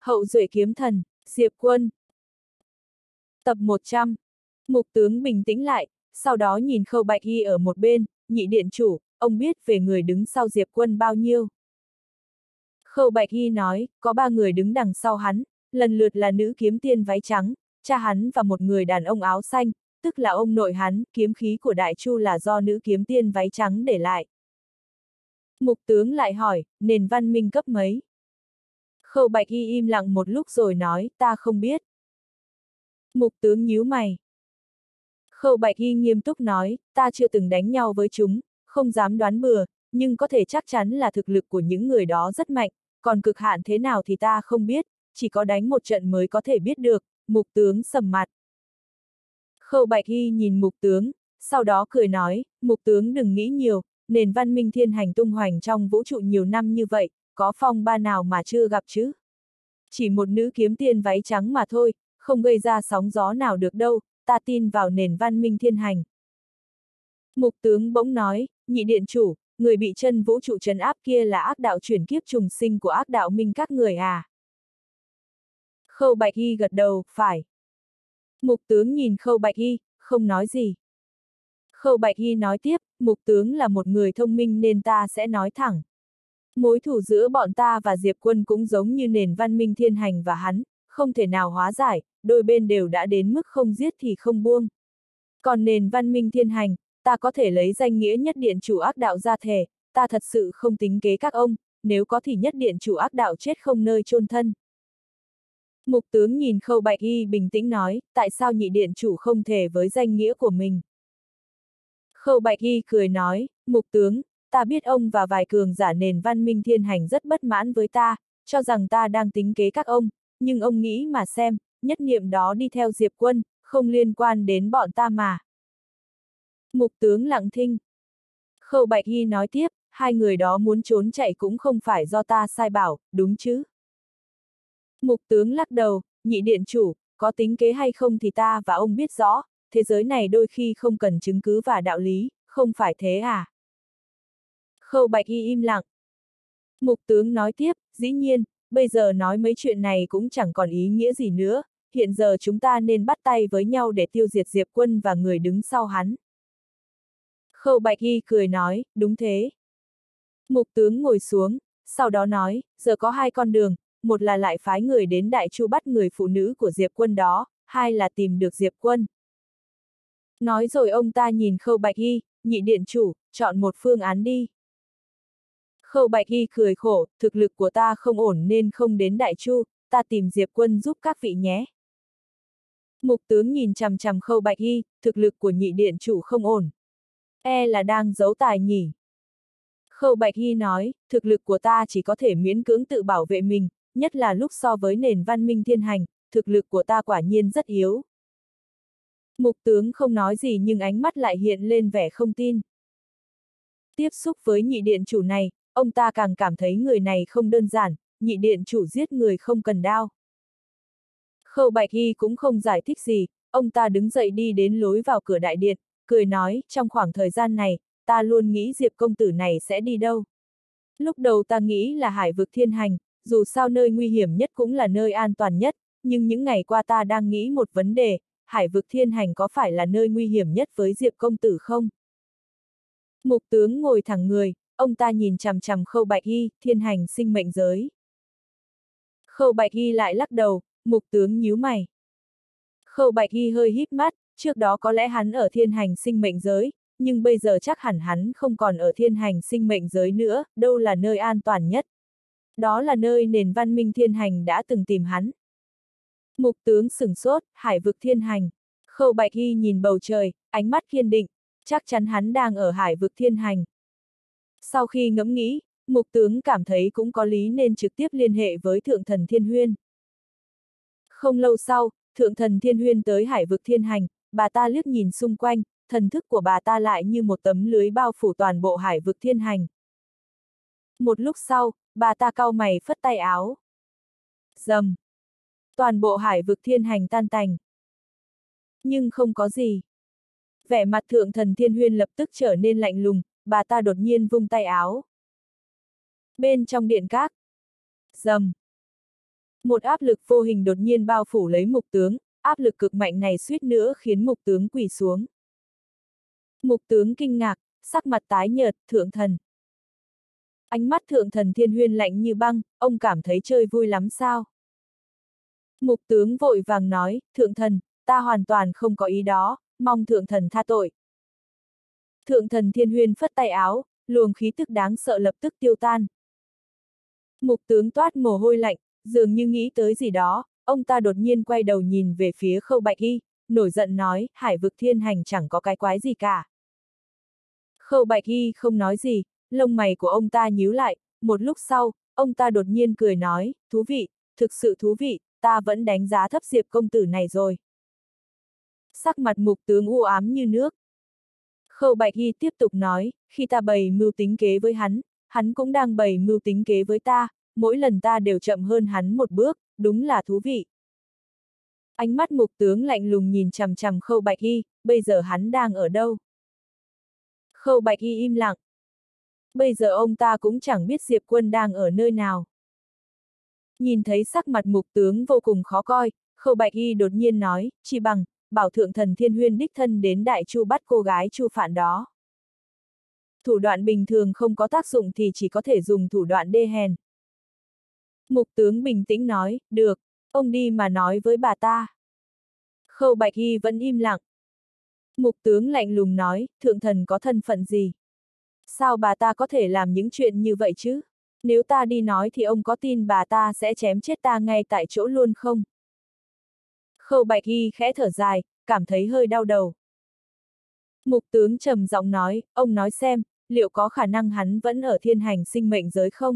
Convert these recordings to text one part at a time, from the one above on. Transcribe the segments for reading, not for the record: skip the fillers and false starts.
Hậu duệ kiếm thần, Diệp Quân. Tập 100. Mục tướng bình tĩnh lại, sau đó nhìn Khâu Bạch Hy ở một bên, nhị điện chủ, ông biết về người đứng sau Diệp Quân bao nhiêu. Khâu Bạch Hy nói, có 3 người đứng đằng sau hắn, lần lượt là nữ kiếm tiên váy trắng, cha hắn và một người đàn ông áo xanh, tức là ông nội hắn, kiếm khí của Đại Chu là do nữ kiếm tiên váy trắng để lại. Mục tướng lại hỏi, nền văn minh cấp mấy? Khâu Bạch Hy im lặng một lúc rồi nói, ta không biết. Mục tướng nhíu mày. Khâu Bạch Hy nghiêm túc nói, ta chưa từng đánh nhau với chúng, không dám đoán bừa, nhưng có thể chắc chắn là thực lực của những người đó rất mạnh, còn cực hạn thế nào thì ta không biết, chỉ có đánh một trận mới có thể biết được. Mục tướng sầm mặt. Khâu Bạch Hy nhìn mục tướng, sau đó cười nói, mục tướng đừng nghĩ nhiều, nền văn minh thiên hành tung hoành trong vũ trụ nhiều năm như vậy, có phong ba nào mà chưa gặp chứ? Chỉ một nữ kiếm tiên váy trắng mà thôi, không gây ra sóng gió nào được đâu, ta tin vào nền văn minh thiên hành. Mục tướng bỗng nói, nhị điện chủ, người bị chân vũ trụ trấn áp kia là ác đạo chuyển kiếp trùng sinh của ác đạo minh các người à? Khâu Bạch Hy gật đầu, phải. Mục tướng nhìn Khâu Bạch Hy, không nói gì. Khâu Bạch Hy nói tiếp, mục tướng là một người thông minh nên ta sẽ nói thẳng. Mối thù giữa bọn ta và Diệp Quân cũng giống như nền văn minh thiên hành và hắn, không thể nào hóa giải, đôi bên đều đã đến mức không giết thì không buông. Còn nền văn minh thiên hành, ta có thể lấy danh nghĩa nhất điện chủ ác đạo ra thề, ta thật sự không tính kế các ông, nếu có thì nhất điện chủ ác đạo chết không nơi chôn thân. Mục tướng nhìn Khâu Bạch Hy bình tĩnh nói, tại sao nhị điện chủ không thề với danh nghĩa của mình? Khâu Bạch Hy cười nói, mục tướng, ta biết ông và vài cường giả nền văn minh thiên hành rất bất mãn với ta, cho rằng ta đang tính kế các ông, nhưng ông nghĩ mà xem, nhất niệm đó đi theo Diệp Quân, không liên quan đến bọn ta mà. Mục tướng lặng thinh. Khâu Bạch Hy nói tiếp, hai người đó muốn trốn chạy cũng không phải do ta sai bảo, đúng chứ? Mục tướng lắc đầu, nhị điện chủ, có tính kế hay không thì ta và ông biết rõ, thế giới này đôi khi không cần chứng cứ và đạo lý, không phải thế à? Khâu Bạch Hy im lặng. Mục tướng nói tiếp, dĩ nhiên, bây giờ nói mấy chuyện này cũng chẳng còn ý nghĩa gì nữa, hiện giờ chúng ta nên bắt tay với nhau để tiêu diệt Diệp Quân và người đứng sau hắn. Khâu Bạch Hy cười nói, đúng thế. Mục tướng ngồi xuống, sau đó nói, giờ có 2 con đường, một là lại phái người đến Đại Chu bắt người phụ nữ của Diệp Quân đó, 2 là tìm được Diệp Quân. Nói rồi ông ta nhìn Khâu Bạch Hy, nhị điện chủ, chọn một phương án đi. Khâu Bạch Hy cười khổ, thực lực của ta không ổn nên không đến Đại Chu, ta tìm Diệp Quân giúp các vị nhé. Mục tướng nhìn chằm chằm Khâu Bạch Hy, thực lực của nhị điện chủ không ổn. E là đang giấu tài nhỉ. Khâu Bạch Hy nói, thực lực của ta chỉ có thể miễn cưỡng tự bảo vệ mình, nhất là lúc so với nền văn minh thiên hành, thực lực của ta quả nhiên rất yếu. Mục tướng không nói gì nhưng ánh mắt lại hiện lên vẻ không tin. Tiếp xúc với nhị điện chủ này, ông ta càng cảm thấy người này không đơn giản, nhị điện chủ giết người không cần đao. Khâu Bạch Hy cũng không giải thích gì, ông ta đứng dậy đi đến lối vào cửa đại điện, cười nói, trong khoảng thời gian này, ta luôn nghĩ Diệp công tử này sẽ đi đâu. Lúc đầu ta nghĩ là hải vực thiên hành, dù sao nơi nguy hiểm nhất cũng là nơi an toàn nhất, nhưng những ngày qua ta đang nghĩ một vấn đề, hải vực thiên hành có phải là nơi nguy hiểm nhất với Diệp công tử không? Mục tướng ngồi thẳng người, ông ta nhìn chằm chằm Khâu Bạch Hy, thiên hành sinh mệnh giới. Khâu Bạch Hy lại lắc đầu, mục tướng nhíu mày. Khâu Bạch Hy hơi híp mắt, trước đó có lẽ hắn ở thiên hành sinh mệnh giới, nhưng bây giờ chắc hẳn hắn không còn ở thiên hành sinh mệnh giới nữa, đâu là nơi an toàn nhất. Đó là nơi nền văn minh thiên hành đã từng tìm hắn. Mục tướng sửng sốt, hải vực thiên hành. Khâu Bạch Hy nhìn bầu trời, ánh mắt kiên định, chắc chắn hắn đang ở hải vực thiên hành. Sau khi ngẫm nghĩ, mục tướng cảm thấy cũng có lý nên trực tiếp liên hệ với Thượng thần Thiên Huyên. Không lâu sau, Thượng thần Thiên Huyên tới hải vực thiên hành, bà ta liếc nhìn xung quanh, thần thức của bà ta lại như một tấm lưới bao phủ toàn bộ hải vực thiên hành. Một lúc sau, bà ta cau mày phất tay áo. Rầm. Toàn bộ hải vực thiên hành tan tành. Nhưng không có gì. Vẻ mặt Thượng thần Thiên Huyên lập tức trở nên lạnh lùng, bà ta đột nhiên vung tay áo. Bên trong điện các. Rầm. Một áp lực vô hình đột nhiên bao phủ lấy mục tướng, áp lực cực mạnh này suýt nữa khiến mục tướng quỳ xuống. Mục tướng kinh ngạc, sắc mặt tái nhợt, thượng thần. Ánh mắt thượng thần Thiên Huyên lạnh như băng, ông cảm thấy chơi vui lắm sao? Mục tướng vội vàng nói, thượng thần, ta hoàn toàn không có ý đó, mong thượng thần tha tội. Thượng thần Thiên Huyên phất tay áo, luồng khí tức đáng sợ lập tức tiêu tan. Mục tướng toát mồ hôi lạnh, dường như nghĩ tới gì đó, ông ta đột nhiên quay đầu nhìn về phía Khâu Bạch Y, nổi giận nói, Hải vực thiên hành chẳng có cái quái gì cả. Khâu Bạch Y không nói gì, lông mày của ông ta nhíu lại, một lúc sau, ông ta đột nhiên cười nói, thú vị, thực sự thú vị, ta vẫn đánh giá thấp Diệp công tử này rồi. Sắc mặt mục tướng u ám như nước. Khâu Bạch Y tiếp tục nói, khi ta bày mưu tính kế với hắn cũng đang bày mưu tính kế với ta, mỗi lần ta đều chậm hơn hắn một bước, đúng là thú vị. Ánh mắt mục tướng lạnh lùng nhìn chằm chằm Khâu Bạch Y, bây giờ hắn đang ở đâu? Khâu Bạch Y im lặng. Bây giờ ông ta cũng chẳng biết Diệp Quân đang ở nơi nào. Nhìn thấy sắc mặt mục tướng vô cùng khó coi, Khâu Bạch Y đột nhiên nói, chỉ bằng, bảo thượng thần Thiên Huyên đích thân đến Đại Chu bắt cô gái Chu Phạn đó. Thủ đoạn bình thường không có tác dụng thì chỉ có thể dùng thủ đoạn đê hèn. Mục tướng bình tĩnh nói, được, ông đi mà nói với bà ta. Khâu Bạch Y vẫn im lặng. Mục tướng lạnh lùng nói, thượng thần có thân phận gì? Sao bà ta có thể làm những chuyện như vậy chứ? Nếu ta đi nói thì ông có tin bà ta sẽ chém chết ta ngay tại chỗ luôn không? Khâu Bạch Y khẽ thở dài, cảm thấy hơi đau đầu. Mục tướng trầm giọng nói, ông nói xem, liệu có khả năng hắn vẫn ở thiên hành sinh mệnh giới không?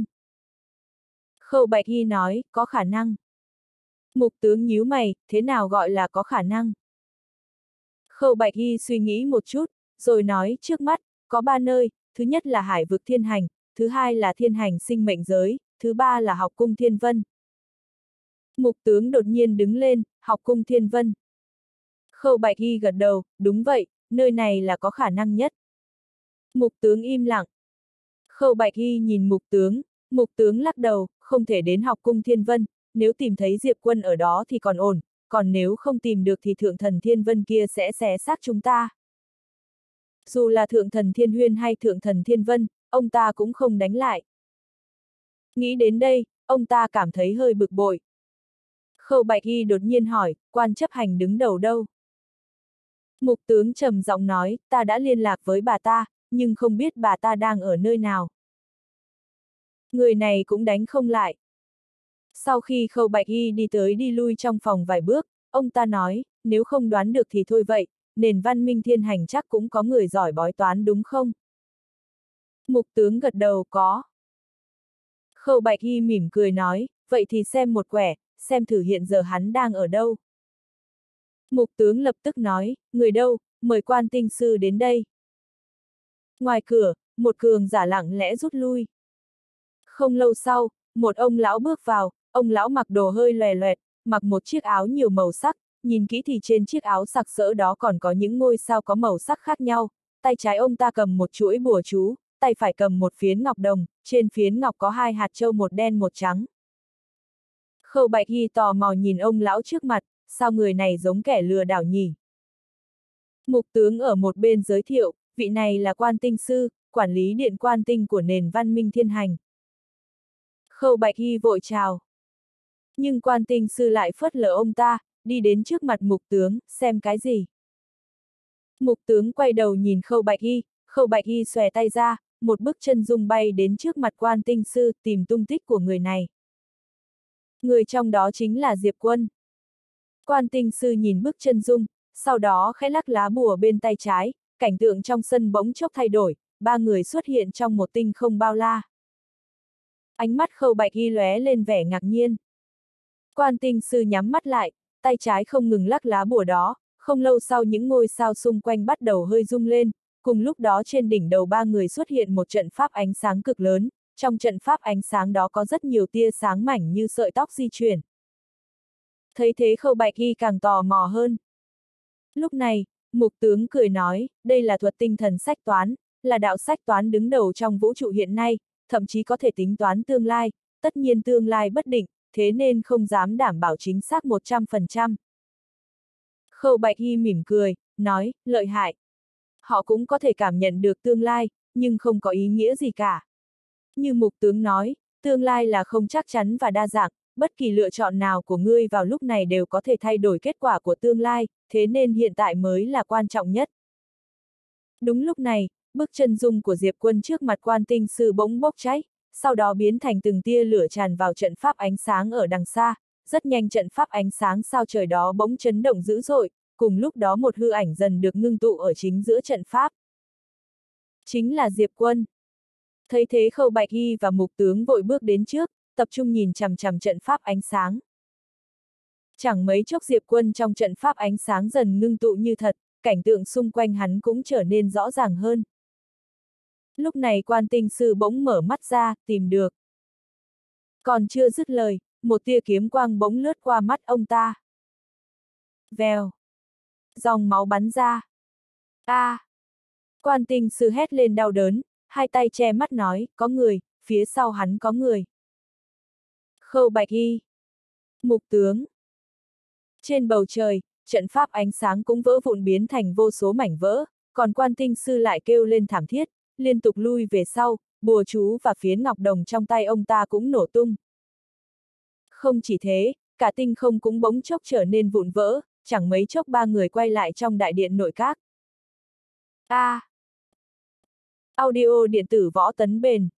Khâu Bạch Y nói, có khả năng. Mục tướng nhíu mày, thế nào gọi là có khả năng? Khâu Bạch Y suy nghĩ một chút, rồi nói, trước mắt, có 3 nơi, thứ nhất là Hải vực thiên hành, thứ hai là thiên hành sinh mệnh giới, thứ ba là học cung thiên vân. Mục tướng đột nhiên đứng lên, học cung thiên vân. Khâu Bạch Y gật đầu, đúng vậy, nơi này là có khả năng nhất. Mục tướng im lặng. Khâu Bạch Y nhìn mục tướng lắc đầu, không thể đến học cung thiên vân, nếu tìm thấy Diệp Quân ở đó thì còn ổn, còn nếu không tìm được thì thượng thần thiên vân kia sẽ xé xác chúng ta. Dù là thượng thần Thiên Huyên hay thượng thần Thiên Vân, ông ta cũng không đánh lại. Nghĩ đến đây, ông ta cảm thấy hơi bực bội. Khâu Bạch Y đột nhiên hỏi, quan chấp hành đứng đầu đâu? Mục tướng trầm giọng nói, ta đã liên lạc với bà ta, nhưng không biết bà ta đang ở nơi nào. Người này cũng đánh không lại. Sau khi Khâu Bạch Y đi tới đi lui trong phòng vài bước, ông ta nói, nếu không đoán được thì thôi vậy, nền văn minh thiên hành chắc cũng có người giỏi bói toán đúng không? Mục tướng gật đầu, có. Khâu Bạch Y mỉm cười nói, vậy thì xem một quẻ, xem thử hiện giờ hắn đang ở đâu. Mục tướng lập tức nói, người đâu, mời quan tinh sư đến đây. Ngoài cửa, một cường giả lặng lẽ rút lui. Không lâu sau, một ông lão bước vào, ông lão mặc đồ hơi lòe loẹt, mặc một chiếc áo nhiều màu sắc, nhìn kỹ thì trên chiếc áo sặc sỡ đó còn có những ngôi sao có màu sắc khác nhau, tay trái ông ta cầm một chuỗi bùa chú, tay phải cầm một phiến ngọc đồng, trên phiến ngọc có 2 hạt châu, một đen một trắng. Khâu Bạch Y tò mò nhìn ông lão trước mặt, sao người này giống kẻ lừa đảo nhỉ? Mục tướng ở một bên giới thiệu, vị này là quan tinh sư, quản lý điện quan tinh của nền văn minh thiên hành. Khâu Bạch Y vội chào. Nhưng quan tinh sư lại phớt lờ ông ta, đi đến trước mặt mục tướng, xem cái gì? Mục tướng quay đầu nhìn Khâu Bạch Y xòe tay ra, một bức chân dung bay đến trước mặt quan tinh sư, tìm tung tích của người này. Người trong đó chính là Diệp Quân. Quan tinh sư nhìn bức chân dung, sau đó khẽ lắc lá bùa bên tay trái, cảnh tượng trong sân bỗng chốc thay đổi, 3 người xuất hiện trong một tinh không bao la. Ánh mắt Khâu Bạch Y lóe lên vẻ ngạc nhiên. Quan tinh sư nhắm mắt lại, tay trái không ngừng lắc lá bùa đó, không lâu sau những ngôi sao xung quanh bắt đầu hơi rung lên, cùng lúc đó trên đỉnh đầu 3 người xuất hiện một trận pháp ánh sáng cực lớn, trong trận pháp ánh sáng đó có rất nhiều tia sáng mảnh như sợi tóc di chuyển. Thấy thế Khâu Bạch Y càng tò mò hơn. Lúc này, mục tướng cười nói, đây là thuật tinh thần sách toán, là đạo sách toán đứng đầu trong vũ trụ hiện nay, thậm chí có thể tính toán tương lai, tất nhiên tương lai bất định, thế nên không dám đảm bảo chính xác 100%. Khâu Bạch Hy mỉm cười, nói, lợi hại. Họ cũng có thể cảm nhận được tương lai, nhưng không có ý nghĩa gì cả. Như Mục tướng nói, tương lai là không chắc chắn và đa dạng, bất kỳ lựa chọn nào của ngươi vào lúc này đều có thể thay đổi kết quả của tương lai, thế nên hiện tại mới là quan trọng nhất. Đúng lúc này, bức chân dung của Diệp Quân trước mặt Quan Tinh Sư bỗng bốc cháy, sau đó biến thành từng tia lửa tràn vào trận pháp ánh sáng ở đằng xa, rất nhanh trận pháp ánh sáng sao trời đó bỗng chấn động dữ dội, cùng lúc đó một hư ảnh dần được ngưng tụ ở chính giữa trận pháp. Chính là Diệp Quân. Thấy thế Khâu Bạch Hy và Mục tướng vội bước đến trước, tập trung nhìn chằm chằm trận pháp ánh sáng. Chẳng mấy chốc Diệp Quân trong trận pháp ánh sáng dần ngưng tụ như thật, cảnh tượng xung quanh hắn cũng trở nên rõ ràng hơn. Lúc này Quan Tinh Sư bỗng mở mắt ra, tìm được. Còn chưa dứt lời, một tia kiếm quang bỗng lướt qua mắt ông ta. Vèo. Dòng máu bắn ra. Quan Tinh Sư hét lên đau đớn, hai tay che mắt nói, có người, phía sau hắn có người. Khâu Bạch Hy. Mục tướng. Trên bầu trời, trận pháp ánh sáng cũng vỡ vụn biến thành vô số mảnh vỡ, còn Quan Tinh Sư lại kêu lên thảm thiết, liên tục lui về sau, bùa chú và phiến ngọc đồng trong tay ông ta cũng nổ tung. Không chỉ thế, cả tinh không cũng bỗng chốc trở nên vụn vỡ, chẳng mấy chốc ba người quay lại trong đại điện nội các. Audio điện tử Võ Tấn Bền.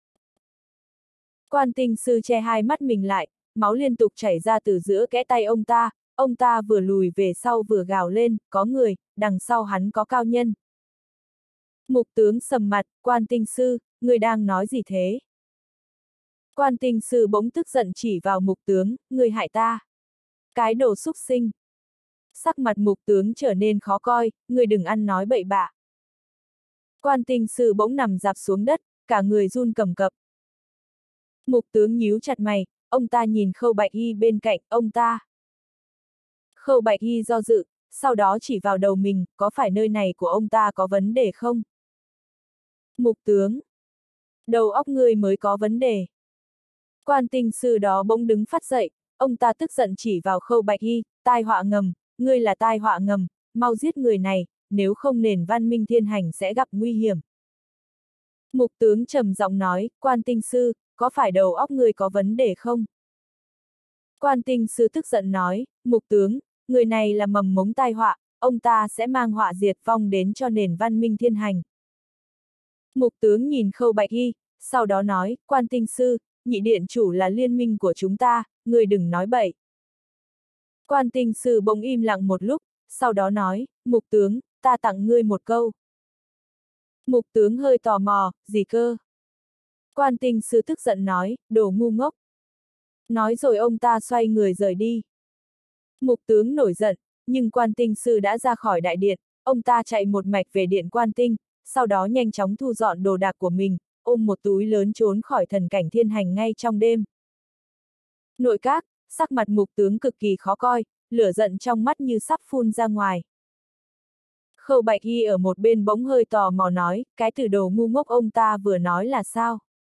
Quan Tinh Sư che hai mắt mình lại, máu liên tục chảy ra từ giữa kẽ tay ông ta vừa lùi về sau vừa gào lên, có người, đằng sau hắn có cao nhân. Mục tướng sầm mặt, Quan Tinh Sư, người đang nói gì thế? Quan Tinh Sư bỗng tức giận chỉ vào Mục tướng, người hại ta. Cái đồ xúc sinh. Sắc mặt Mục tướng trở nên khó coi, người đừng ăn nói bậy bạ. Quan Tinh Sư bỗng nằm rạp xuống đất, cả người run cầm cập. Mục tướng nhíu chặt mày, ông ta nhìn Khâu Bạch Hy bên cạnh, ông ta. Khâu Bạch Hy do dự, sau đó chỉ vào đầu mình, có phải nơi này của ông ta có vấn đề không? Mục tướng. Đầu óc ngươi mới có vấn đề. Quan Tinh Sư đó bỗng đứng phát dậy, ông ta tức giận chỉ vào Khâu Bạch Hy, tai họa ngầm, ngươi là tai họa ngầm, mau giết người này, nếu không nền văn minh thiên hành sẽ gặp nguy hiểm. Mục tướng trầm giọng nói, Quan Tinh Sư, có phải đầu óc ngươi có vấn đề không? Quan Tinh Sư tức giận nói, Mục tướng, người này là mầm mống tai họa, ông ta sẽ mang họa diệt vong đến cho nền văn minh thiên hành. Mục tướng nhìn Khâu Bạch Hy, sau đó nói, Quan Tinh Sư, nhị điện chủ là liên minh của chúng ta, người đừng nói bậy. Quan Tinh Sư bỗng im lặng một lúc, sau đó nói, Mục tướng, ta tặng ngươi một câu. Mục tướng hơi tò mò, gì cơ? Quan Tinh Sư tức giận nói, đồ ngu ngốc. Nói rồi ông ta xoay người rời đi. Mục tướng nổi giận, nhưng Quan Tinh Sư đã ra khỏi đại điện, ông ta chạy một mạch về điện Quan Tinh, sau đó nhanh chóng thu dọn đồ đạc của mình, ôm một túi lớn trốn khỏi thần cảnh thiên hành ngay trong đêm. Nội các, sắc mặt Mục tướng cực kỳ khó coi, lửa giận trong mắt như sắp phun ra ngoài. Khâu Bạch Hy ở một bên bỗng hơi tò mò nói, cái từ đồ ngu ngốc ông ta vừa nói là sao?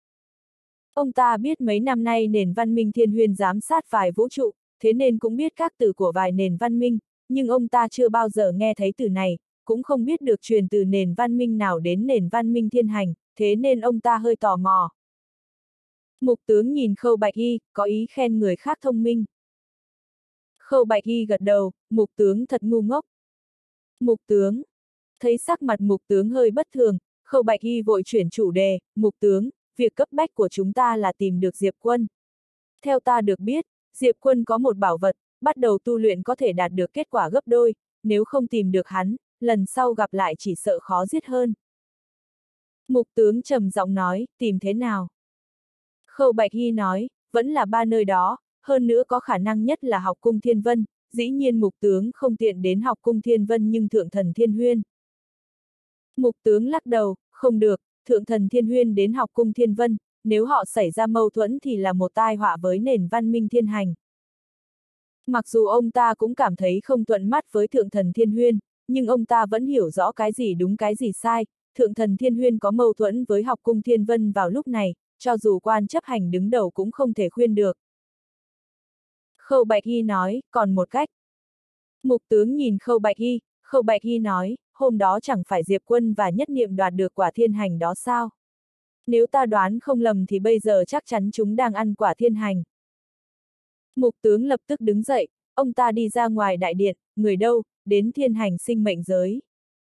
Ông ta biết mấy năm nay nền văn minh thiên huyền giám sát vài vũ trụ, thế nên cũng biết các từ của vài nền văn minh, nhưng ông ta chưa bao giờ nghe thấy từ này, cũng không biết được truyền từ nền văn minh nào đến nền văn minh thiên hành, thế nên ông ta hơi tò mò. Mục tướng nhìn Khâu Bạch Hy, có ý khen người khác thông minh. Khâu Bạch Hy gật đầu, Mục tướng thật ngu ngốc. Mục tướng. Thấy sắc mặt Mục tướng hơi bất thường, Khâu Bạch Hy vội chuyển chủ đề, Mục tướng, việc cấp bách của chúng ta là tìm được Diệp Quân. Theo ta được biết, Diệp Quân có một bảo vật, bắt đầu tu luyện có thể đạt được kết quả gấp đôi, nếu không tìm được hắn, lần sau gặp lại chỉ sợ khó giết hơn. Mục tướng trầm giọng nói, tìm thế nào? Khâu Bạch Hy nói, vẫn là ba nơi đó, hơn nữa có khả năng nhất là học cung Thiên Vân, dĩ nhiên Mục tướng không tiện đến học cung Thiên Vân nhưng Thượng Thần Thiên Huyên. Mục tướng lắc đầu, không được, Thượng Thần Thiên Huyên đến học cung Thiên Vân, nếu họ xảy ra mâu thuẫn thì là một tai họa với nền văn minh thiên hành. Mặc dù ông ta cũng cảm thấy không thuận mắt với Thượng Thần Thiên Huyên, nhưng ông ta vẫn hiểu rõ cái gì đúng cái gì sai, Thượng Thần Thiên Huyên có mâu thuẫn với học cung Thiên Vân vào lúc này, cho dù quan chấp hành đứng đầu cũng không thể khuyên được. Khâu Bạch Hy nói, còn một cách. Mục tướng nhìn Khâu Bạch Hy nói, hôm đó chẳng phải Diệp Quân và Nhất Niệm đoạt được quả thiên hành đó sao? Nếu ta đoán không lầm thì bây giờ chắc chắn chúng đang ăn quả thiên hành. Mục tướng lập tức đứng dậy, ông ta đi ra ngoài đại điện, người đâu, đến thiên hành sinh mệnh giới.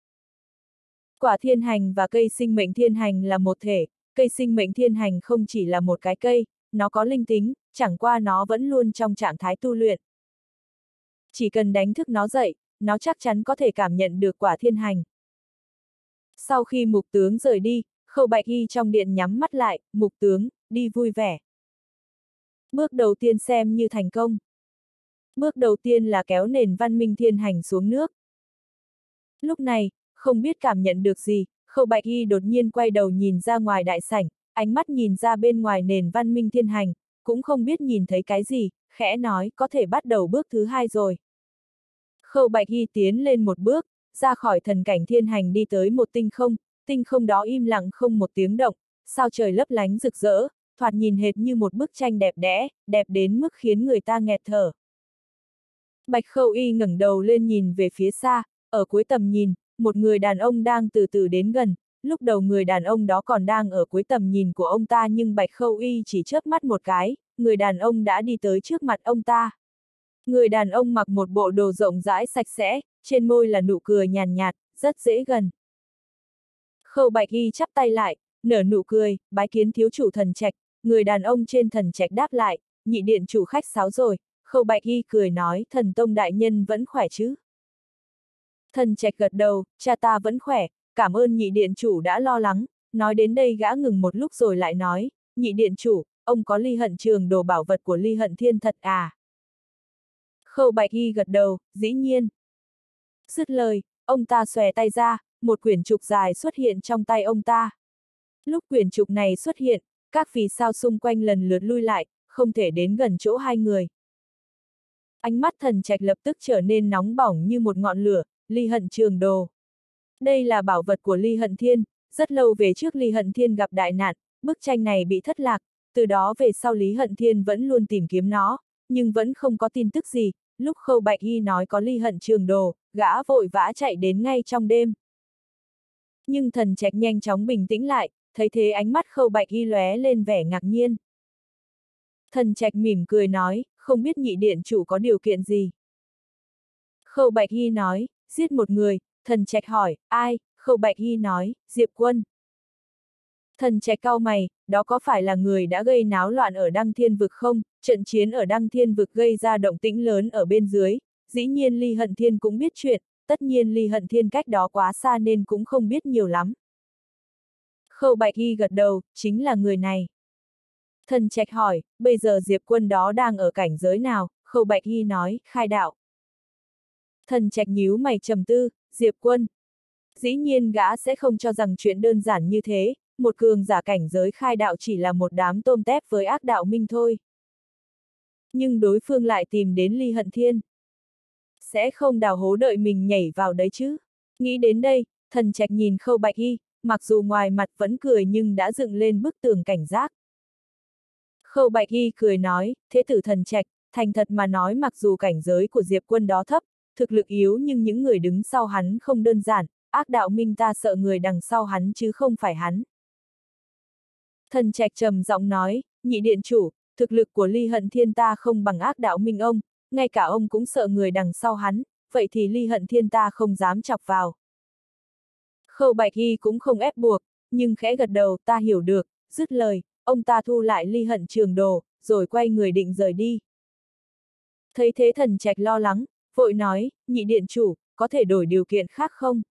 Quả thiên hành và cây sinh mệnh thiên hành là một thể, cây sinh mệnh thiên hành không chỉ là một cái cây, nó có linh tính, chẳng qua nó vẫn luôn trong trạng thái tu luyện. Chỉ cần đánh thức nó dậy, nó chắc chắn có thể cảm nhận được quả thiên hành. Sau khi mục tướng rời đi, Khâu Bạch Hy trong điện nhắm mắt lại, mục tướng, đi vui vẻ. Bước đầu tiên xem như thành công. Bước đầu tiên là kéo nền văn minh thiên hành xuống nước. Lúc này, không biết cảm nhận được gì, Khâu Bạch Hy đột nhiên quay đầu nhìn ra ngoài đại sảnh, ánh mắt nhìn ra bên ngoài nền văn minh thiên hành, cũng không biết nhìn thấy cái gì, khẽ nói, có thể bắt đầu bước thứ hai rồi. Khâu Bạch Hy tiến lên một bước, ra khỏi thần cảnh thiên hành đi tới một tinh không đó im lặng không một tiếng động, sao trời lấp lánh rực rỡ, thoạt nhìn hệt như một bức tranh đẹp đẽ, đẹp đến mức khiến người ta nghẹt thở. Bạch Khâu Y ngẩng đầu lên nhìn về phía xa, ở cuối tầm nhìn, một người đàn ông đang từ từ đến gần, lúc đầu người đàn ông đó còn đang ở cuối tầm nhìn của ông ta nhưng Bạch Khâu Y chỉ chớp mắt một cái, người đàn ông đã đi tới trước mặt ông ta. Người đàn ông mặc một bộ đồ rộng rãi sạch sẽ, trên môi là nụ cười nhàn nhạt, rất dễ gần. Khâu Bạch Y chắp tay lại, nở nụ cười, bái kiến thiếu chủ thần trạch, người đàn ông trên thần trạch đáp lại, nhị điện chủ khách sáo rồi. Khâu Bạch Y cười nói, thần tông đại nhân vẫn khỏe chứ? Thần trạch gật đầu, cha ta vẫn khỏe, cảm ơn nhị điện chủ đã lo lắng, nói đến đây gã ngừng một lúc rồi lại nói, nhị điện chủ, ông có Ly Hận Trường đồ bảo vật của Ly Hận Thiên thật à? Khâu Bạch Y gật đầu, dĩ nhiên. Dứt lời, ông ta xòe tay ra, một quyển trục dài xuất hiện trong tay ông ta. Lúc quyển trục này xuất hiện, các vì sao xung quanh lần lượt lui lại, không thể đến gần chỗ hai người. Ánh mắt thần trạch lập tức trở nên nóng bỏng như một ngọn lửa, Ly Hận Trường đồ. Đây là bảo vật của Ly Hận Thiên, rất lâu về trước Ly Hận Thiên gặp đại nạn, bức tranh này bị thất lạc, từ đó về sau Lý Hận Thiên vẫn luôn tìm kiếm nó, nhưng vẫn không có tin tức gì, lúc Khâu Bạch Y nói có Ly Hận Trường đồ, gã vội vã chạy đến ngay trong đêm. Nhưng thần trạch nhanh chóng bình tĩnh lại, thấy thế ánh mắt Khâu Bạch Y lóe lên vẻ ngạc nhiên. Thần trạch mỉm cười nói, không biết nhị điện chủ có điều kiện gì. Khâu Bạch Y nói, giết một người, thần trạch hỏi, ai? Khâu Bạch Y nói, Diệp Quân. Thần trạch cau mày, đó có phải là người đã gây náo loạn ở Đăng Thiên Vực không? Trận chiến ở Đăng Thiên Vực gây ra động tĩnh lớn ở bên dưới, dĩ nhiên Ly Hận Thiên cũng biết chuyện, tất nhiên Ly Hận Thiên cách đó quá xa nên cũng không biết nhiều lắm. Khâu Bạch Y gật đầu, chính là người này. Thần trạch hỏi, bây giờ Diệp Quân đó đang ở cảnh giới nào? Khâu Bạch Y nói, khai đạo. Thần trạch nhíu mày trầm tư, Diệp Quân. Dĩ nhiên gã sẽ không cho rằng chuyện đơn giản như thế, một cường giả cảnh giới khai đạo chỉ là một đám tôm tép với ác đạo minh thôi. Nhưng đối phương lại tìm đến Ly Hận Thiên. Sẽ không đào hố đợi mình nhảy vào đấy chứ. Nghĩ đến đây, thần trạch nhìn Khâu Bạch Y, mặc dù ngoài mặt vẫn cười nhưng đã dựng lên bức tường cảnh giác. Khâu Bạch Y cười nói, thế tử thần trạch, thành thật mà nói mặc dù cảnh giới của Diệp Quân đó thấp, thực lực yếu nhưng những người đứng sau hắn không đơn giản, ác đạo minh ta sợ người đằng sau hắn chứ không phải hắn. Thần trạch trầm giọng nói, nhị điện chủ, thực lực của Ly Hận Thiên ta không bằng ác đạo minh ông, ngay cả ông cũng sợ người đằng sau hắn, vậy thì Ly Hận Thiên ta không dám chọc vào. Khâu Bạch Y cũng không ép buộc, nhưng khẽ gật đầu, ta hiểu được, dứt lời, ông ta thu lại Ly Hận Trường đồ, rồi quay người định rời đi. Thấy thế thần trạch lo lắng, vội nói, nhị điện chủ, có thể đổi điều kiện khác không?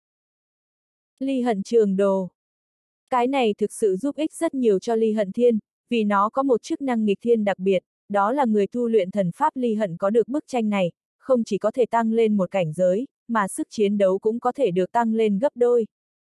Ly Hận Trường đồ. Cái này thực sự giúp ích rất nhiều cho Ly Hận Thiên, vì nó có một chức năng nghịch thiên đặc biệt, đó là người tu luyện thần pháp Ly Hận có được bức tranh này, không chỉ có thể tăng lên một cảnh giới, mà sức chiến đấu cũng có thể được tăng lên gấp đôi.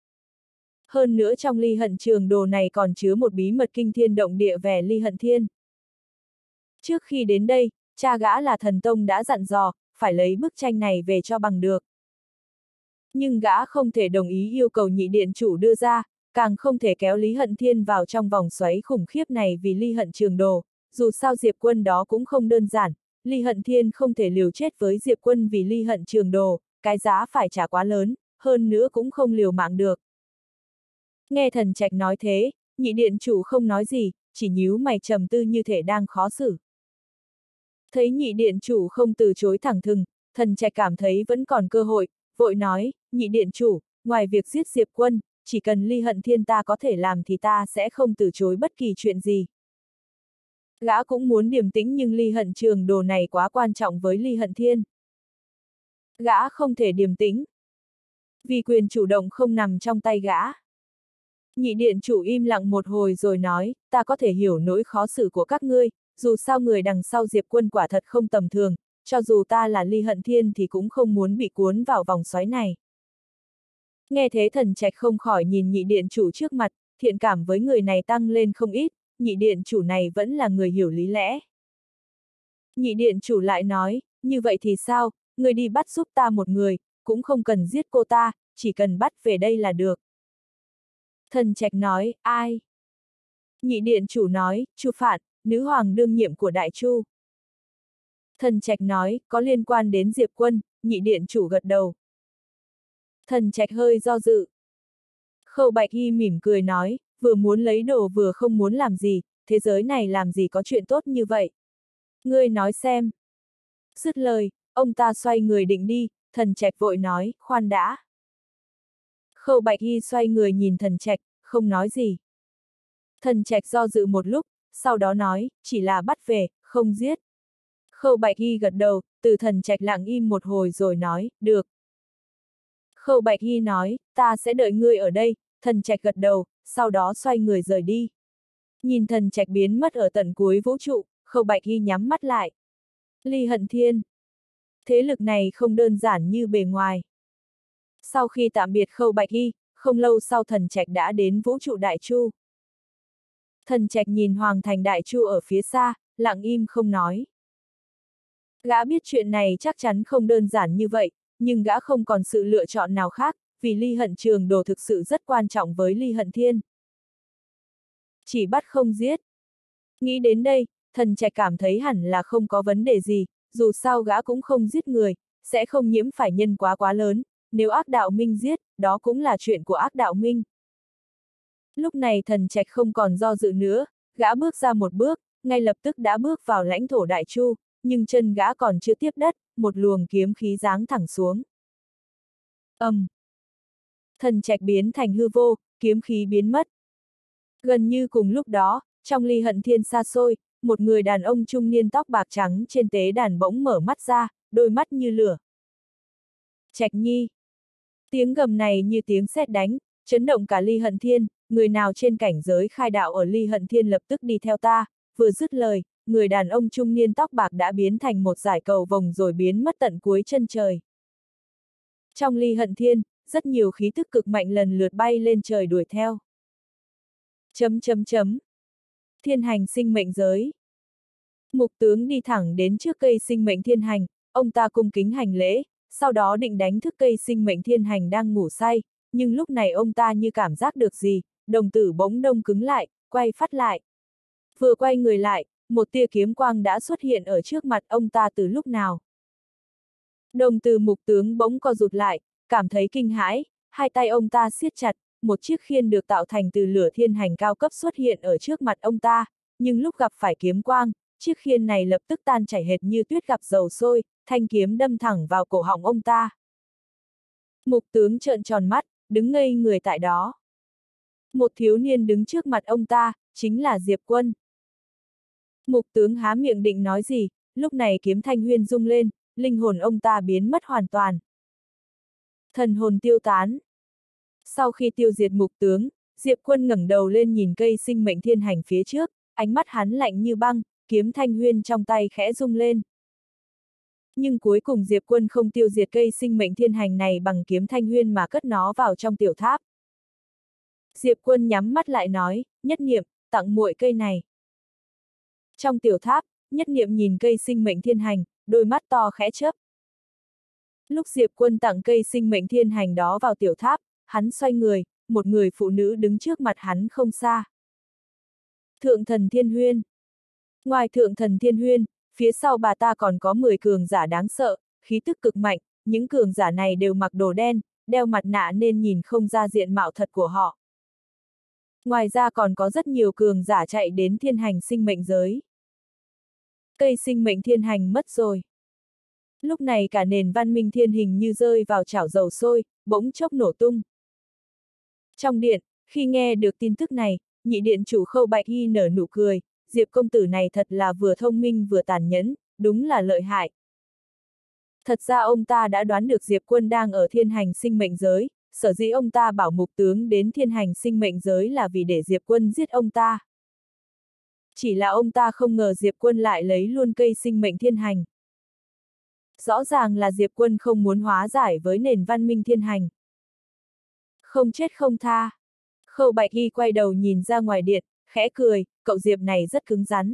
Hơn nữa trong Ly Hận Trường đồ này còn chứa một bí mật kinh thiên động địa về Ly Hận Thiên. Trước khi đến đây, cha gã là thần tông đã dặn dò, phải lấy bức tranh này về cho bằng được. Nhưng gã không thể đồng ý yêu cầu nhị điện chủ đưa ra, càng không thể kéo Lý Hận Thiên vào trong vòng xoáy khủng khiếp này vì Ly Hận Trường đồ, dù sao Diệp Quân đó cũng không đơn giản, Ly Hận Thiên không thể liều chết với Diệp Quân vì Ly Hận Trường Đồ, cái giá phải trả quá lớn, hơn nữa cũng không liều mạng được. Nghe Thần Trạch nói thế, nhị điện chủ không nói gì, chỉ nhíu mày trầm tư như thể đang khó xử. Thấy nhị điện chủ không từ chối thẳng thừng, Thần Trạch cảm thấy vẫn còn cơ hội, vội nói, nhị điện chủ, ngoài việc giết Diệp Quân, chỉ cần Ly Hận Thiên ta có thể làm thì ta sẽ không từ chối bất kỳ chuyện gì. Gã cũng muốn điềm tĩnh nhưng Ly Hận Trường Đồ này quá quan trọng với Ly Hận Thiên. Gã không thể điềm tĩnh. Vì quyền chủ động không nằm trong tay gã. Nhị điện chủ im lặng một hồi rồi nói, ta có thể hiểu nỗi khó xử của các ngươi, dù sao người đằng sau Diệp Quân quả thật không tầm thường, cho dù ta là Ly Hận Thiên thì cũng không muốn bị cuốn vào vòng xoáy này. Nghe thế Thần Trạch không khỏi nhìn nhị điện chủ trước mặt, thiện cảm với người này tăng lên không ít, nhị điện chủ này vẫn là người hiểu lý lẽ. Nhị điện chủ lại nói, như vậy thì sao, người đi bắt giúp ta một người, cũng không cần giết cô ta, chỉ cần bắt về đây là được. Thần Trạch nói, ai? Nhị điện chủ nói, Chu Phạn, nữ hoàng đương nhiệm của Đại Chu. Thần Trạch nói, có liên quan đến Diệp Quân, nhị điện chủ gật đầu. Thần Trạch hơi do dự. Khâu Bạch Hy mỉm cười nói, vừa muốn lấy đồ vừa không muốn làm gì, thế giới này làm gì có chuyện tốt như vậy. Ngươi nói xem. Dứt lời, ông ta xoay người định đi, Thần Trạch vội nói, khoan đã. Khâu Bạch Hy xoay người nhìn Thần Trạch, không nói gì. Thần Trạch do dự một lúc, sau đó nói, chỉ là bắt về, không giết. Khâu Bạch Hy gật đầu, từ Thần Trạch lặng im một hồi rồi nói, được. Khâu Bạch Hy nói, ta sẽ đợi ngươi ở đây, Thần Trạch gật đầu, sau đó xoay người rời đi. Nhìn Thần Trạch biến mất ở tận cuối vũ trụ, Khâu Bạch Hy nhắm mắt lại. Ly Hận Thiên. Thế lực này không đơn giản như bề ngoài. Sau khi tạm biệt Khâu Bạch Hy, không lâu sau Thần Trạch đã đến vũ trụ Đại Chu. Thần Trạch nhìn Hoàng thành Đại Chu ở phía xa, lặng im không nói. Gã biết chuyện này chắc chắn không đơn giản như vậy, nhưng gã không còn sự lựa chọn nào khác, vì Ly Hận Trường Đồ thực sự rất quan trọng với Ly Hận Thiên. Chỉ bắt không giết. Nghĩ đến đây, Thần Trạch cảm thấy hẳn là không có vấn đề gì, dù sao gã cũng không giết người, sẽ không nhiễm phải nhân quá lớn, nếu ác đạo minh giết, đó cũng là chuyện của ác đạo minh. Lúc này Thần Trạch không còn do dự nữa, gã bước ra một bước, ngay lập tức đã bước vào lãnh thổ Đại Chu, nhưng chân gã còn chưa tiếp đất, một luồng kiếm khí giáng thẳng xuống. Thần Trạch biến thành hư vô, kiếm khí biến mất. Gần như cùng lúc đó, trong Ly Hận Thiên xa xôi, một người đàn ông trung niên tóc bạc trắng trên tế đàn bỗng mở mắt ra, đôi mắt như lửa. Trạch Nhi. Tiếng gầm này như tiếng sét đánh, chấn động cả Ly Hận Thiên, người nào trên cảnh giới khai đạo ở Ly Hận Thiên lập tức đi theo ta, vừa dứt lời, người đàn ông trung niên tóc bạc đã biến thành một dải cầu vồng rồi biến mất tận cuối chân trời. Trong Ly Hận Thiên, rất nhiều khí tức cực mạnh lần lượt bay lên trời đuổi theo. Thiên hành sinh mệnh giới. Mục tướng đi thẳng đến trước cây sinh mệnh thiên hành, ông ta cung kính hành lễ, sau đó định đánh thức cây sinh mệnh thiên hành đang ngủ say, nhưng lúc này ông ta như cảm giác được gì, đồng tử bỗng đông cứng lại, quay phát lại. Vừa quay người lại, một tia kiếm quang đã xuất hiện ở trước mặt ông ta từ lúc nào. Đồng tử mục tướng bỗng co rụt lại, cảm thấy kinh hãi, hai tay ông ta siết chặt, một chiếc khiên được tạo thành từ lửa thiên hành cao cấp xuất hiện ở trước mặt ông ta, nhưng lúc gặp phải kiếm quang, chiếc khiên này lập tức tan chảy hệt như tuyết gặp dầu sôi, thanh kiếm đâm thẳng vào cổ họng ông ta. Mục tướng trợn tròn mắt, đứng ngây người tại đó. Một thiếu niên đứng trước mặt ông ta, chính là Diệp Quân. Mục tướng há miệng định nói gì, lúc này kiếm thanh huyên rung lên, linh hồn ông ta biến mất hoàn toàn. Thần hồn tiêu tán. Sau khi tiêu diệt mục tướng, Diệp Quân ngẩng đầu lên nhìn cây sinh mệnh thiên hành phía trước, ánh mắt hắn lạnh như băng, kiếm thanh huyên trong tay khẽ rung lên. Nhưng cuối cùng Diệp Quân không tiêu diệt cây sinh mệnh thiên hành này bằng kiếm thanh huyên mà cất nó vào trong tiểu tháp. Diệp Quân nhắm mắt lại nói, Nhất Niệm, tặng muội cây này. Trong tiểu tháp, Nhất Niệm nhìn cây sinh mệnh thiên hành, đôi mắt to khẽ chớp. Lúc Diệp Quân tặng cây sinh mệnh thiên hành đó vào tiểu tháp, hắn xoay người, một người phụ nữ đứng trước mặt hắn không xa. Thượng thần Thiên Huyên. Ngoài Thượng thần Thiên Huyên, phía sau bà ta còn có 10 cường giả đáng sợ, khí tức cực mạnh, những cường giả này đều mặc đồ đen, đeo mặt nạ nên nhìn không ra diện mạo thật của họ. Ngoài ra còn có rất nhiều cường giả chạy đến thiên hành sinh mệnh giới. Cây sinh mệnh thiên hành mất rồi. Lúc này cả nền văn minh thiên hình như rơi vào chảo dầu sôi, bỗng chốc nổ tung. Trong điện, khi nghe được tin tức này, nhị điện chủ Khâu Bạch Y nở nụ cười, Diệp công tử này thật là vừa thông minh vừa tàn nhẫn, đúng là lợi hại. Thật ra ông ta đã đoán được Diệp Quân đang ở thiên hành sinh mệnh giới, sở dĩ ông ta bảo mục tướng đến thiên hành sinh mệnh giới là vì để Diệp Quân giết ông ta. Chỉ là ông ta không ngờ Diệp Quân lại lấy luôn cây sinh mệnh thiên hành. Rõ ràng là Diệp Quân không muốn hóa giải với nền văn minh thiên hành. Không chết không tha. Khâu Bạch Y quay đầu nhìn ra ngoài điện, khẽ cười, cậu Diệp này rất cứng rắn.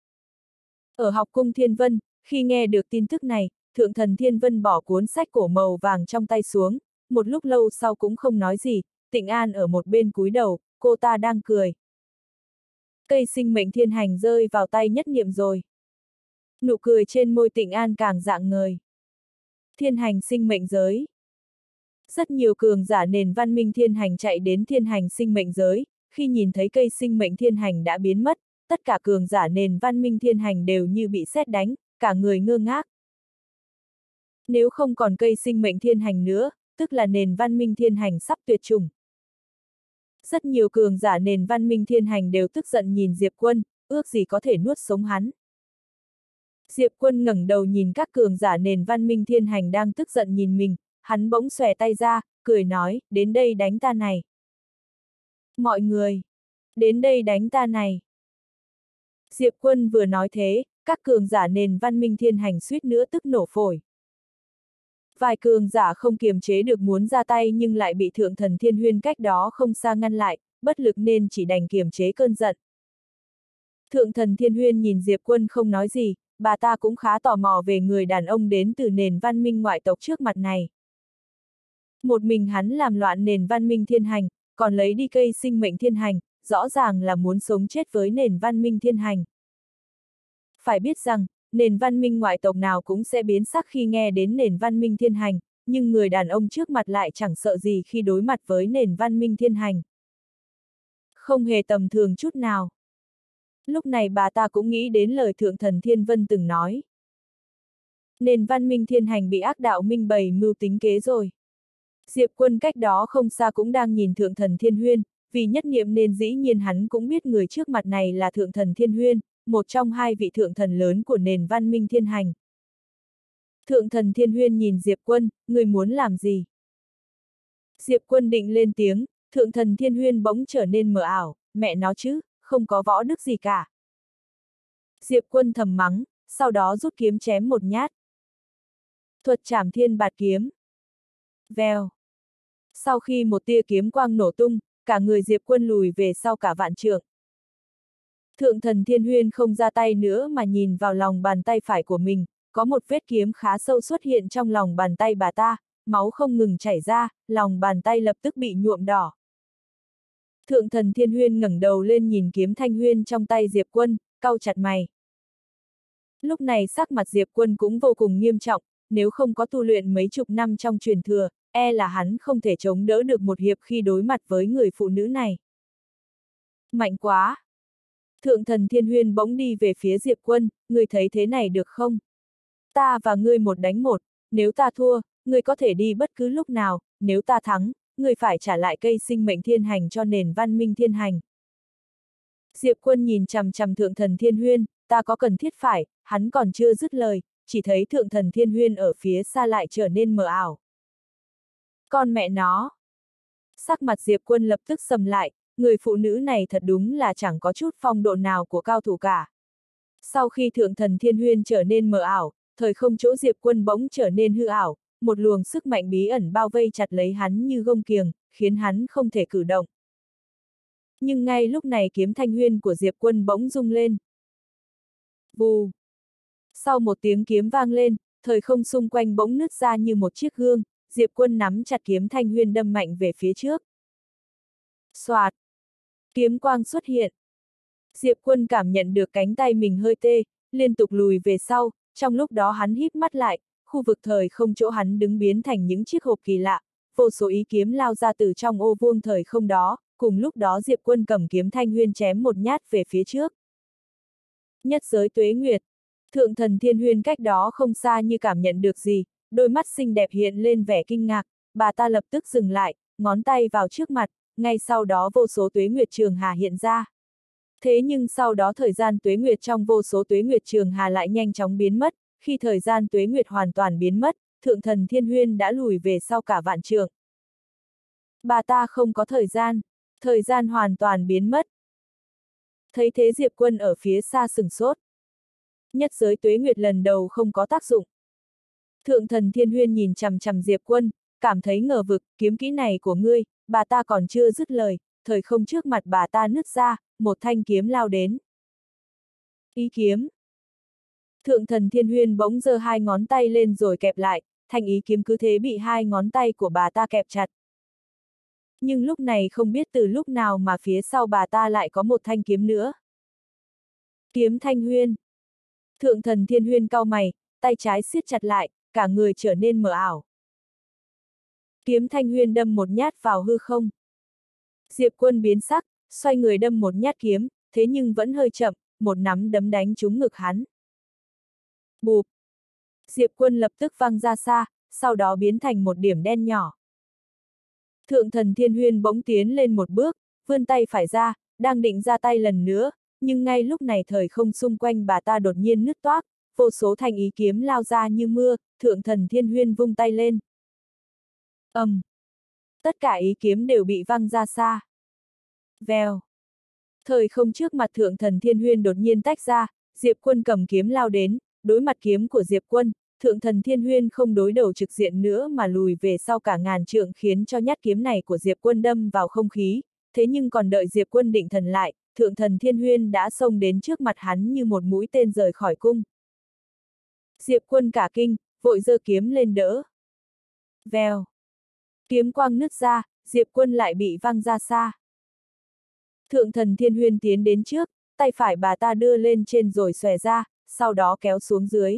Ở học cung Thiên Vân, khi nghe được tin tức này, Thượng thần Thiên Vân bỏ cuốn sách cổ màu vàng trong tay xuống, một lúc lâu sau cũng không nói gì, Tịnh An ở một bên cúi đầu, cô ta đang cười. Cây sinh mệnh thiên hành rơi vào tay Nhất Niệm rồi. Nụ cười trên môi Tịnh An càng rạng ngời. Thiên hành sinh mệnh giới. Rất nhiều cường giả nền văn minh thiên hành chạy đến thiên hành sinh mệnh giới, khi nhìn thấy cây sinh mệnh thiên hành đã biến mất, tất cả cường giả nền văn minh thiên hành đều như bị sét đánh, cả người ngơ ngác. Nếu không còn cây sinh mệnh thiên hành nữa, tức là nền văn minh thiên hành sắp tuyệt chủng. Rất nhiều cường giả nền văn minh thiên hành đều tức giận nhìn Diệp Quân, ước gì có thể nuốt sống hắn. Diệp Quân ngẩng đầu nhìn các cường giả nền văn minh thiên hành đang tức giận nhìn mình, hắn bỗng xòe tay ra, cười nói, đến đây đánh ta này. Mọi người, đến đây đánh ta này. Diệp Quân vừa nói thế, các cường giả nền văn minh thiên hành suýt nữa tức nổ phổi. Vài cường giả không kiềm chế được muốn ra tay nhưng lại bị Thượng thần Thiên Huyên cách đó không xa ngăn lại, bất lực nên chỉ đành kiềm chế cơn giận. Thượng thần Thiên Huyên nhìn Diệp Quân không nói gì, bà ta cũng khá tò mò về người đàn ông đến từ nền văn minh ngoại tộc trước mặt này. Một mình hắn làm loạn nền văn minh thiên hành, còn lấy đi cây sinh mệnh thiên hành, rõ ràng là muốn sống chết với nền văn minh thiên hành. Phải biết rằng, nền văn minh ngoại tộc nào cũng sẽ biến sắc khi nghe đến nền văn minh thiên hành, nhưng người đàn ông trước mặt lại chẳng sợ gì khi đối mặt với nền văn minh thiên hành. Không hề tầm thường chút nào. Lúc này bà ta cũng nghĩ đến lời Thượng thần Thiên Vân từng nói. Nền văn minh thiên hành bị ác đạo minh bày mưu tính kế rồi. Diệp Quân cách đó không xa cũng đang nhìn Thượng thần Thiên Huyên, vì nhất niệm nên dĩ nhiên hắn cũng biết người trước mặt này là Thượng thần Thiên Huyên, một trong hai vị thượng thần lớn của nền văn minh thiên hành. Thượng thần Thiên Huyên nhìn Diệp Quân, người muốn làm gì? Diệp Quân định lên tiếng, Thượng thần Thiên Huyên bỗng trở nên mờ ảo, mẹ nó chứ, không có võ đức gì cả. Diệp Quân thầm mắng, sau đó rút kiếm chém một nhát. Thuật trảm thiên bạt kiếm. Vèo. Sau khi một tia kiếm quang nổ tung, cả người Diệp Quân lùi về sau cả vạn trượng. Thượng thần Thiên Huyên không ra tay nữa mà nhìn vào lòng bàn tay phải của mình, có một vết kiếm khá sâu xuất hiện trong lòng bàn tay bà ta, máu không ngừng chảy ra, lòng bàn tay lập tức bị nhuộm đỏ. Thượng thần Thiên Huyên ngẩng đầu lên nhìn kiếm thanh huyên trong tay Diệp Quân, cau chặt mày. Lúc này sắc mặt Diệp Quân cũng vô cùng nghiêm trọng, nếu không có tu luyện mấy chục năm trong truyền thừa, e là hắn không thể chống đỡ được một hiệp khi đối mặt với người phụ nữ này. Mạnh quá! Thượng thần Thiên Huyên bỗng đi về phía Diệp Quân, ngươi thấy thế này được không? Ta và ngươi một đánh một, nếu ta thua, ngươi có thể đi bất cứ lúc nào, nếu ta thắng, ngươi phải trả lại cây sinh mệnh thiên hành cho nền văn minh thiên hành. Diệp Quân nhìn chằm chằm Thượng thần Thiên Huyên, ta có cần thiết phải, hắn còn chưa dứt lời, chỉ thấy Thượng thần Thiên Huyên ở phía xa lại trở nên mờ ảo. Con mẹ nó! Sắc mặt Diệp Quân lập tức sầm lại, người phụ nữ này thật đúng là chẳng có chút phong độ nào của cao thủ cả. Sau khi Thượng thần Thiên Huyên trở nên mờ ảo, thời không chỗ Diệp Quân bỗng trở nên hư ảo, một luồng sức mạnh bí ẩn bao vây chặt lấy hắn như gông kiềng, khiến hắn không thể cử động. Nhưng ngay lúc này kiếm thanh huyên của Diệp Quân bỗng rung lên. Vù! Sau một tiếng kiếm vang lên, thời không xung quanh bỗng nứt ra như một chiếc gương, Diệp Quân nắm chặt kiếm thanh huyên đâm mạnh về phía trước. Xoạt! Kiếm quang xuất hiện. Diệp Quân cảm nhận được cánh tay mình hơi tê, liên tục lùi về sau, trong lúc đó hắn híp mắt lại, khu vực thời không chỗ hắn đứng biến thành những chiếc hộp kỳ lạ, vô số ý kiếm lao ra từ trong ô vuông thời không đó, cùng lúc đó Diệp Quân cầm kiếm Thanh Huyên chém một nhát về phía trước. Nhất giới tuế nguyệt, Thượng Thần Thiên Huyên cách đó không xa như cảm nhận được gì, đôi mắt xinh đẹp hiện lên vẻ kinh ngạc, bà ta lập tức dừng lại, ngón tay vào trước mặt, ngay sau đó vô số tuế nguyệt trường hà hiện ra. Thế nhưng sau đó thời gian tuế nguyệt trong vô số tuế nguyệt trường hà lại nhanh chóng biến mất, khi thời gian tuế nguyệt hoàn toàn biến mất, Thượng Thần Thiên Huyên đã lùi về sau cả vạn trượng. Bà ta không có thời gian hoàn toàn biến mất. Thấy thế Diệp Quân ở phía xa sửng sốt. Nhất giới tuế nguyệt lần đầu không có tác dụng. Thượng Thần Thiên Huyên nhìn chằm chằm Diệp Quân, cảm thấy ngờ vực, kiếm kỹ này của ngươi, bà ta còn chưa dứt lời, thời không trước mặt bà ta nứt ra, một thanh kiếm lao đến. Ý kiếm. Thượng Thần Thiên Huyên bỗng giơ hai ngón tay lên rồi kẹp lại, thanh ý kiếm cứ thế bị hai ngón tay của bà ta kẹp chặt. Nhưng lúc này không biết từ lúc nào mà phía sau bà ta lại có một thanh kiếm nữa. Kiếm Thanh Huyên. Thượng Thần Thiên Huyên cau mày, tay trái siết chặt lại, cả người trở nên mờ ảo. Kiếm Thanh Huyên đâm một nhát vào hư không. Diệp Quân biến sắc, xoay người đâm một nhát kiếm, thế nhưng vẫn hơi chậm, một nắm đấm đánh trúng ngực hắn. Bụp! Diệp Quân lập tức văng ra xa, sau đó biến thành một điểm đen nhỏ. Thượng Thần Thiên Huyên bỗng tiến lên một bước, vươn tay phải ra, đang định ra tay lần nữa, nhưng ngay lúc này thời không xung quanh bà ta đột nhiên nứt toác, vô số thanh ý kiếm lao ra như mưa, Thượng Thần Thiên Huyên vung tay lên. Tất cả ý kiếm đều bị văng ra xa. Vèo. Thời không trước mặt Thượng Thần Thiên Huyên đột nhiên tách ra, Diệp Quân cầm kiếm lao đến, đối mặt kiếm của Diệp Quân, Thượng Thần Thiên Huyên không đối đầu trực diện nữa mà lùi về sau cả ngàn trượng khiến cho nhát kiếm này của Diệp Quân đâm vào không khí, thế nhưng còn đợi Diệp Quân định thần lại, Thượng Thần Thiên Huyên đã xông đến trước mặt hắn như một mũi tên rời khỏi cung. Diệp Quân cả kinh, vội giơ kiếm lên đỡ. Vèo. Kiếm quang nứt ra, Diệp Quân lại bị văng ra xa. Thượng Thần Thiên Huyên tiến đến trước, tay phải bà ta đưa lên trên rồi xòe ra, sau đó kéo xuống dưới.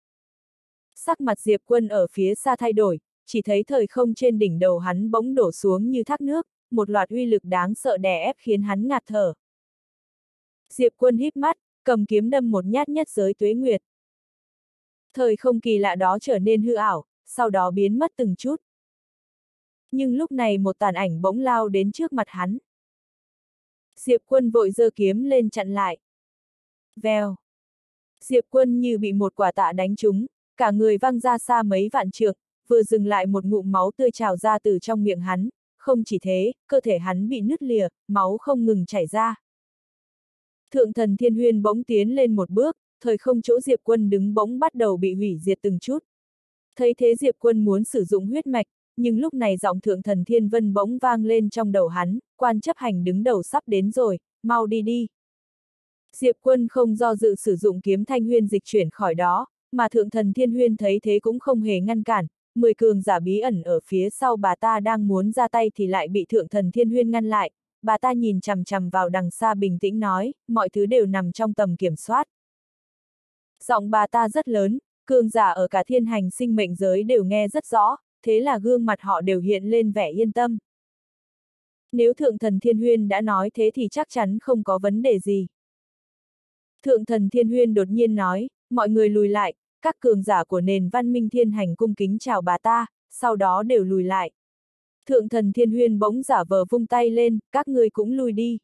Sắc mặt Diệp Quân ở phía xa thay đổi, chỉ thấy thời không trên đỉnh đầu hắn bỗng đổ xuống như thác nước, một loạt uy lực đáng sợ đè ép khiến hắn ngạt thở. Diệp Quân híp mắt, cầm kiếm đâm một nhát nhất giới tuế nguyệt. Thời không kỳ lạ đó trở nên hư ảo, sau đó biến mất từng chút. Nhưng lúc này một tàn ảnh bỗng lao đến trước mặt hắn. Diệp Quân vội giơ kiếm lên chặn lại. Vèo. Diệp Quân như bị một quả tạ đánh trúng, cả người văng ra xa mấy vạn trượng, vừa dừng lại một ngụm máu tươi trào ra từ trong miệng hắn, không chỉ thế, cơ thể hắn bị nứt lìa, máu không ngừng chảy ra. Thượng Thần Thiên Huyên bỗng tiến lên một bước, thời không chỗ Diệp Quân đứng bỗng bắt đầu bị hủy diệt từng chút. Thấy thế Diệp Quân muốn sử dụng huyết mạch, nhưng lúc này giọng Thượng Thần Thiên Vân bỗng vang lên trong đầu hắn, quan chấp hành đứng đầu sắp đến rồi, mau đi đi. Diệp Quân không do dự sử dụng kiếm Thanh Huyên dịch chuyển khỏi đó, mà Thượng Thần Thiên Huyên thấy thế cũng không hề ngăn cản, 10 cường giả bí ẩn ở phía sau bà ta đang muốn ra tay thì lại bị Thượng Thần Thiên Huyên ngăn lại, bà ta nhìn chằm chằm vào đằng xa bình tĩnh nói, mọi thứ đều nằm trong tầm kiểm soát. Giọng bà ta rất lớn, cường giả ở cả thiên hành sinh mệnh giới đều nghe rất rõ, thế là gương mặt họ đều hiện lên vẻ yên tâm. Nếu Thượng Thần Thiên Huyên đã nói thế thì chắc chắn không có vấn đề gì. Thượng Thần Thiên Huyên đột nhiên nói, mọi người lùi lại, các cường giả của nền văn minh thiên hành cung kính chào bà ta, sau đó đều lùi lại. Thượng Thần Thiên Huyên bỗng giả vờ vung tay lên, các ngươi cũng lùi đi.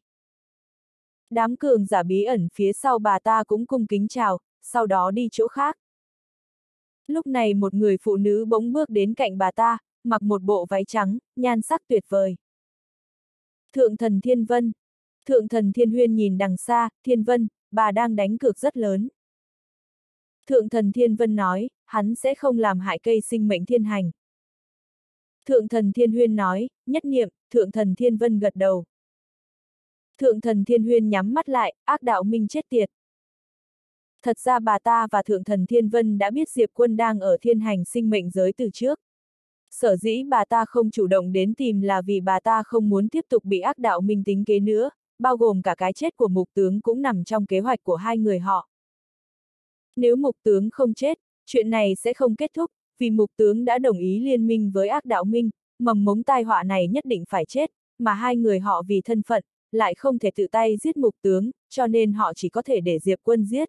Đám cường giả bí ẩn phía sau bà ta cũng cung kính chào, sau đó đi chỗ khác. Lúc này một người phụ nữ bỗng bước đến cạnh bà ta, mặc một bộ váy trắng, nhan sắc tuyệt vời. Thượng Thần Thiên Vân. Thượng Thần Thiên Huyên nhìn đằng xa, Thiên Vân, bà đang đánh cược rất lớn. Thượng Thần Thiên Vân nói, hắn sẽ không làm hại cây sinh mệnh thiên hành. Thượng Thần Thiên Huyên nói, nhất niệm, Thượng Thần Thiên Vân gật đầu. Thượng Thần Thiên Huyên nhắm mắt lại, ác đạo minh chết tiệt. Thật ra bà ta và Thượng Thần Thiên Vân đã biết Diệp Quân đang ở thiên hành sinh mệnh giới từ trước. Sở dĩ bà ta không chủ động đến tìm là vì bà ta không muốn tiếp tục bị ác đạo minh tính kế nữa, bao gồm cả cái chết của mục tướng cũng nằm trong kế hoạch của hai người họ. Nếu mục tướng không chết, chuyện này sẽ không kết thúc, vì mục tướng đã đồng ý liên minh với ác đạo minh, mầm mống tai họa này nhất định phải chết, mà hai người họ vì thân phận, lại không thể tự tay giết mục tướng, cho nên họ chỉ có thể để Diệp Quân giết.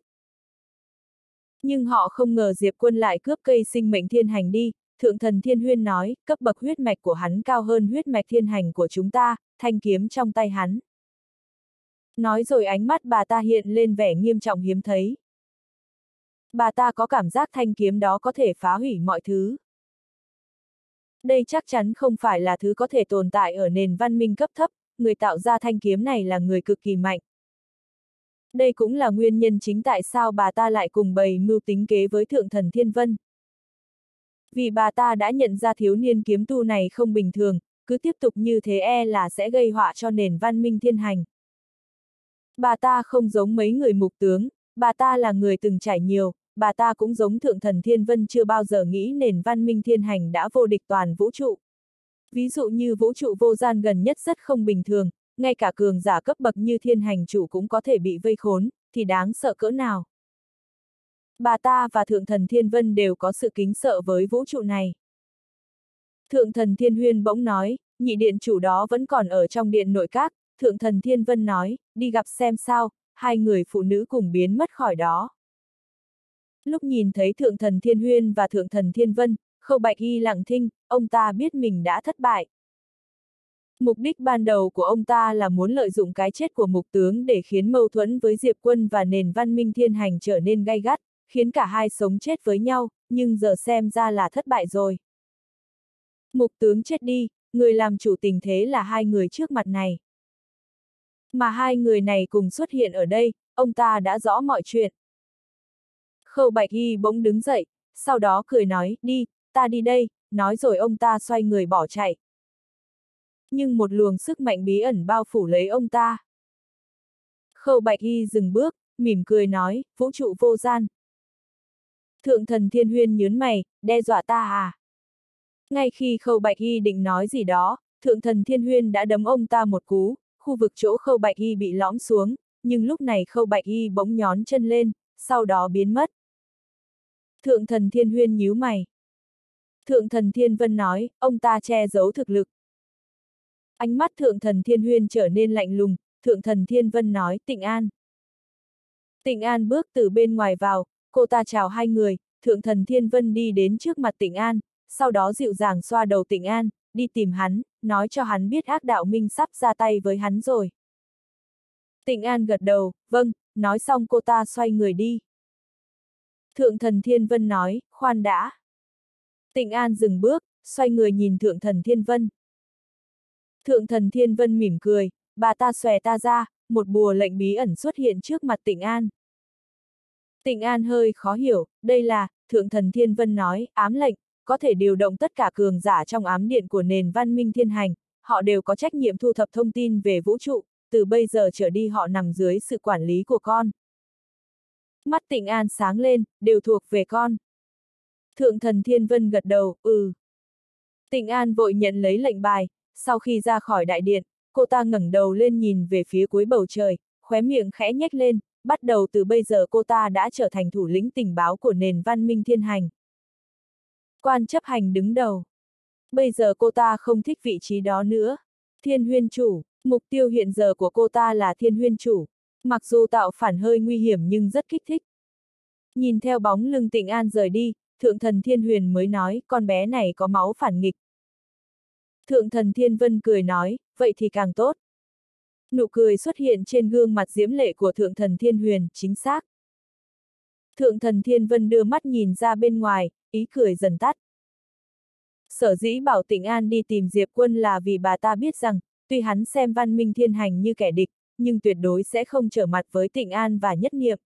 Nhưng họ không ngờ Diệp Quân lại cướp cây sinh mệnh thiên hành đi, Thượng Thần Thiên Huyên nói, cấp bậc huyết mạch của hắn cao hơn huyết mạch thiên hành của chúng ta, thanh kiếm trong tay hắn. Nói rồi ánh mắt bà ta hiện lên vẻ nghiêm trọng hiếm thấy. Bà ta có cảm giác thanh kiếm đó có thể phá hủy mọi thứ. Đây chắc chắn không phải là thứ có thể tồn tại ở nền văn minh cấp thấp, người tạo ra thanh kiếm này là người cực kỳ mạnh. Đây cũng là nguyên nhân chính tại sao bà ta lại cùng bày mưu tính kế với Thượng Thần Thiên Vân. Vì bà ta đã nhận ra thiếu niên kiếm tu này không bình thường, cứ tiếp tục như thế là sẽ gây họa cho nền văn minh thiên hành. Bà ta không giống mấy người mục tướng, bà ta là người từng trải nhiều, bà ta cũng giống Thượng Thần Thiên Vân chưa bao giờ nghĩ nền văn minh thiên hành đã vô địch toàn vũ trụ. Ví dụ như vũ trụ vô gian gần nhất rất không bình thường, ngay cả cường giả cấp bậc như thiên hành chủ cũng có thể bị vây khốn, thì đáng sợ cỡ nào. Bà ta và Thượng Thần Thiên Vân đều có sự kính sợ với vũ trụ này. Thượng Thần Thiên Huyên bỗng nói, nhị điện chủ đó vẫn còn ở trong điện nội các, Thượng Thần Thiên Vân nói, đi gặp xem sao, hai người phụ nữ cùng biến mất khỏi đó. Lúc nhìn thấy Thượng Thần Thiên Huyên và Thượng Thần Thiên Vân, Khâu Bạch Y lặng thinh, ông ta biết mình đã thất bại. Mục đích ban đầu của ông ta là muốn lợi dụng cái chết của mục tướng để khiến mâu thuẫn với Diệp Quân và nền văn minh thiên hành trở nên gay gắt, khiến cả hai sống chết với nhau, nhưng giờ xem ra là thất bại rồi. Mục tướng chết đi, người làm chủ tình thế là hai người trước mặt này. Mà hai người này cùng xuất hiện ở đây, ông ta đã rõ mọi chuyện. Khâu Bạch Y bỗng đứng dậy, sau đó cười nói, đi, ta đi đây, nói rồi ông ta xoay người bỏ chạy. Nhưng một luồng sức mạnh bí ẩn bao phủ lấy ông ta. Khâu Bạch Y dừng bước, mỉm cười nói, vũ trụ vô gian. Thượng Thần Thiên Huyên nhớn mày, đe dọa ta à? Ngay khi Khâu Bạch Y định nói gì đó, Thượng Thần Thiên Huyên đã đấm ông ta một cú, khu vực chỗ Khâu Bạch Y bị lõm xuống, nhưng lúc này Khâu Bạch Y bỗng nhón chân lên, sau đó biến mất. Thượng Thần Thiên Huyên nhíu mày. Thượng Thần Thiên Vân nói, ông ta che giấu thực lực. Ánh mắt Thượng Thần Thiên Huyên trở nên lạnh lùng, Thượng Thần Thiên Vân nói, Tịnh An. Tịnh An bước từ bên ngoài vào, cô ta chào hai người, Thượng Thần Thiên Vân đi đến trước mặt Tịnh An, sau đó dịu dàng xoa đầu Tịnh An, đi tìm hắn, nói cho hắn biết ác đạo minh sắp ra tay với hắn rồi. Tịnh An gật đầu, vâng, nói xong cô ta xoay người đi. Thượng Thần Thiên Vân nói, khoan đã. Tịnh An dừng bước, xoay người nhìn Thượng Thần Thiên Vân. Thượng Thần Thiên Vân mỉm cười, bà ta xòe ta ra, một bùa lệnh bí ẩn xuất hiện trước mặt Tịnh An. Tịnh An hơi khó hiểu, đây là, Thượng Thần Thiên Vân nói, ám lệnh, có thể điều động tất cả cường giả trong ám điện của nền văn minh thiên hành, họ đều có trách nhiệm thu thập thông tin về vũ trụ, từ bây giờ trở đi họ nằm dưới sự quản lý của con. Mắt Tịnh An sáng lên, đều thuộc về con. Thượng Thần Thiên Vân gật đầu, Tịnh An vội nhận lấy lệnh bài, sau khi ra khỏi đại điện, cô ta ngẩng đầu lên nhìn về phía cuối bầu trời, khóe miệng khẽ nhếch lên, bắt đầu từ bây giờ cô ta đã trở thành thủ lĩnh tình báo của nền văn minh thiên hành. Quan chấp hành đứng đầu. Bây giờ cô ta không thích vị trí đó nữa. Thiên Huyên Chủ, mục tiêu hiện giờ của cô ta là Thiên Huyên Chủ. Mặc dù tạo phản hơi nguy hiểm nhưng rất kích thích. Nhìn theo bóng lưng Tịnh An rời đi, Thượng Thần Thiên Huyền mới nói, con bé này có máu phản nghịch. Thượng Thần Thiên Vân cười nói, vậy thì càng tốt. Nụ cười xuất hiện trên gương mặt diễm lệ của Thượng Thần Thiên Huyền, chính xác. Thượng Thần Thiên Vân đưa mắt nhìn ra bên ngoài, ý cười dần tắt. Sở dĩ bảo Tịnh An đi tìm Diệp Quân là vì bà ta biết rằng, tuy hắn xem văn minh thiên hành như kẻ địch, nhưng tuyệt đối sẽ không trở mặt với Tịnh An và Nhất Niệm.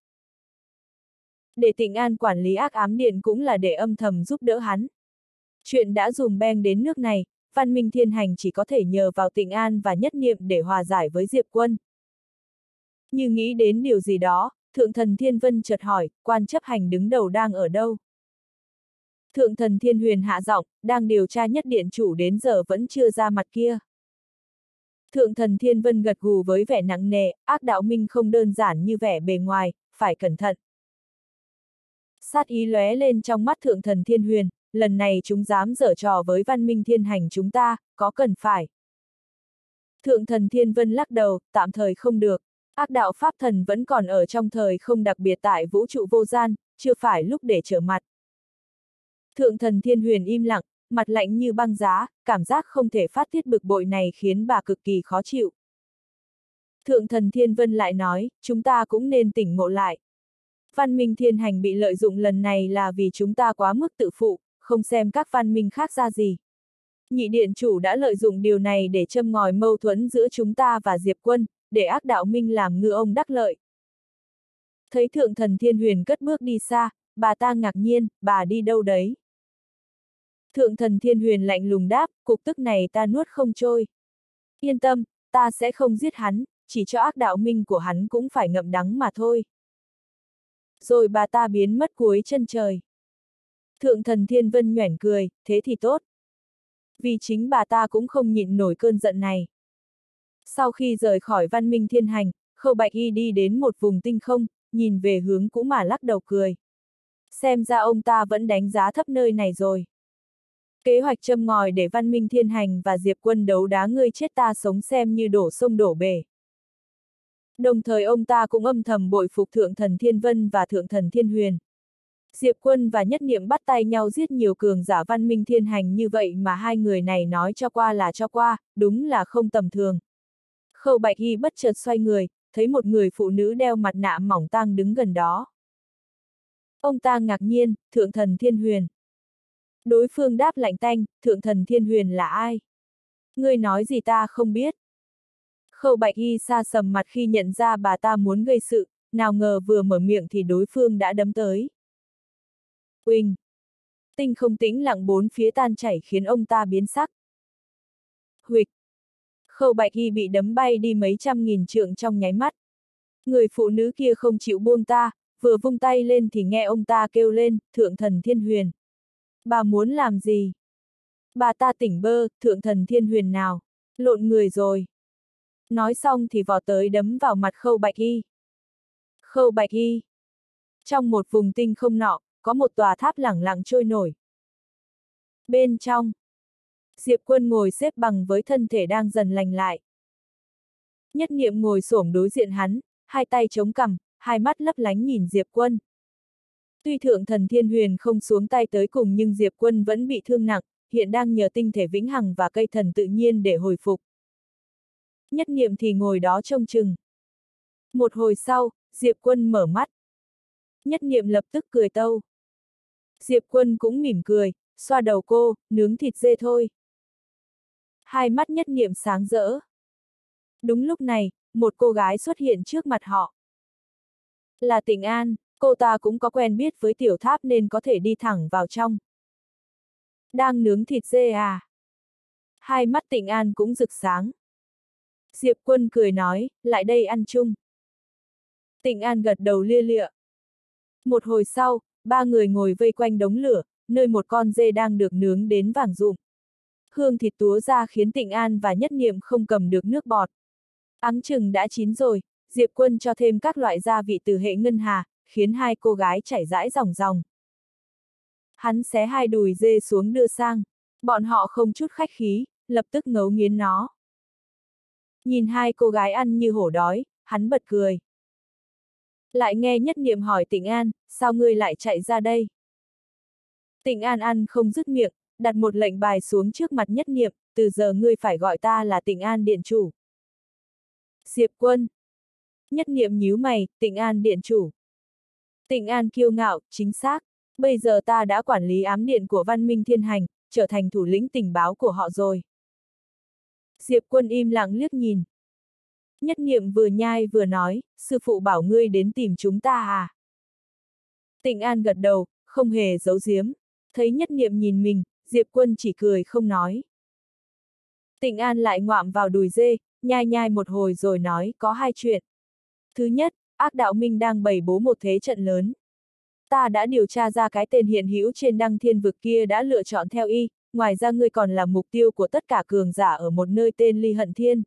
Để Tịnh An quản lý ác ám điện cũng là để âm thầm giúp đỡ hắn. Chuyện đã dùm beng đến nước này, văn minh thiên hành chỉ có thể nhờ vào Tịnh An và Nhất Niệm để hòa giải với Diệp Quân. Như nghĩ đến điều gì đó, Thượng Thần Thiên Vân chợt hỏi, quan chấp hành đứng đầu đang ở đâu? Thượng Thần Thiên Huyền hạ giọng, đang điều tra Nhất Điện chủ đến giờ vẫn chưa ra mặt kia. Thượng Thần Thiên Vân gật gù với vẻ nặng nề, ác đạo minh không đơn giản như vẻ bề ngoài, phải cẩn thận. Sát ý lóe lên trong mắt Thượng Thần Thiên Huyền, lần này chúng dám giở trò với Văn Minh Thiên Hành chúng ta, có cần phải. Thượng Thần Thiên Vân lắc đầu, tạm thời không được. Ác đạo Pháp Thần vẫn còn ở trong thời không đặc biệt tại vũ trụ vô gian, chưa phải lúc để trở mặt. Thượng Thần Thiên Huyền im lặng, mặt lạnh như băng giá, cảm giác không thể phát tiết bực bội này khiến bà cực kỳ khó chịu. Thượng Thần Thiên Vân lại nói, chúng ta cũng nên tỉnh ngộ lại. Văn minh thiên hành bị lợi dụng lần này là vì chúng ta quá mức tự phụ, không xem các văn minh khác ra gì. Nhị điện chủ đã lợi dụng điều này để châm ngòi mâu thuẫn giữa chúng ta và Diệp Quân, để ác đạo minh làm ngư ông đắc lợi. Thấy Thượng Thần Thiên Huyền cất bước đi xa, bà ta ngạc nhiên, bà đi đâu đấy? Thượng Thần Thiên Huyền lạnh lùng đáp, cục tức này ta nuốt không trôi. Yên tâm, ta sẽ không giết hắn, chỉ cho ác đạo minh của hắn cũng phải ngậm đắng mà thôi. Rồi bà ta biến mất cuối chân trời. Thượng Thần Thiên Vân nhoẻn cười, thế thì tốt. Vì chính bà ta cũng không nhịn nổi cơn giận này. Sau khi rời khỏi Văn Minh Thiên Hành, Khâu Bạch Y đi đến một vùng tinh không, nhìn về hướng cũ mà lắc đầu cười. Xem ra ông ta vẫn đánh giá thấp nơi này rồi. Kế hoạch châm ngòi để Văn Minh Thiên Hành và Diệp Quân đấu đá ngươi chết ta sống xem như đổ sông đổ bể. Đồng thời ông ta cũng âm thầm bội phục Thượng Thần Thiên Vân và Thượng Thần Thiên Huyền. Diệp Quân và Nhất Niệm bắt tay nhau giết nhiều cường giả Văn Minh Thiên Hành như vậy mà hai người này nói cho qua là cho qua, đúng là không tầm thường. Khâu Bạch Y bất chợt xoay người, thấy một người phụ nữ đeo mặt nạ mỏng tang đứng gần đó. Ông ta ngạc nhiên, Thượng Thần Thiên Huyền. Đối phương đáp lạnh tanh, Thượng Thần Thiên Huyền là ai? Ngươi nói gì ta không biết. Khâu Bạch Y sa sầm mặt khi nhận ra bà ta muốn gây sự, nào ngờ vừa mở miệng thì đối phương đã đấm tới. Uỳnh! Tinh không tĩnh lặng bốn phía tan chảy khiến ông ta biến sắc. Huỵch! Khâu Bạch Y bị đấm bay đi mấy trăm nghìn trượng trong nháy mắt. Người phụ nữ kia không chịu buông ta, vừa vung tay lên thì nghe ông ta kêu lên, Thượng Thần Thiên Huyền. Bà muốn làm gì? Bà ta tỉnh bơ, Thượng Thần Thiên Huyền nào? Lộn người rồi. Nói xong thì vò tới đấm vào mặt Khâu Bạch Y. Khâu Bạch Y. Trong một vùng tinh không nọ, có một tòa tháp lẳng lặng trôi nổi. Bên trong, Diệp Quân ngồi xếp bằng với thân thể đang dần lành lại. Nhất Niệm ngồi xổm đối diện hắn, hai tay chống cằm, hai mắt lấp lánh nhìn Diệp Quân. Tuy Thượng Thần Thiên Huyền không xuống tay tới cùng nhưng Diệp Quân vẫn bị thương nặng, hiện đang nhờ tinh thể vĩnh hằng và cây thần tự nhiên để hồi phục. Nhất Niệm thì ngồi đó trông chừng. Một hồi sau, Diệp Quân mở mắt. Nhất Niệm lập tức cười tâu. Diệp Quân cũng mỉm cười, xoa đầu cô, nướng thịt dê thôi. Hai mắt Nhất Niệm sáng rỡ. Đúng lúc này, một cô gái xuất hiện trước mặt họ. Là Tịnh An, cô ta cũng có quen biết với tiểu tháp nên có thể đi thẳng vào trong. Đang nướng thịt dê à? Hai mắt Tịnh An cũng rực sáng. Diệp Quân cười nói, lại đây ăn chung. Tịnh An gật đầu lia lịa. Một hồi sau, ba người ngồi vây quanh đống lửa, nơi một con dê đang được nướng đến vàng rụm. Hương thịt túa ra khiến Tịnh An và Nhất Niệm không cầm được nước bọt. Áng chừng đã chín rồi, Diệp Quân cho thêm các loại gia vị từ hệ ngân hà, khiến hai cô gái chảy rãi ròng ròng. Hắn xé hai đùi dê xuống đưa sang. Bọn họ không chút khách khí, lập tức ngấu nghiến nó. Nhìn hai cô gái ăn như hổ đói, hắn bật cười. Lại nghe Nhất Niệm hỏi Tịnh An, sao ngươi lại chạy ra đây? Tịnh An ăn không dứt miệng, đặt một lệnh bài xuống trước mặt Nhất Niệm, từ giờ ngươi phải gọi ta là Tịnh An Điện Chủ. Diệp Quân. Nhất Niệm nhíu mày, Tịnh An Điện Chủ. Tịnh An kiêu ngạo, chính xác, bây giờ ta đã quản lý ám điện của Văn Minh Thiên Hành, trở thành thủ lĩnh tình báo của họ rồi. Diệp Quân im lặng liếc nhìn. Nhất Niệm vừa nhai vừa nói, sư phụ bảo ngươi đến tìm chúng ta à? Tịnh An gật đầu, không hề giấu giếm. Thấy Nhất Niệm nhìn mình, Diệp Quân chỉ cười không nói. Tịnh An lại ngoạm vào đùi dê, nhai nhai một hồi rồi nói, có hai chuyện. Thứ nhất, ác đạo minh đang bày bố một thế trận lớn. Ta đã điều tra ra cái tên hiện hữu trên đăng thiên vực kia đã lựa chọn theo y, ngoài ra ngươi còn là mục tiêu của tất cả cường giả ở một nơi tên Ly Hận Thiên.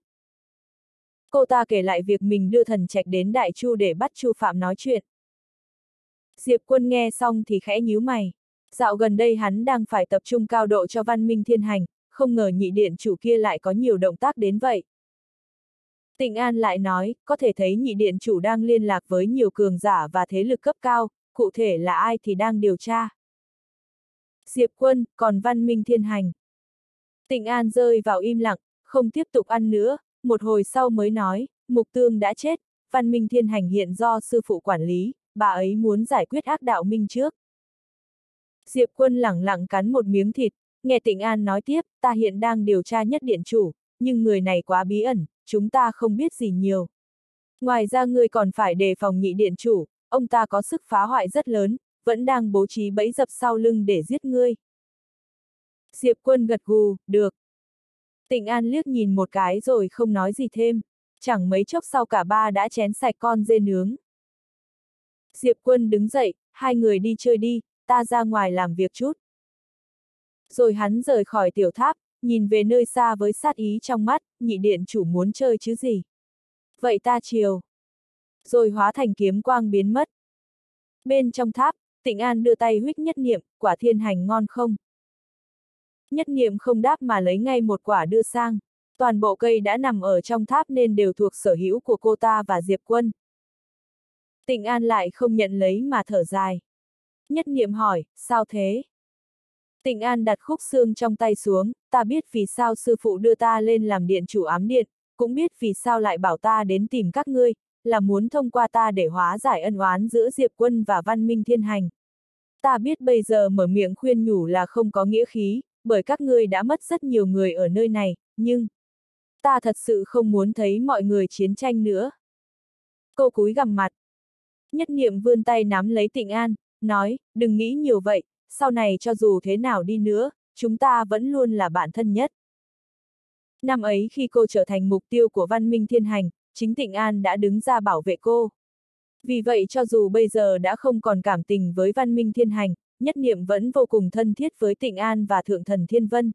Cô ta kể lại việc mình đưa thần trạch đến Đại Chu để bắt Chu Phạm nói chuyện. Diệp Quân nghe xong thì khẽ nhíu mày. Dạo gần đây hắn đang phải tập trung cao độ cho Văn Minh Thiên Hành, không ngờ nhị điện chủ kia lại có nhiều động tác đến vậy. Tịnh An lại nói, có thể thấy nhị điện chủ đang liên lạc với nhiều cường giả và thế lực cấp cao, cụ thể là ai thì đang điều tra. Diệp Quân, còn Văn Minh Thiên Hành. Tịnh An rơi vào im lặng, không tiếp tục ăn nữa, một hồi sau mới nói, Mục Tương đã chết, Văn Minh Thiên Hành hiện do sư phụ quản lý, bà ấy muốn giải quyết ác đạo minh trước. Diệp Quân lẳng lặng cắn một miếng thịt, nghe Tịnh An nói tiếp, ta hiện đang điều tra nhất điện chủ, nhưng người này quá bí ẩn, chúng ta không biết gì nhiều. Ngoài ra ngươi còn phải đề phòng nhị điện chủ, ông ta có sức phá hoại rất lớn, vẫn đang bố trí bẫy dập sau lưng để giết ngươi. Diệp Quân gật gù, được. Tịnh An liếc nhìn một cái rồi không nói gì thêm, chẳng mấy chốc sau cả ba đã chén sạch con dê nướng. Diệp Quân đứng dậy, hai người đi chơi đi, ta ra ngoài làm việc chút. Rồi hắn rời khỏi tiểu tháp, nhìn về nơi xa với sát ý trong mắt, nhị điện chủ muốn chơi chứ gì. Vậy ta chiều. Rồi hóa thành kiếm quang biến mất. Bên trong tháp, Tịnh An đưa tay huých Nhất Niệm, quả thiên hành ngon không? Nhất Niệm không đáp mà lấy ngay một quả đưa sang. Toàn bộ cây đã nằm ở trong tháp nên đều thuộc sở hữu của cô ta và Diệp Quân. Tịnh An lại không nhận lấy mà thở dài. Nhất Niệm hỏi, sao thế? Tịnh An đặt khúc xương trong tay xuống, ta biết vì sao sư phụ đưa ta lên làm điện chủ ám điện, cũng biết vì sao lại bảo ta đến tìm các ngươi, là muốn thông qua ta để hóa giải ân oán giữa Diệp Quân và Văn Minh Thiên Hành. Ta biết bây giờ mở miệng khuyên nhủ là không có nghĩa khí, bởi các ngươi đã mất rất nhiều người ở nơi này, nhưng ta thật sự không muốn thấy mọi người chiến tranh nữa. Cô cúi gằm mặt. Nhất Niệm vươn tay nắm lấy Tịnh An, nói, đừng nghĩ nhiều vậy, sau này cho dù thế nào đi nữa, chúng ta vẫn luôn là bạn thân nhất. Năm ấy khi cô trở thành mục tiêu của Văn Minh Thiên Hành, chính Tịnh An đã đứng ra bảo vệ cô. Vì vậy cho dù bây giờ đã không còn cảm tình với Văn Minh Thiên Hành, Nhất Niệm vẫn vô cùng thân thiết với Tịnh An và Thượng Thần Thiên Vân.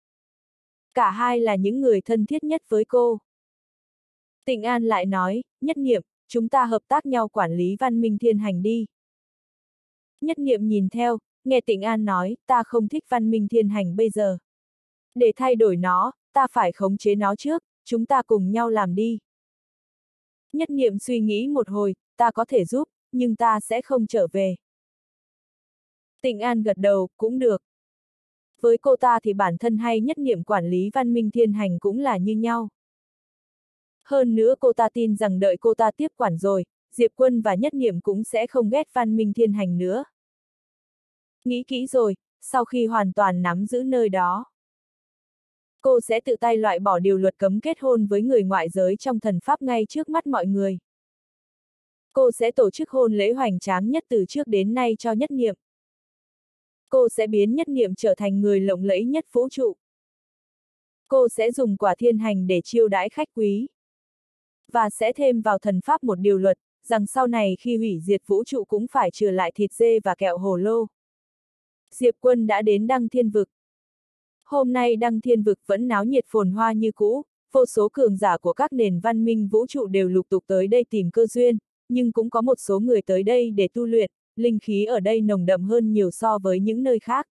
Cả hai là những người thân thiết nhất với cô. Tịnh An lại nói, Nhất Niệm, chúng ta hợp tác nhau quản lý Văn Minh Thiên Hành đi. Nhất Niệm nhìn theo, nghe Tịnh An nói, ta không thích Văn Minh Thiên Hành bây giờ. Để thay đổi nó, ta phải khống chế nó trước, chúng ta cùng nhau làm đi. Nhất Niệm suy nghĩ một hồi, ta có thể giúp, nhưng ta sẽ không trở về. Tịnh An gật đầu, cũng được. Với cô ta thì bản thân hay Nhất Niệm quản lý Văn Minh Thiên Hành cũng là như nhau. Hơn nữa cô ta tin rằng đợi cô ta tiếp quản rồi, Diệp Quân và Nhất Niệm cũng sẽ không ghét Văn Minh Thiên Hành nữa. Nghĩ kỹ rồi, sau khi hoàn toàn nắm giữ nơi đó, cô sẽ tự tay loại bỏ điều luật cấm kết hôn với người ngoại giới trong thần pháp ngay trước mắt mọi người. Cô sẽ tổ chức hôn lễ hoành tráng nhất từ trước đến nay cho Nhất Niệm. Cô sẽ biến Nhất Niệm trở thành người lộng lẫy nhất vũ trụ. Cô sẽ dùng quả thiên hành để chiêu đãi khách quý. Và sẽ thêm vào thần pháp một điều luật, rằng sau này khi hủy diệt vũ trụ cũng phải trừ lại thịt dê và kẹo hồ lô. Diệp Quân đã đến Đăng Thiên Vực. Hôm nay Đăng Thiên Vực vẫn náo nhiệt phồn hoa như cũ, vô số cường giả của các nền văn minh vũ trụ đều lục tục tới đây tìm cơ duyên, nhưng cũng có một số người tới đây để tu luyện, linh khí ở đây nồng đậm hơn nhiều so với những nơi khác.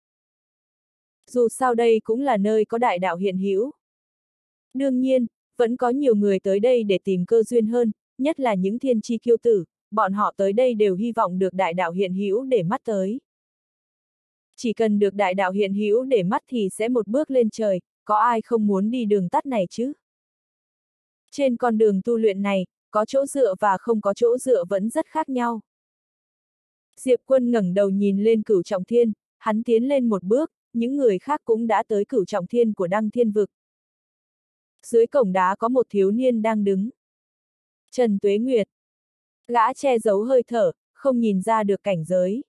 Dù sao đây cũng là nơi có đại đạo hiện hữu. Đương nhiên, vẫn có nhiều người tới đây để tìm cơ duyên hơn, nhất là những thiên chi kiêu tử, bọn họ tới đây đều hy vọng được đại đạo hiện hữu để mắt tới. Chỉ cần được đại đạo hiện hữu để mắt thì sẽ một bước lên trời, có ai không muốn đi đường tắt này chứ? Trên con đường tu luyện này, có chỗ dựa và không có chỗ dựa vẫn rất khác nhau. Diệp Quân ngẩng đầu nhìn lên Cửu Trọng Thiên, hắn tiến lên một bước, những người khác cũng đã tới Cửu Trọng Thiên của Đăng Thiên Vực. Dưới cổng đá có một thiếu niên đang đứng. Trần Tuế Nguyệt. Gã che giấu hơi thở, không nhìn ra được cảnh giới.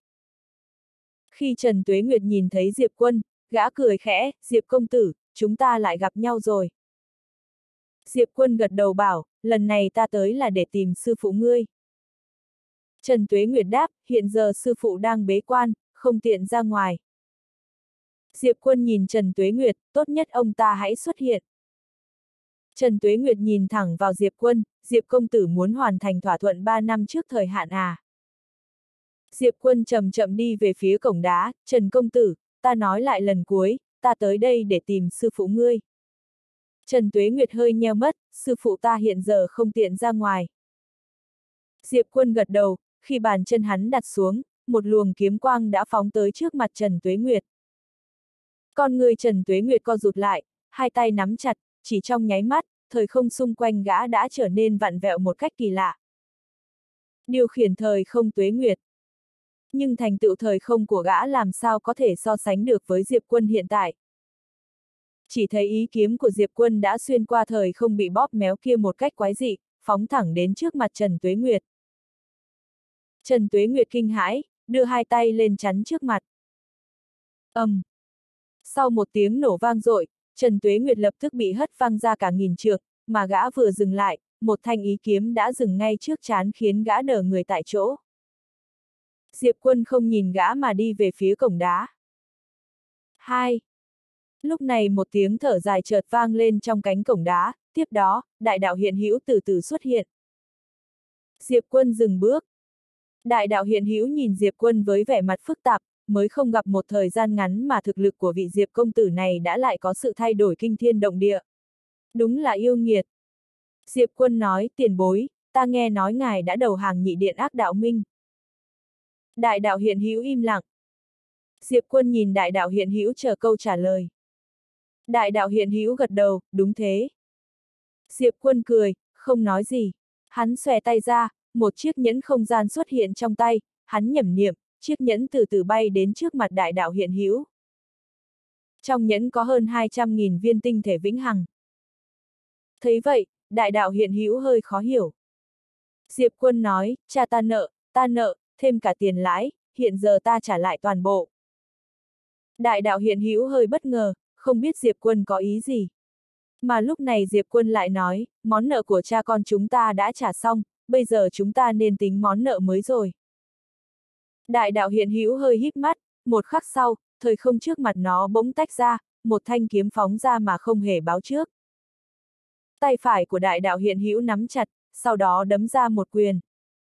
Khi Trần Tuế Nguyệt nhìn thấy Diệp Quân, gã cười khẽ, Diệp công tử, chúng ta lại gặp nhau rồi. Diệp Quân gật đầu bảo, lần này ta tới là để tìm sư phụ ngươi. Trần Tuế Nguyệt đáp, hiện giờ sư phụ đang bế quan, không tiện ra ngoài. Diệp Quân nhìn Trần Tuế Nguyệt, tốt nhất ông ta hãy xuất hiện. Trần Tuế Nguyệt nhìn thẳng vào Diệp Quân, Diệp công tử muốn hoàn thành thỏa thuận 3 năm trước thời hạn à? Diệp Quân chậm chậm đi về phía cổng đá, Trần công tử, ta nói lại lần cuối, ta tới đây để tìm sư phụ ngươi. Trần Tuế Nguyệt hơi nheo mắt, sư phụ ta hiện giờ không tiện ra ngoài. Diệp Quân gật đầu, khi bàn chân hắn đặt xuống, một luồng kiếm quang đã phóng tới trước mặt Trần Tuế Nguyệt. Con người Trần Tuế Nguyệt co rụt lại, hai tay nắm chặt, chỉ trong nháy mắt, thời không xung quanh gã đã trở nên vặn vẹo một cách kỳ lạ. Điều khiển thời không Tuế Nguyệt. Nhưng thành tựu thời không của gã làm sao có thể so sánh được với Diệp Quân hiện tại. Chỉ thấy ý kiếm của Diệp Quân đã xuyên qua thời không bị bóp méo kia một cách quái dị, phóng thẳng đến trước mặt Trần Tuế Nguyệt. Trần Tuế Nguyệt kinh hãi, đưa hai tay lên chắn trước mặt. Sau một tiếng nổ vang dội, Trần Tuế Nguyệt lập tức bị hất văng ra cả nghìn trượng, mà gã vừa dừng lại, một thanh ý kiếm đã dừng ngay trước trán khiến gã đờ người tại chỗ. Diệp Quân không nhìn gã mà đi về phía cổng đá. 2. Lúc này một tiếng thở dài chợt vang lên trong cánh cổng đá, tiếp đó, đại đạo hiện hữu từ từ xuất hiện. Diệp Quân dừng bước. Đại đạo hiện hữu nhìn Diệp Quân với vẻ mặt phức tạp, mới không gặp một thời gian ngắn mà thực lực của vị Diệp công tử này đã lại có sự thay đổi kinh thiên động địa. Đúng là yêu nghiệt. Diệp Quân nói, tiền bối, ta nghe nói ngài đã đầu hàng Nhị Điện Ác Đạo Minh. Đại đạo hiện hữu im lặng. Diệp Quân nhìn đại đạo hiện hữu chờ câu trả lời. Đại đạo hiện hữu gật đầu, đúng thế. Diệp Quân cười, không nói gì. Hắn xòe tay ra, một chiếc nhẫn không gian xuất hiện trong tay, hắn nhẩm niệm, chiếc nhẫn từ từ bay đến trước mặt đại đạo hiện hữu. Trong nhẫn có hơn 200.000 viên tinh thể vĩnh hằng. Thấy vậy, đại đạo hiện hữu hơi khó hiểu. Diệp Quân nói, cha ta nợ, thêm cả tiền lãi, hiện giờ ta trả lại toàn bộ. Đại đạo hiện hữu hơi bất ngờ, không biết Diệp Quân có ý gì. Mà lúc này Diệp Quân lại nói, món nợ của cha con chúng ta đã trả xong, bây giờ chúng ta nên tính món nợ mới rồi. Đại đạo hiện hữu hơi híp mắt, một khắc sau, thời không trước mặt nó bỗng tách ra, một thanh kiếm phóng ra mà không hề báo trước. Tay phải của đại đạo hiện hữu nắm chặt, sau đó đấm ra một quyền.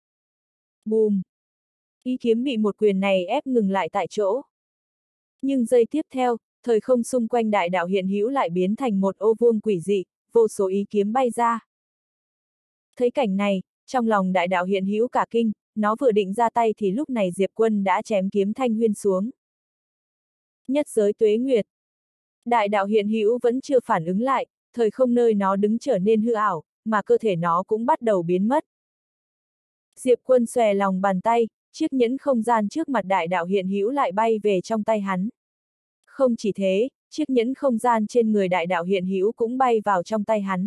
Bùm! Ý kiếm bị một quyền này ép ngừng lại tại chỗ. Nhưng giây tiếp theo, thời không xung quanh đại đạo hiện hữu lại biến thành một ô vuông quỷ dị, vô số ý kiếm bay ra. Thấy cảnh này, trong lòng đại đạo hiện hữu cả kinh, nó vừa định ra tay thì lúc này Diệp Quân đã chém kiếm thanh huyên xuống. Nhất giới tuế nguyệt. Đại đạo hiện hữu vẫn chưa phản ứng lại, thời không nơi nó đứng trở nên hư ảo, mà cơ thể nó cũng bắt đầu biến mất. Diệp Quân xòe lòng bàn tay, chiếc nhẫn không gian trước mặt đại đạo hiện hữu lại bay về trong tay hắn. Không chỉ thế, chiếc nhẫn không gian trên người đại đạo hiện hữu cũng bay vào trong tay hắn.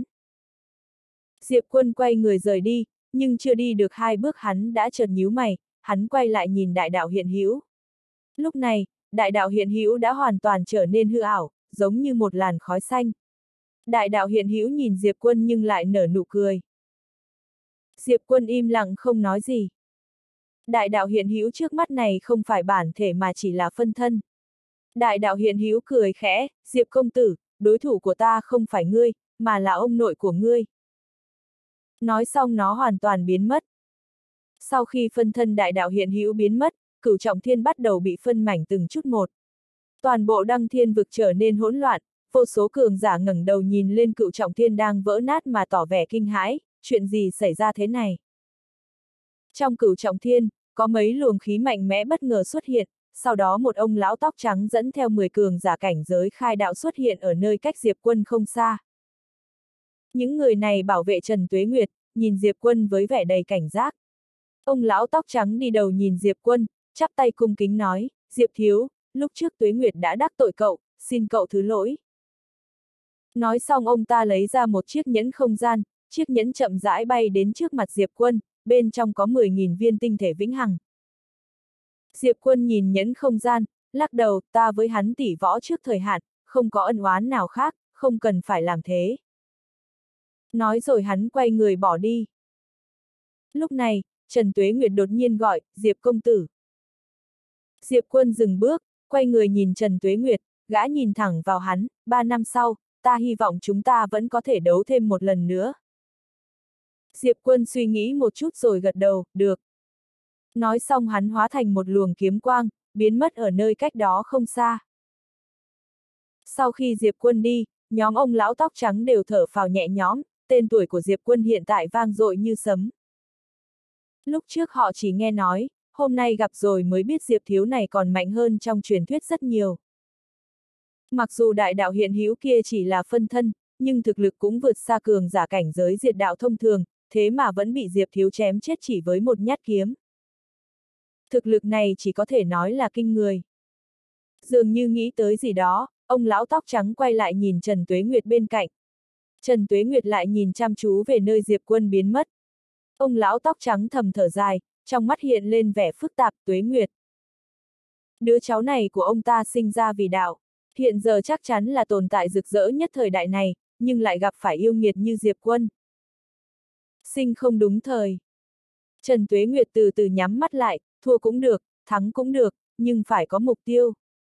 Diệp Quân quay người rời đi, nhưng chưa đi được 2 bước hắn đã chợt nhíu mày, hắn quay lại nhìn đại đạo hiện hữu. Lúc này, đại đạo hiện hữu đã hoàn toàn trở nên hư ảo, giống như một làn khói xanh. Đại đạo hiện hữu nhìn Diệp Quân nhưng lại nở nụ cười. Diệp Quân im lặng không nói gì. Đại đạo hiện hữu trước mắt này không phải bản thể mà chỉ là phân thân. Đại đạo hiện hữu cười khẽ, Diệp công tử, đối thủ của ta không phải ngươi, mà là ông nội của ngươi. Nói xong nó hoàn toàn biến mất. Sau khi phân thân đại đạo hiện hữu biến mất, Cửu Trọng Thiên bắt đầu bị phân mảnh từng chút một. Toàn bộ Đăng Thiên vực trở nên hỗn loạn, vô số cường giả ngẩng đầu nhìn lên Cửu Trọng Thiên đang vỡ nát mà tỏ vẻ kinh hãi, chuyện gì xảy ra thế này? Trong Cửu Trọng Thiên, có mấy luồng khí mạnh mẽ bất ngờ xuất hiện, sau đó một ông lão tóc trắng dẫn theo 10 cường giả cảnh giới khai đạo xuất hiện ở nơi cách Diệp Quân không xa. Những người này bảo vệ Trần Tuế Nguyệt, nhìn Diệp Quân với vẻ đầy cảnh giác. Ông lão tóc trắng đi đầu nhìn Diệp Quân, chắp tay cung kính nói, Diệp thiếu, lúc trước Tuế Nguyệt đã đắc tội cậu, xin cậu thứ lỗi. Nói xong ông ta lấy ra một chiếc nhẫn không gian, chiếc nhẫn chậm rãi bay đến trước mặt Diệp Quân, bên trong có 10.000 viên tinh thể vĩnh hằng. Diệp Quân nhìn nhẫn không gian, lắc đầu, ta với hắn tỷ võ trước thời hạn, không có ân oán nào khác, không cần phải làm thế. Nói rồi hắn quay người bỏ đi. Lúc này, Trần Tuế Nguyệt đột nhiên gọi, Diệp công tử. Diệp Quân dừng bước, quay người nhìn Trần Tuế Nguyệt, gã nhìn thẳng vào hắn, 3 năm sau, ta hy vọng chúng ta vẫn có thể đấu thêm một lần nữa. Diệp Quân suy nghĩ một chút rồi gật đầu, được. Nói xong hắn hóa thành một luồng kiếm quang, biến mất ở nơi cách đó không xa. Sau khi Diệp Quân đi, nhóm ông lão tóc trắng đều thở phào nhẹ nhõm, tên tuổi của Diệp Quân hiện tại vang dội như sấm. Lúc trước họ chỉ nghe nói, hôm nay gặp rồi mới biết Diệp thiếu này còn mạnh hơn trong truyền thuyết rất nhiều. Mặc dù đại đạo hiện hữu kia chỉ là phân thân, nhưng thực lực cũng vượt xa cường giả cảnh giới diệt đạo thông thường, thế mà vẫn bị Diệp thiếu chém chết chỉ với một nhát kiếm. Thực lực này chỉ có thể nói là kinh người. Dường như nghĩ tới gì đó, ông lão tóc trắng quay lại nhìn Trần Tuế Nguyệt bên cạnh. Trần Tuế Nguyệt lại nhìn chăm chú về nơi Diệp Quân biến mất. Ông lão tóc trắng thầm thở dài, trong mắt hiện lên vẻ phức tạp. Tuế Nguyệt. Đứa cháu này của ông ta sinh ra vì đạo, hiện giờ chắc chắn là tồn tại rực rỡ nhất thời đại này, nhưng lại gặp phải yêu nghiệt như Diệp Quân. Sinh không đúng thời. Trần Tuế Nguyệt từ từ nhắm mắt lại, thua cũng được, thắng cũng được, nhưng phải có mục tiêu.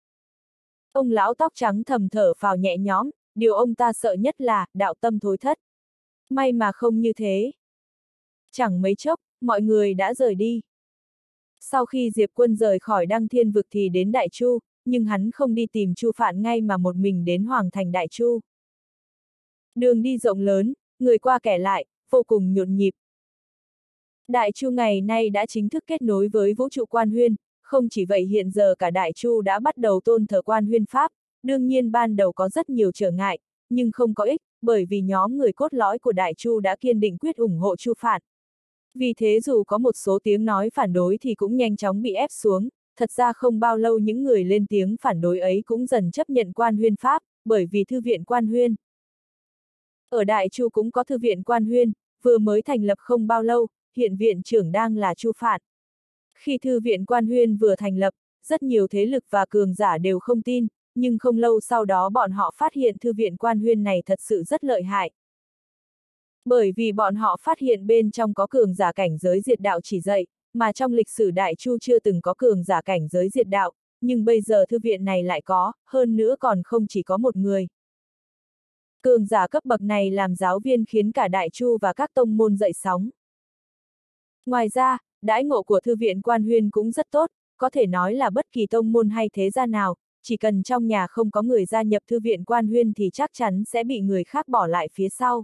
Ông lão tóc trắng thầm thở phào nhẹ nhõm, điều ông ta sợ nhất là đạo tâm thối thất. May mà không như thế. Chẳng mấy chốc, mọi người đã rời đi. Sau khi Diệp Quân rời khỏi Đăng Thiên Vực thì đến Đại Chu, nhưng hắn không đi tìm Chu Phạn ngay mà một mình đến Hoàng thành Đại Chu. Đường đi rộng lớn, người qua kẻ lại, vô cùng nhộn nhịp. Đại Chu ngày nay đã chính thức kết nối với vũ trụ Quan Huyên, không chỉ vậy hiện giờ cả Đại Chu đã bắt đầu tôn thờ Quan Huyên Pháp, đương nhiên ban đầu có rất nhiều trở ngại, nhưng không có ích, bởi vì nhóm người cốt lõi của Đại Chu đã kiên định quyết ủng hộ Chu Phạn. Vì thế dù có một số tiếng nói phản đối thì cũng nhanh chóng bị ép xuống, thật ra không bao lâu những người lên tiếng phản đối ấy cũng dần chấp nhận Quan Huyên Pháp, bởi vì Thư viện Quan Huyên. Ở Đại Chu cũng có Thư viện Quan Huyên, vừa mới thành lập không bao lâu, hiện viện trưởng đang là Chu Phạn. Khi Thư viện Quan Huyên vừa thành lập, rất nhiều thế lực và cường giả đều không tin, nhưng không lâu sau đó bọn họ phát hiện Thư viện Quan Huyên này thật sự rất lợi hại. Bởi vì bọn họ phát hiện bên trong có cường giả cảnh giới diệt đạo chỉ dạy, mà trong lịch sử Đại Chu chưa từng có cường giả cảnh giới diệt đạo, nhưng bây giờ thư viện này lại có, hơn nữa còn không chỉ có một người. Cường giả cấp bậc này làm giáo viên khiến cả Đại Chu và các tông môn dậy sóng. Ngoài ra, đãi ngộ của Thư viện Quan Huyên cũng rất tốt, có thể nói là bất kỳ tông môn hay thế gia nào, chỉ cần trong nhà không có người gia nhập Thư viện Quan Huyên thì chắc chắn sẽ bị người khác bỏ lại phía sau.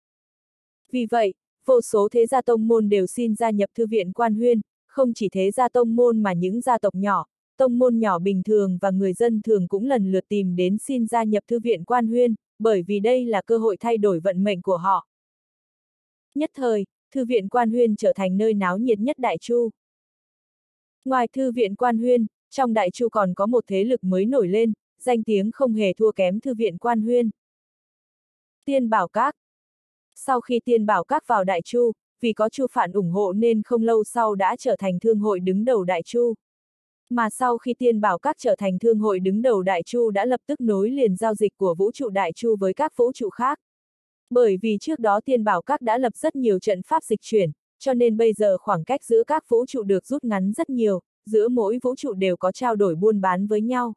Vì vậy, vô số thế gia tông môn đều xin gia nhập Thư viện Quan Huyên, không chỉ thế gia tông môn mà những gia tộc nhỏ, tông môn nhỏ bình thường và người dân thường cũng lần lượt tìm đến xin gia nhập Thư viện Quan Huyên, bởi vì đây là cơ hội thay đổi vận mệnh của họ. Nhất thời, Thư viện Quan Huyên trở thành nơi náo nhiệt nhất Đại Chu. Ngoài Thư viện Quan Huyên, trong Đại Chu còn có một thế lực mới nổi lên, danh tiếng không hề thua kém Thư viện Quan Huyên. Tiên Bảo Các. Sau khi Tiên Bảo Các vào Đại Chu, vì có Chu Phạn ủng hộ nên không lâu sau đã trở thành thương hội đứng đầu Đại Chu. Mà sau khi Tiên Bảo Các trở thành thương hội đứng đầu Đại Chu đã lập tức nối liền giao dịch của vũ trụ Đại Chu với các vũ trụ khác. Bởi vì trước đó Tiên Bảo Các đã lập rất nhiều trận pháp dịch chuyển, cho nên bây giờ khoảng cách giữa các vũ trụ được rút ngắn rất nhiều, giữa mỗi vũ trụ đều có trao đổi buôn bán với nhau.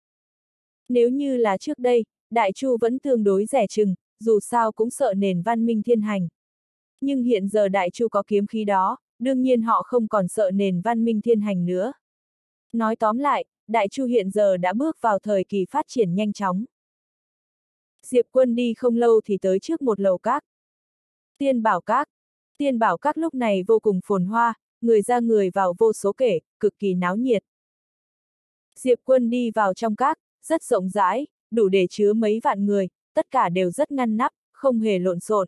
Nếu như là trước đây, Đại Chu vẫn tương đối rẻ chừng, dù sao cũng sợ nền văn minh thiên hành. Nhưng hiện giờ Đại Chu có kiếm khí đó, đương nhiên họ không còn sợ nền văn minh thiên hành nữa. Nói tóm lại, Đại Chu hiện giờ đã bước vào thời kỳ phát triển nhanh chóng. Diệp Quân đi không lâu thì tới trước một lầu các. Tiên Bảo Các. Tiên Bảo Các lúc này vô cùng phồn hoa, người ra người vào vô số kể, cực kỳ náo nhiệt. Diệp Quân đi vào trong các, rất rộng rãi, đủ để chứa mấy vạn người, tất cả đều rất ngăn nắp, không hề lộn xộn.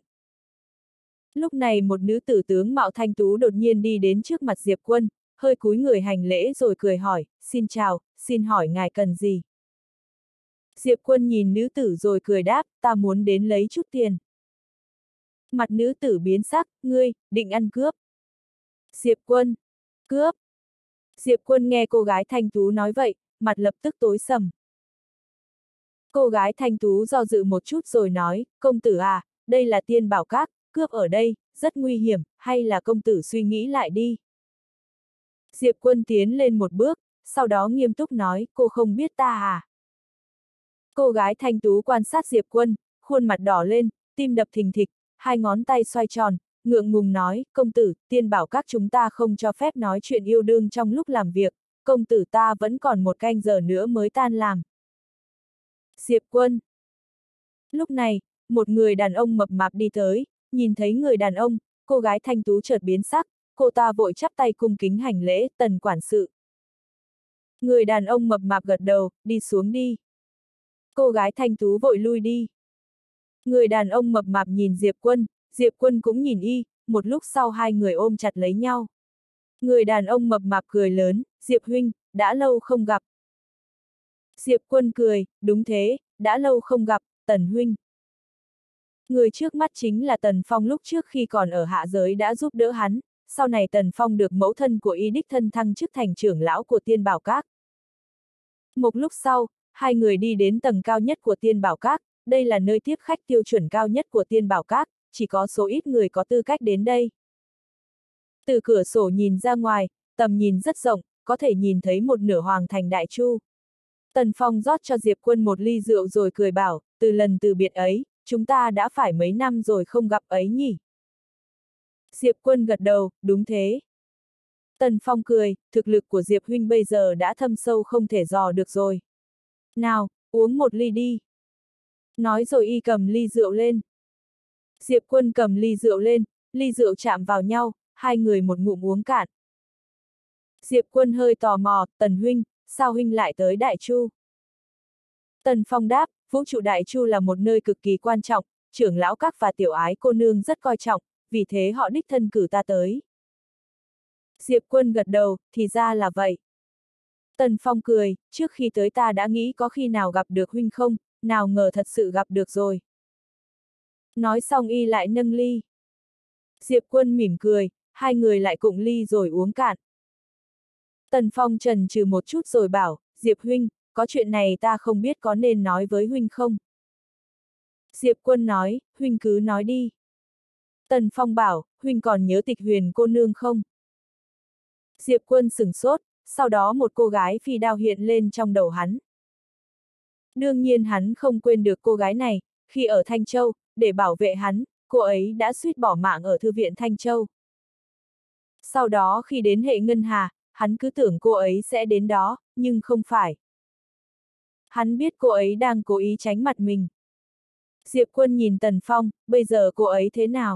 Lúc này một nữ tử tướng mạo thanh tú đột nhiên đi đến trước mặt Diệp Quân, hơi cúi người hành lễ rồi cười hỏi, xin chào, xin hỏi ngài cần gì? Diệp Quân nhìn nữ tử rồi cười đáp, ta muốn đến lấy chút tiền. Mặt nữ tử biến sắc, ngươi, định ăn cướp. Diệp Quân, cướp. Diệp Quân nghe cô gái thanh tú nói vậy, mặt lập tức tối sầm. Cô gái thanh tú do dự một chút rồi nói, công tử à, đây là Tiên Bảo Các, cướp ở đây, rất nguy hiểm, hay là công tử suy nghĩ lại đi. Diệp Quân tiến lên một bước, sau đó nghiêm túc nói, cô không biết ta à. Cô gái thanh tú quan sát Diệp Quân, khuôn mặt đỏ lên, tim đập thình thịch, hai ngón tay xoay tròn, ngượng ngùng nói, công tử, tiên bảo các chúng ta không cho phép nói chuyện yêu đương trong lúc làm việc, công tử ta vẫn còn 1 canh giờ nữa mới tan làm. Diệp Quân. Lúc này, một người đàn ông mập mạp đi tới, nhìn thấy người đàn ông, cô gái thanh tú chợt biến sắc, cô ta vội chắp tay cung kính hành lễ, Tần quản sự. Người đàn ông mập mạp gật đầu, đi xuống đi. Cô gái thanh tú vội lui đi. Người đàn ông mập mạp nhìn Diệp Quân cũng nhìn y, một lúc sau hai người ôm chặt lấy nhau. Người đàn ông mập mạp cười lớn, Diệp huynh, đã lâu không gặp. Diệp Quân cười, đúng thế, đã lâu không gặp, Tần huynh. Người trước mắt chính là Tần Phong lúc trước khi còn ở hạ giới đã giúp đỡ hắn, sau này Tần Phong được mẫu thân của y đích thân thăng chức thành trưởng lão của Tiên Bảo Các. Một lúc sau, hai người đi đến tầng cao nhất của Tiên Bảo Các, đây là nơi tiếp khách tiêu chuẩn cao nhất của Tiên Bảo Các, chỉ có số ít người có tư cách đến đây. Từ cửa sổ nhìn ra ngoài, tầm nhìn rất rộng, có thể nhìn thấy một nửa hoàng thành Đại Chu. Tần Phong rót cho Diệp Quân một ly rượu rồi cười bảo, từ lần từ biệt ấy, chúng ta đã phải mấy năm rồi không gặp ấy nhỉ? Diệp Quân gật đầu, đúng thế. Tần Phong cười, thực lực của Diệp huynh bây giờ đã thâm sâu không thể dò được rồi. Nào, uống một ly đi. Nói rồi y cầm ly rượu lên. Diệp Quân cầm ly rượu lên, ly rượu chạm vào nhau, hai người một ngụm uống cạn. Diệp Quân hơi tò mò, Tần huynh, sao huynh lại tới Đại Chu? Tần Phong đáp, vũ trụ Đại Chu là một nơi cực kỳ quan trọng, trưởng lão các và tiểu ái cô nương rất coi trọng, vì thế họ đích thân cử ta tới. Diệp Quân gật đầu, thì ra là vậy. Tần Phong cười, trước khi tới ta đã nghĩ có khi nào gặp được huynh không, nào ngờ thật sự gặp được rồi. Nói xong y lại nâng ly. Diệp Quân mỉm cười, hai người lại cụng ly rồi uống cạn. Tần Phong chần chừ một chút rồi bảo, Diệp huynh, có chuyện này ta không biết có nên nói với huynh không? Diệp Quân nói, huynh cứ nói đi. Tần Phong bảo, huynh còn nhớ Tịch Huyền cô nương không? Diệp Quân sửng sốt, sau đó một cô gái phi đao hiện lên trong đầu hắn. Đương nhiên hắn không quên được cô gái này, khi ở Thanh Châu, để bảo vệ hắn, cô ấy đã suýt bỏ mạng ở thư viện Thanh Châu. Sau đó khi đến hệ Ngân Hà, hắn cứ tưởng cô ấy sẽ đến đó, nhưng không phải. Hắn biết cô ấy đang cố ý tránh mặt mình. Diệp Quân nhìn Tần Phong, bây giờ cô ấy thế nào?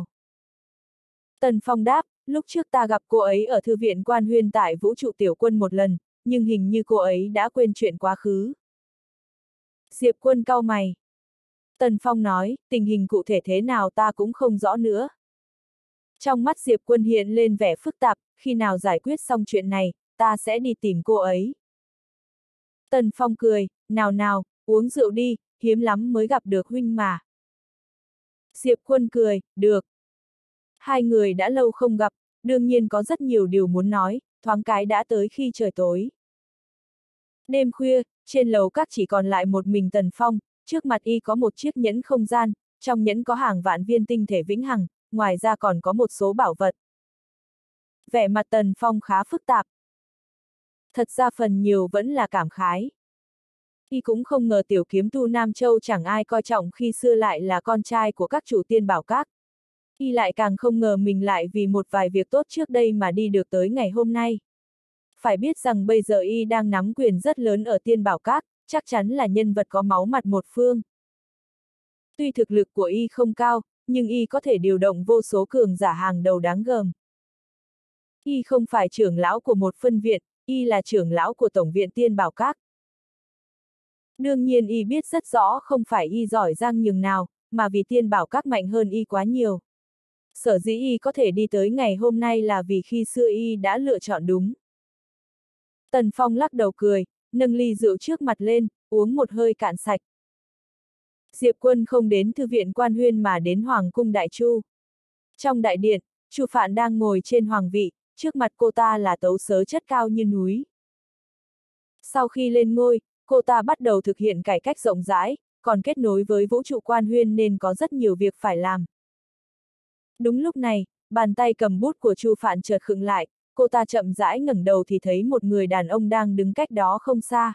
Tần Phong đáp, lúc trước ta gặp cô ấy ở thư viện Quan Huyên tại Vũ trụ Tiểu Quân một lần, nhưng hình như cô ấy đã quên chuyện quá khứ. Diệp Quân cau mày. Tần Phong nói, tình hình cụ thể thế nào ta cũng không rõ nữa. Trong mắt Diệp Quân hiện lên vẻ phức tạp, khi nào giải quyết xong chuyện này, ta sẽ đi tìm cô ấy. Tần Phong cười, nào nào, uống rượu đi, hiếm lắm mới gặp được huynh mà. Diệp Quân cười, được. Hai người đã lâu không gặp, đương nhiên có rất nhiều điều muốn nói, thoáng cái đã tới khi trời tối. Đêm khuya, trên lầu các chỉ còn lại một mình Tần Phong, trước mặt y có một chiếc nhẫn không gian, trong nhẫn có hàng vạn viên tinh thể vĩnh hằng, ngoài ra còn có một số bảo vật. Vẻ mặt Tần Phong khá phức tạp. Thật ra phần nhiều vẫn là cảm khái. Y cũng không ngờ tiểu kiếm tu Nam Châu chẳng ai coi trọng khi xưa lại là con trai của các chủ Tiên Bảo Các. Y lại càng không ngờ mình lại vì một vài việc tốt trước đây mà đi được tới ngày hôm nay. Phải biết rằng bây giờ y đang nắm quyền rất lớn ở Tiên Bảo Các, chắc chắn là nhân vật có máu mặt một phương. Tuy thực lực của y không cao, nhưng y có thể điều động vô số cường giả hàng đầu đáng gờm. Y không phải trưởng lão của một phân viện, y là trưởng lão của Tổng viện Tiên Bảo Các. Đương nhiên y biết rất rõ không phải y giỏi giang nhường nào, mà vì Tiên Bảo Các mạnh hơn y quá nhiều. Sở dĩ y có thể đi tới ngày hôm nay là vì khi xưa y đã lựa chọn đúng. Tần Phong lắc đầu cười, nâng ly rượu trước mặt lên, uống một hơi cạn sạch. Diệp Quân không đến thư viện Quan Huyên mà đến Hoàng cung Đại Chu. Trong đại điện, Chu Phạn đang ngồi trên hoàng vị, trước mặt cô ta là tấu sớ chất cao như núi. Sau khi lên ngôi, cô ta bắt đầu thực hiện cải cách rộng rãi, còn kết nối với vũ trụ Quan Huyên nên có rất nhiều việc phải làm. Đúng lúc này, bàn tay cầm bút của Chu Phạn chợt khựng lại, cô ta chậm rãi ngẩng đầu thì thấy một người đàn ông đang đứng cách đó không xa.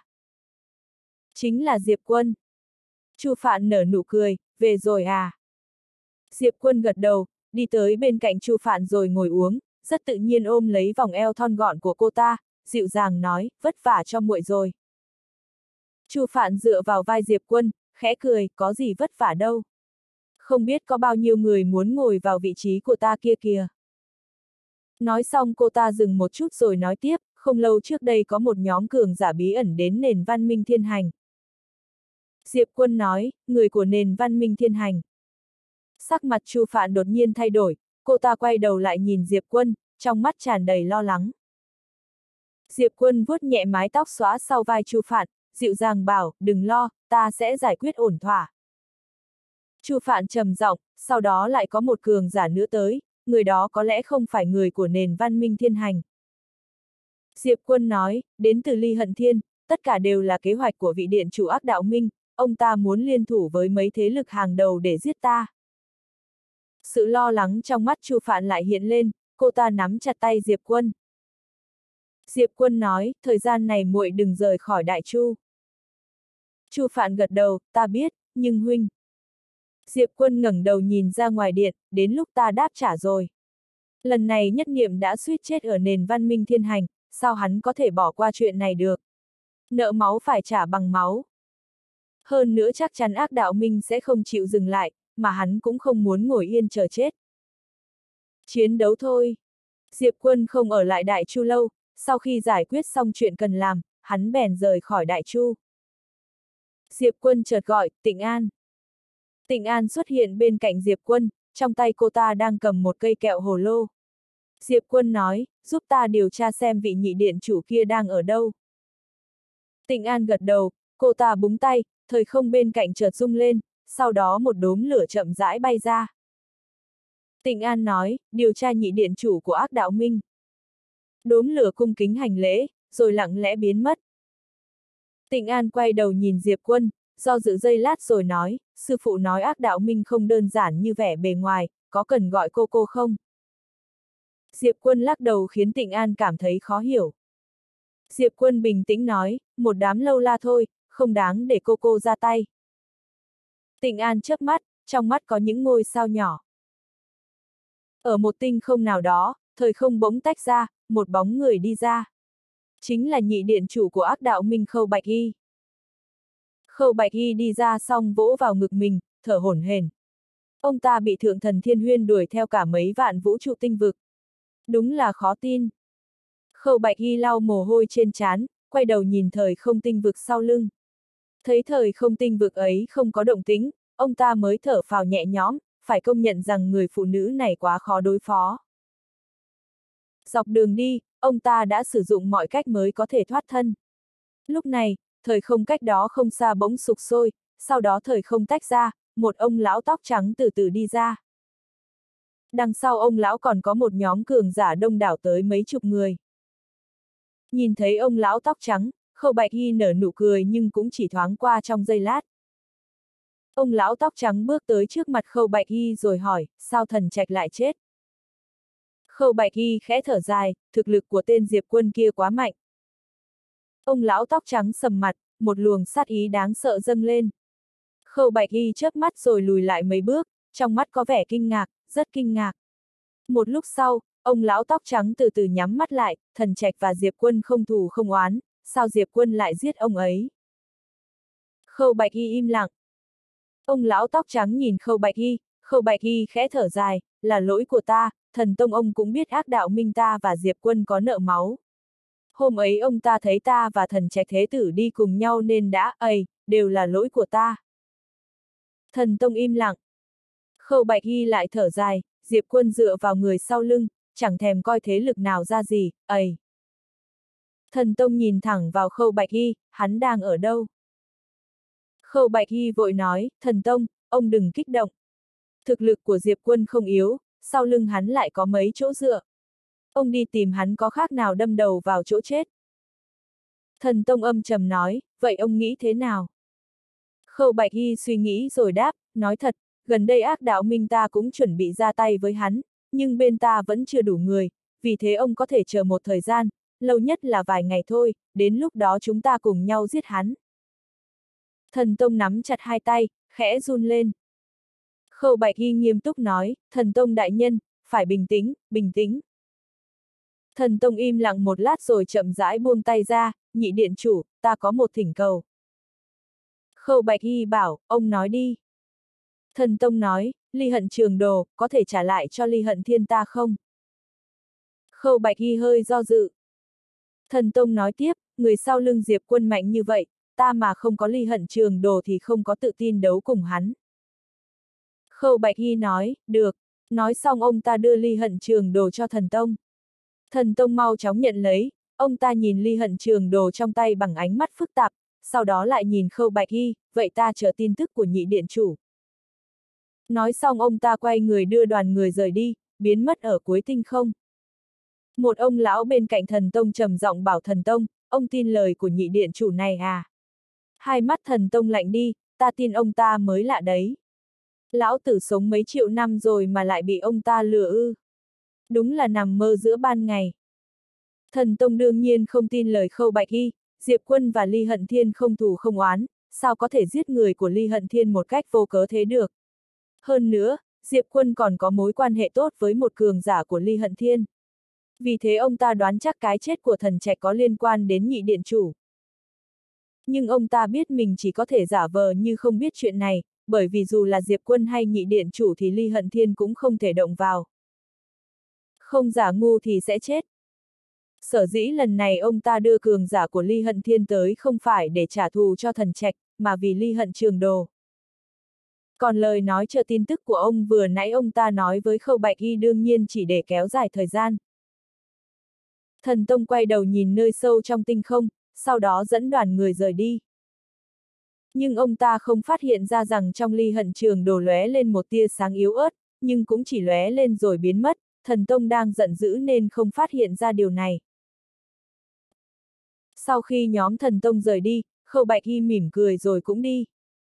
Chính là Diệp Quân. Chu Phạn nở nụ cười, về rồi à? Diệp Quân gật đầu, đi tới bên cạnh Chu Phạn rồi ngồi uống, rất tự nhiên ôm lấy vòng eo thon gọn của cô ta, dịu dàng nói, vất vả cho muội rồi. Chu Phạn dựa vào vai Diệp Quân, khẽ cười, có gì vất vả đâu. Không biết có bao nhiêu người muốn ngồi vào vị trí của ta kia kìa. Nói xong cô ta dừng một chút rồi nói tiếp, không lâu trước đây có một nhóm cường giả bí ẩn đến nền văn minh thiên hành. Diệp Quân nói, người của nền văn minh thiên hành. Sắc mặt Chu Phạn đột nhiên thay đổi, cô ta quay đầu lại nhìn Diệp Quân, trong mắt tràn đầy lo lắng. Diệp Quân vuốt nhẹ mái tóc xóa sau vai Chu Phạn, dịu dàng bảo, đừng lo, ta sẽ giải quyết ổn thỏa. Chu Phạn trầm giọng, sau đó lại có một cường giả nữa tới, người đó có lẽ không phải người của nền văn minh thiên hành. Diệp Quân nói, đến từ Ly Hận Thiên, tất cả đều là kế hoạch của vị điện chủ Ác Đạo Minh, ông ta muốn liên thủ với mấy thế lực hàng đầu để giết ta. Sự lo lắng trong mắt Chu Phạn lại hiện lên, cô ta nắm chặt tay Diệp Quân. Diệp Quân nói, thời gian này muội đừng rời khỏi Đại Chu. Chu Phạn gật đầu, ta biết, nhưng huynh. Diệp Quân ngẩng đầu nhìn ra ngoài điện, đến lúc ta đáp trả rồi. Lần này Nhất Niệm đã suýt chết ở nền văn minh thiên hành, sao hắn có thể bỏ qua chuyện này được? Nợ máu phải trả bằng máu. Hơn nữa chắc chắn Ác Đạo Minh sẽ không chịu dừng lại, mà hắn cũng không muốn ngồi yên chờ chết. Chiến đấu thôi. Diệp Quân không ở lại Đại Chu lâu, sau khi giải quyết xong chuyện cần làm, hắn bèn rời khỏi Đại Chu. Diệp Quân chợt gọi, Tịnh An. Tịnh An xuất hiện bên cạnh Diệp Quân, trong tay cô ta đang cầm một cây kẹo hồ lô. Diệp Quân nói, giúp ta điều tra xem vị nhị điện chủ kia đang ở đâu. Tịnh An gật đầu, cô ta búng tay, thời không bên cạnh chợt rung lên, sau đó một đốm lửa chậm rãi bay ra. Tịnh An nói, điều tra nhị điện chủ của Ác Đạo Minh. Đốm lửa cung kính hành lễ, rồi lặng lẽ biến mất. Tịnh An quay đầu nhìn Diệp Quân, do dự giây lát rồi nói, sư phụ nói Ác Đạo Minh không đơn giản như vẻ bề ngoài, có cần gọi cô không? Diệp Quân lắc đầu khiến Tịnh An cảm thấy khó hiểu. Diệp Quân bình tĩnh nói, một đám lâu la thôi, không đáng để cô ra tay. Tịnh An chớp mắt, trong mắt có những ngôi sao nhỏ. Ở một tinh không nào đó, thời không bỗng tách ra, một bóng người đi ra. Chính là nhị điện chủ của Ác Đạo Minh Khâu Bạch Y. Khâu Bạch Y đi ra xong vỗ vào ngực mình, thở hổn hển. Ông ta bị Thượng Thần Thiên Huyên đuổi theo cả mấy vạn vũ trụ tinh vực. Đúng là khó tin. Khâu Bạch Y lau mồ hôi trên trán, quay đầu nhìn thời không tinh vực sau lưng. Thấy thời không tinh vực ấy không có động tĩnh, ông ta mới thở phào nhẹ nhõm, phải công nhận rằng người phụ nữ này quá khó đối phó. Dọc đường đi, ông ta đã sử dụng mọi cách mới có thể thoát thân. Lúc này, thời không cách đó không xa bỗng sục sôi, sau đó thời không tách ra, một ông lão tóc trắng từ từ đi ra. Đằng sau ông lão còn có một nhóm cường giả đông đảo tới mấy chục người. Nhìn thấy ông lão tóc trắng, Khâu Bạch Y nở nụ cười nhưng cũng chỉ thoáng qua trong giây lát. Ông lão tóc trắng bước tới trước mặt Khâu Bạch Y rồi hỏi, sao Thần Trạch lại chết? Khâu Bạch Y khẽ thở dài, thực lực của tên Diệp Quân kia quá mạnh. Ông lão tóc trắng sầm mặt, một luồng sát ý đáng sợ dâng lên. Khâu Bạch Y chớp mắt rồi lùi lại mấy bước, trong mắt có vẻ kinh ngạc, rất kinh ngạc. Một lúc sau, ông lão tóc trắng từ từ nhắm mắt lại, Thần Trạch và Diệp Quân không thù không oán, sao Diệp Quân lại giết ông ấy? Khâu Bạch Y im lặng. Ông lão tóc trắng nhìn Khâu Bạch Y khẽ thở dài, là lỗi của ta, Thần Tông ông cũng biết Ác Đạo Minh ta và Diệp Quân có nợ máu. Hôm ấy ông ta thấy ta và Thần Trạch Thế Tử đi cùng nhau nên đã, đều là lỗi của ta. Thần Tông im lặng. Khâu Bạch Y lại thở dài, Diệp Quân dựa vào người sau lưng, chẳng thèm coi thế lực nào ra gì, Thần Tông nhìn thẳng vào Khâu Bạch Y, hắn đang ở đâu? Khâu Bạch Y vội nói, Thần Tông, ông đừng kích động. Thực lực của Diệp Quân không yếu, sau lưng hắn lại có mấy chỗ dựa. Ông đi tìm hắn có khác nào đâm đầu vào chỗ chết. Thần Tông âm trầm nói, vậy ông nghĩ thế nào? Khâu Bạch Y suy nghĩ rồi đáp, nói thật, gần đây Ác Đạo Minh ta cũng chuẩn bị ra tay với hắn, nhưng bên ta vẫn chưa đủ người, vì thế ông có thể chờ một thời gian, lâu nhất là vài ngày thôi, đến lúc đó chúng ta cùng nhau giết hắn. Thần Tông nắm chặt hai tay, khẽ run lên. Khâu Bạch Hy nghiêm túc nói, thần tông đại nhân, phải bình tĩnh, bình tĩnh. Thần tông im lặng một lát rồi chậm rãi buông tay ra, nhị điện chủ, ta có một thỉnh cầu. Khâu Bạch Hy bảo, ông nói đi. Thần tông nói, Ly Hận Trường Đồ, có thể trả lại cho Ly Hận Thiên ta không? Khâu Bạch Hy hơi do dự. Thần tông nói tiếp, người sau lưng Diệp Quân mạnh như vậy, ta mà không có Ly Hận Trường Đồ thì không có tự tin đấu cùng hắn. Khâu Bạch Hy nói, được. Nói xong ông ta đưa Ly Hận Trường Đồ cho thần tông. Thần tông mau chóng nhận lấy, ông ta nhìn Ly Hận Trường Đồ trong tay bằng ánh mắt phức tạp, sau đó lại nhìn Khâu Bạch Hy, vậy ta chờ tin tức của nhị điện chủ. Nói xong ông ta quay người đưa đoàn người rời đi, biến mất ở cuối tinh không. Một ông lão bên cạnh thần tông trầm giọng bảo thần tông, ông tin lời của nhị điện chủ này à? Hai mắt thần tông lạnh đi, ta tin ông ta mới lạ đấy. Lão tử sống mấy triệu năm rồi mà lại bị ông ta lừa ư. Đúng là nằm mơ giữa ban ngày. Thần tông đương nhiên không tin lời Khâu Bạch Hy, Diệp Quân và Ly Hận Thiên không thù không oán, sao có thể giết người của Ly Hận Thiên một cách vô cớ thế được. Hơn nữa, Diệp Quân còn có mối quan hệ tốt với một cường giả của Ly Hận Thiên. Vì thế ông ta đoán chắc cái chết của thần trạch có liên quan đến nhị điện chủ. Nhưng ông ta biết mình chỉ có thể giả vờ như không biết chuyện này, bởi vì dù là Diệp Quân hay nhị điện chủ thì Ly Hận Thiên cũng không thể động vào. Không giả ngu thì sẽ chết. Sở dĩ lần này ông ta đưa cường giả của Ly Hận Thiên tới không phải để trả thù cho thần trạch, mà vì Ly Hận Trường Đồ. Còn lời nói chờ tin tức của ông vừa nãy ông ta nói với Khâu Bạch Hy đương nhiên chỉ để kéo dài thời gian. Thần tông quay đầu nhìn nơi sâu trong tinh không, sau đó dẫn đoàn người rời đi. Nhưng ông ta không phát hiện ra rằng trong Ly Hận Trường Đồ lóe lên một tia sáng yếu ớt, nhưng cũng chỉ lóe lên rồi biến mất, thần tông đang giận dữ nên không phát hiện ra điều này. Sau khi nhóm thần tông rời đi, Khâu Bạch Hy mỉm cười rồi cũng đi.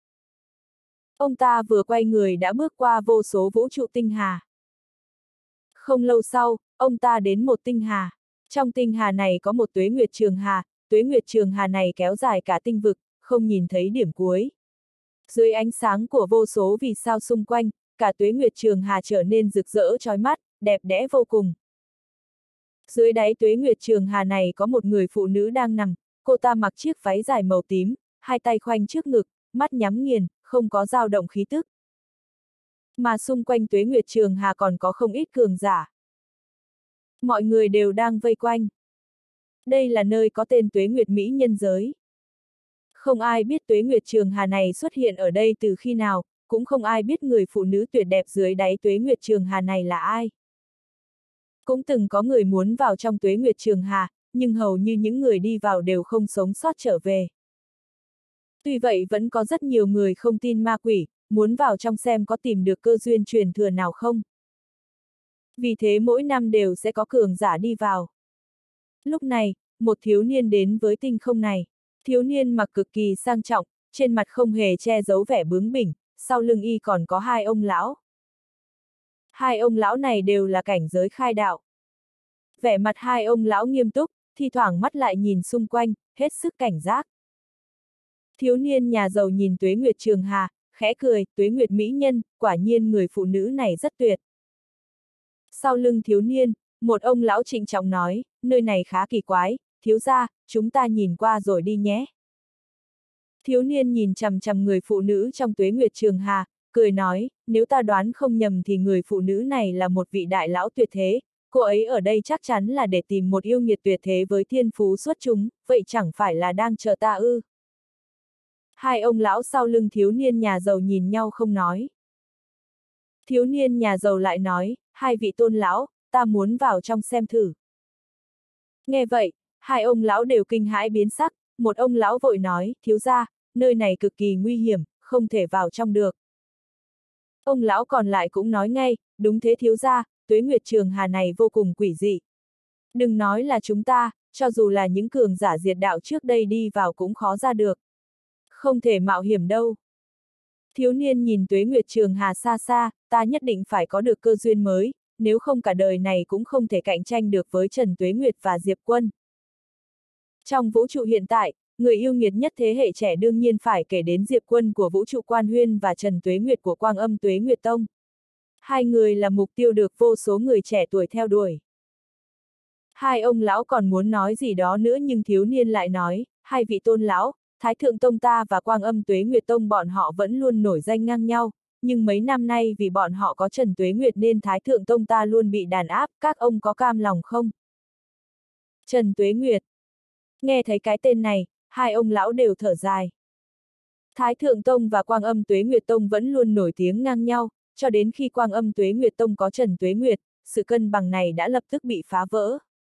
Ông ta vừa quay người đã bước qua vô số vũ trụ tinh hà. Không lâu sau, ông ta đến một tinh hà. Trong tinh hà này có một tuế nguyệt trường hà, tuế nguyệt trường hà này kéo dài cả tinh vực, không nhìn thấy điểm cuối. Dưới ánh sáng của vô số vì sao xung quanh, cả tuế nguyệt trường hà trở nên rực rỡ chói mắt, đẹp đẽ vô cùng. Dưới đáy tuế nguyệt trường hà này có một người phụ nữ đang nằm, cô ta mặc chiếc váy dài màu tím, hai tay khoanh trước ngực, mắt nhắm nghiền, không có dao động khí tức. Mà xung quanh tuế nguyệt trường hà còn có không ít cường giả. Mọi người đều đang vây quanh. Đây là nơi có tên tuế nguyệt mỹ nhân giới. Không ai biết tuế nguyệt trường hà này xuất hiện ở đây từ khi nào, cũng không ai biết người phụ nữ tuyệt đẹp dưới đáy tuế nguyệt trường hà này là ai. Cũng từng có người muốn vào trong tuế nguyệt trường hà, nhưng hầu như những người đi vào đều không sống sót trở về. Tuy vậy vẫn có rất nhiều người không tin ma quỷ, muốn vào trong xem có tìm được cơ duyên truyền thừa nào không. Vì thế mỗi năm đều sẽ có cường giả đi vào. Lúc này, một thiếu niên đến với tinh không này. Thiếu niên mặc cực kỳ sang trọng, trên mặt không hề che giấu vẻ bướng bỉnh, sau lưng y còn có hai ông lão. Hai ông lão này đều là cảnh giới khai đạo. Vẻ mặt hai ông lão nghiêm túc, thi thoảng mắt lại nhìn xung quanh, hết sức cảnh giác. Thiếu niên nhà giàu nhìn tuế nguyệt trường hà, khẽ cười, tuế nguyệt mỹ nhân, quả nhiên người phụ nữ này rất tuyệt. Sau lưng thiếu niên, một ông lão trịnh trọng nói, nơi này khá kỳ quái, thiếu gia, chúng ta nhìn qua rồi đi nhé. Thiếu niên nhìn chằm chằm người phụ nữ trong tuế nguyệt trường hà, cười nói, nếu ta đoán không nhầm thì người phụ nữ này là một vị đại lão tuyệt thế, cô ấy ở đây chắc chắn là để tìm một yêu nghiệt tuyệt thế với thiên phú xuất chúng, vậy chẳng phải là đang chờ ta ư? Hai ông lão sau lưng thiếu niên nhà giàu nhìn nhau không nói. Thiếu niên nhà giàu lại nói, hai vị tôn lão, ta muốn vào trong xem thử. Nghe vậy, hai ông lão đều kinh hãi biến sắc, một ông lão vội nói, thiếu gia, nơi này cực kỳ nguy hiểm, không thể vào trong được. Ông lão còn lại cũng nói ngay, đúng thế thiếu gia, tuế nguyệt trường hà này vô cùng quỷ dị. Đừng nói là chúng ta, cho dù là những cường giả diệt đạo trước đây đi vào cũng khó ra được. Không thể mạo hiểm đâu. Thiếu niên nhìn tuế nguyệt trường hà xa xa, ta nhất định phải có được cơ duyên mới, nếu không cả đời này cũng không thể cạnh tranh được với Trần Tuế Nguyệt và Diệp Quân. Trong vũ trụ hiện tại, người yêu nghiệt nhất thế hệ trẻ đương nhiên phải kể đến Diệp Quân của Vũ trụ Quan Huyên và Trần Tuế Nguyệt của Quang Âm Tuế Nguyệt Tông. Hai người là mục tiêu được vô số người trẻ tuổi theo đuổi. Hai ông lão còn muốn nói gì đó nữa nhưng thiếu niên lại nói, hai vị tôn lão, Thái Thượng Tông ta và Quang Âm Tuế Nguyệt Tông bọn họ vẫn luôn nổi danh ngang nhau, nhưng mấy năm nay vì bọn họ có Trần Tuế Nguyệt nên Thái Thượng Tông ta luôn bị đàn áp, các ông có cam lòng không? Trần Tuế Nguyệt. Nghe thấy cái tên này, hai ông lão đều thở dài. Thái Thượng Tông và Quang Âm Tuế Nguyệt Tông vẫn luôn nổi tiếng ngang nhau, cho đến khi Quang Âm Tuế Nguyệt Tông có Trần Tuế Nguyệt, sự cân bằng này đã lập tức bị phá vỡ.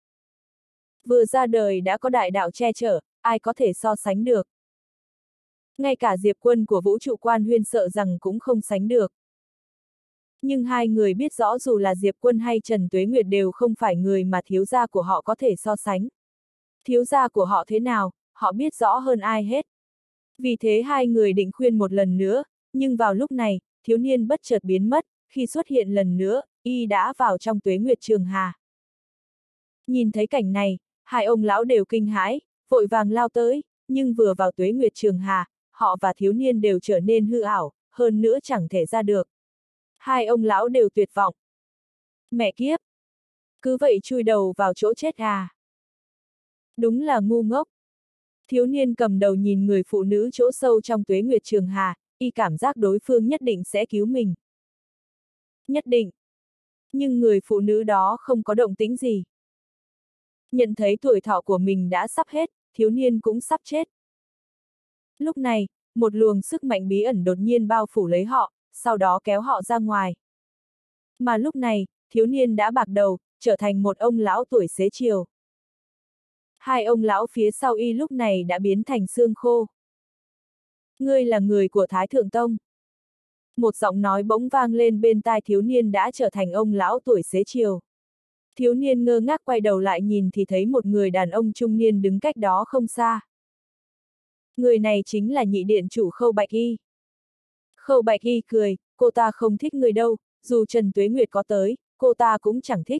Vừa ra đời đã có đại đạo che chở, ai có thể so sánh được. Ngay cả Diệp Quân của Vũ trụ Quan Huyên sợ rằng cũng không sánh được. Nhưng hai người biết rõ dù là Diệp Quân hay Trần Tuế Nguyệt đều không phải người mà thiếu gia của họ có thể so sánh. Thiếu gia của họ thế nào, họ biết rõ hơn ai hết. Vì thế hai người định khuyên một lần nữa, nhưng vào lúc này, thiếu niên bất chợt biến mất, khi xuất hiện lần nữa, y đã vào trong Tuế Nguyệt Trường Hà. Nhìn thấy cảnh này, hai ông lão đều kinh hãi, vội vàng lao tới, nhưng vừa vào Tuế Nguyệt Trường Hà, họ và thiếu niên đều trở nên hư ảo, hơn nữa chẳng thể ra được. Hai ông lão đều tuyệt vọng. Mẹ kiếp! Cứ vậy chui đầu vào chỗ chết à? Đúng là ngu ngốc. Thiếu niên cầm đầu nhìn người phụ nữ chỗ sâu trong Tuế Nguyệt Trường Hà, y cảm giác đối phương nhất định sẽ cứu mình. Nhất định. Nhưng người phụ nữ đó không có động tĩnh gì. Nhận thấy tuổi thọ của mình đã sắp hết, thiếu niên cũng sắp chết. Lúc này, một luồng sức mạnh bí ẩn đột nhiên bao phủ lấy họ, sau đó kéo họ ra ngoài. Mà lúc này, thiếu niên đã bạc đầu, trở thành một ông lão tuổi xế chiều. Hai ông lão phía sau y lúc này đã biến thành xương khô. Ngươi là người của Thái Thượng Tông. Một giọng nói bỗng vang lên bên tai thiếu niên đã trở thành ông lão tuổi xế chiều. Thiếu niên ngơ ngác quay đầu lại nhìn thì thấy một người đàn ông trung niên đứng cách đó không xa. Người này chính là nhị điện chủ Khâu Bạch Y. Khâu Bạch Y cười, cô ta không thích người đâu, dù Trần Tuế Nguyệt có tới, cô ta cũng chẳng thích.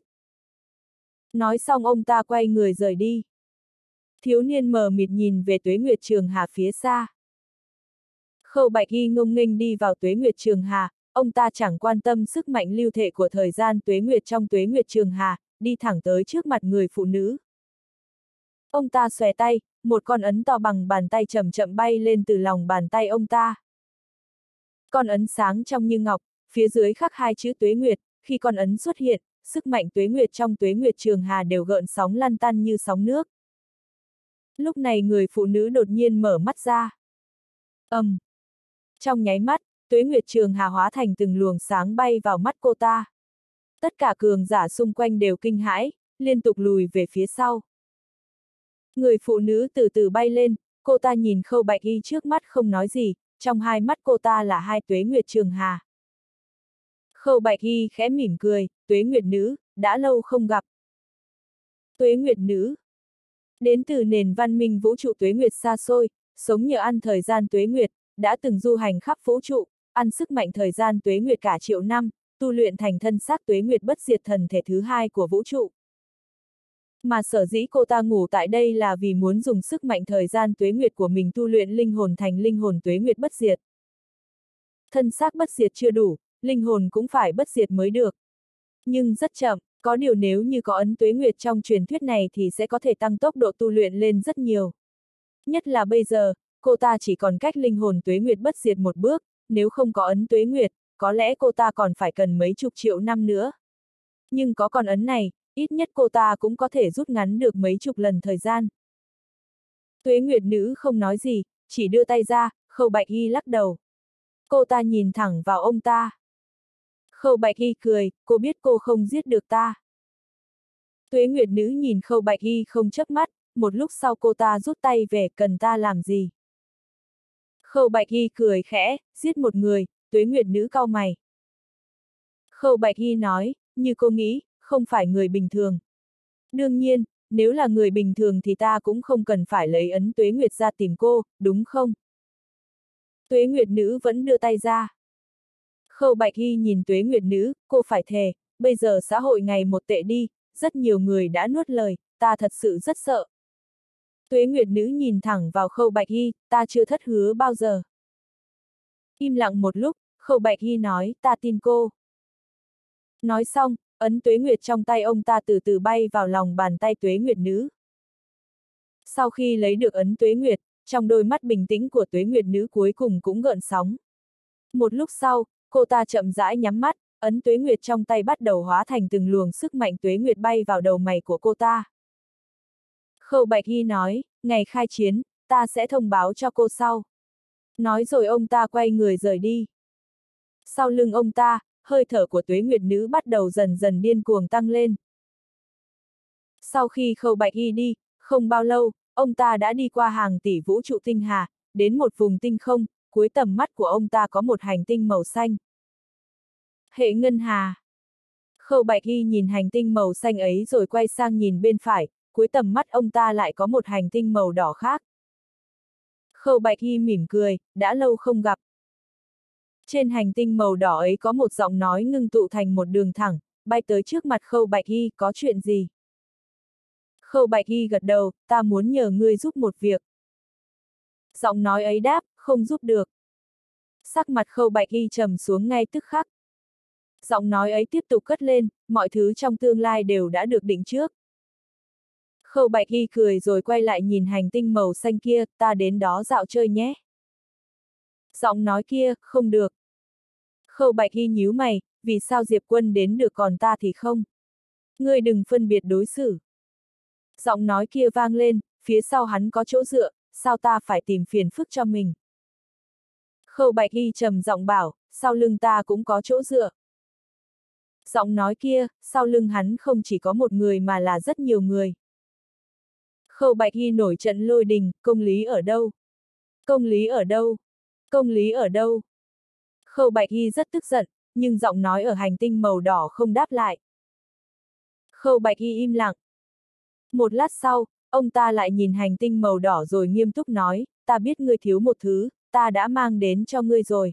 Nói xong ông ta quay người rời đi. Thiếu niên mờ mịt nhìn về Tuế Nguyệt Trường Hà phía xa. Khâu Bạch Y ngông nghênh đi vào Tuế Nguyệt Trường Hà, ông ta chẳng quan tâm sức mạnh lưu thể của thời gian Tuế Nguyệt trong Tuế Nguyệt Trường Hà, đi thẳng tới trước mặt người phụ nữ. Ông ta xòe tay, một con ấn to bằng bàn tay chậm chậm bay lên từ lòng bàn tay ông ta. Con ấn sáng trong như ngọc, phía dưới khắc hai chữ Tuế Nguyệt, khi con ấn xuất hiện, sức mạnh Tuế Nguyệt trong Tuế Nguyệt Trường Hà đều gợn sóng lăn tăn như sóng nước. Lúc này người phụ nữ đột nhiên mở mắt ra. Trong nháy mắt, Tuế Nguyệt Trường Hà hóa thành từng luồng sáng bay vào mắt cô ta. Tất cả cường giả xung quanh đều kinh hãi, liên tục lùi về phía sau. Người phụ nữ từ từ bay lên, cô ta nhìn Khâu Bạch Y trước mắt không nói gì, trong hai mắt cô ta là hai Tuế Nguyệt Trường Hà. Khâu Bạch Y khẽ mỉm cười, Tuế Nguyệt nữ, đã lâu không gặp. Tuế Nguyệt nữ. Đến từ nền văn minh vũ trụ Tuế Nguyệt xa xôi, sống nhờ ăn thời gian Tuế Nguyệt, đã từng du hành khắp vũ trụ, ăn sức mạnh thời gian Tuế Nguyệt cả triệu năm, tu luyện thành thân xác Tuế Nguyệt bất diệt thần thể thứ hai của vũ trụ. Mà sở dĩ cô ta ngủ tại đây là vì muốn dùng sức mạnh thời gian Tuế Nguyệt của mình tu luyện linh hồn thành linh hồn Tuế Nguyệt bất diệt. Thân xác bất diệt chưa đủ, linh hồn cũng phải bất diệt mới được. Nhưng rất chậm, có điều nếu như có ấn Tuế Nguyệt trong truyền thuyết này thì sẽ có thể tăng tốc độ tu luyện lên rất nhiều. Nhất là bây giờ, cô ta chỉ còn cách linh hồn Tuế Nguyệt bất diệt một bước, nếu không có ấn Tuế Nguyệt, có lẽ cô ta còn phải cần mấy chục triệu năm nữa. Nhưng có con ấn này, ít nhất cô ta cũng có thể rút ngắn được mấy chục lần thời gian. Tuế Nguyệt nữ không nói gì, chỉ đưa tay ra, Khâu Bạch Y lắc đầu. Cô ta nhìn thẳng vào ông ta. Khâu Bạch Y cười, cô biết cô không giết được ta. Tuế Nguyệt nữ nhìn Khâu Bạch Y không chớp mắt, một lúc sau cô ta rút tay về, cần ta làm gì? Khâu Bạch Y cười khẽ, giết một người, Tuế Nguyệt nữ cau mày. Khâu Bạch Y nói, như cô nghĩ, không phải người bình thường. Đương nhiên, nếu là người bình thường thì ta cũng không cần phải lấy ấn Tuế Nguyệt ra tìm cô, đúng không? Tuế Nguyệt nữ vẫn đưa tay ra. Khâu Bạch Y nhìn Tuế Nguyệt nữ, cô phải thề, bây giờ xã hội ngày một tệ đi, rất nhiều người đã nuốt lời, ta thật sự rất sợ. Tuế Nguyệt Nữ nhìn thẳng vào Khâu Bạch Hy, ta chưa thất hứa bao giờ. Im lặng một lúc, Khâu Bạch Hy nói, ta tin cô. Nói xong, ấn Tuế Nguyệt trong tay ông ta từ từ bay vào lòng bàn tay Tuế Nguyệt Nữ. Sau khi lấy được ấn Tuế Nguyệt, trong đôi mắt bình tĩnh của Tuế Nguyệt Nữ cuối cùng cũng gợn sóng. Một lúc sau, cô ta chậm rãi nhắm mắt, ấn Tuế Nguyệt trong tay bắt đầu hóa thành từng luồng sức mạnh Tuế Nguyệt bay vào đầu mày của cô ta. Khâu Bạch Hy nói, ngày khai chiến, ta sẽ thông báo cho cô sau. Nói rồi ông ta quay người rời đi. Sau lưng ông ta, hơi thở của Tuế Nguyệt Nữ bắt đầu dần dần điên cuồng tăng lên. Sau khi Khâu Bạch Hy đi, không bao lâu, ông ta đã đi qua hàng tỷ vũ trụ tinh hà, đến một vùng tinh không, cuối tầm mắt của ông ta có một hành tinh màu xanh. Hệ ngân hà. Khâu Bạch Hy nhìn hành tinh màu xanh ấy rồi quay sang nhìn bên phải, cuối tầm mắt ông ta lại có một hành tinh màu đỏ khác. Khâu Bạch Hy mỉm cười, đã lâu không gặp. Trên hành tinh màu đỏ ấy có một giọng nói ngưng tụ thành một đường thẳng, bay tới trước mặt Khâu Bạch Hy, có chuyện gì? Khâu Bạch Hy gật đầu, ta muốn nhờ ngươi giúp một việc. Giọng nói ấy đáp, không giúp được. Sắc mặt Khâu Bạch Hy trầm xuống ngay tức khắc. Giọng nói ấy tiếp tục cất lên, mọi thứ trong tương lai đều đã được định trước. Khâu Bạch Hy cười rồi quay lại nhìn hành tinh màu xanh kia, ta đến đó dạo chơi nhé. Giọng nói kia, không được. Khâu Bạch Hy nhíu mày, vì sao Diệp Quân đến được còn ta thì không? Ngươi đừng phân biệt đối xử. Giọng nói kia vang lên, phía sau hắn có chỗ dựa, sao ta phải tìm phiền phức cho mình? Khâu Bạch Hy trầm giọng bảo, sau lưng ta cũng có chỗ dựa. Giọng nói kia, sau lưng hắn không chỉ có một người mà là rất nhiều người. Khâu Bạch Hy nổi trận lôi đình, công lý ở đâu? Công lý ở đâu? Công lý ở đâu? Khâu Bạch Hy rất tức giận, nhưng giọng nói ở hành tinh màu đỏ không đáp lại. Khâu Bạch Hy im lặng. Một lát sau, ông ta lại nhìn hành tinh màu đỏ rồi nghiêm túc nói, ta biết ngươi thiếu một thứ, ta đã mang đến cho ngươi rồi.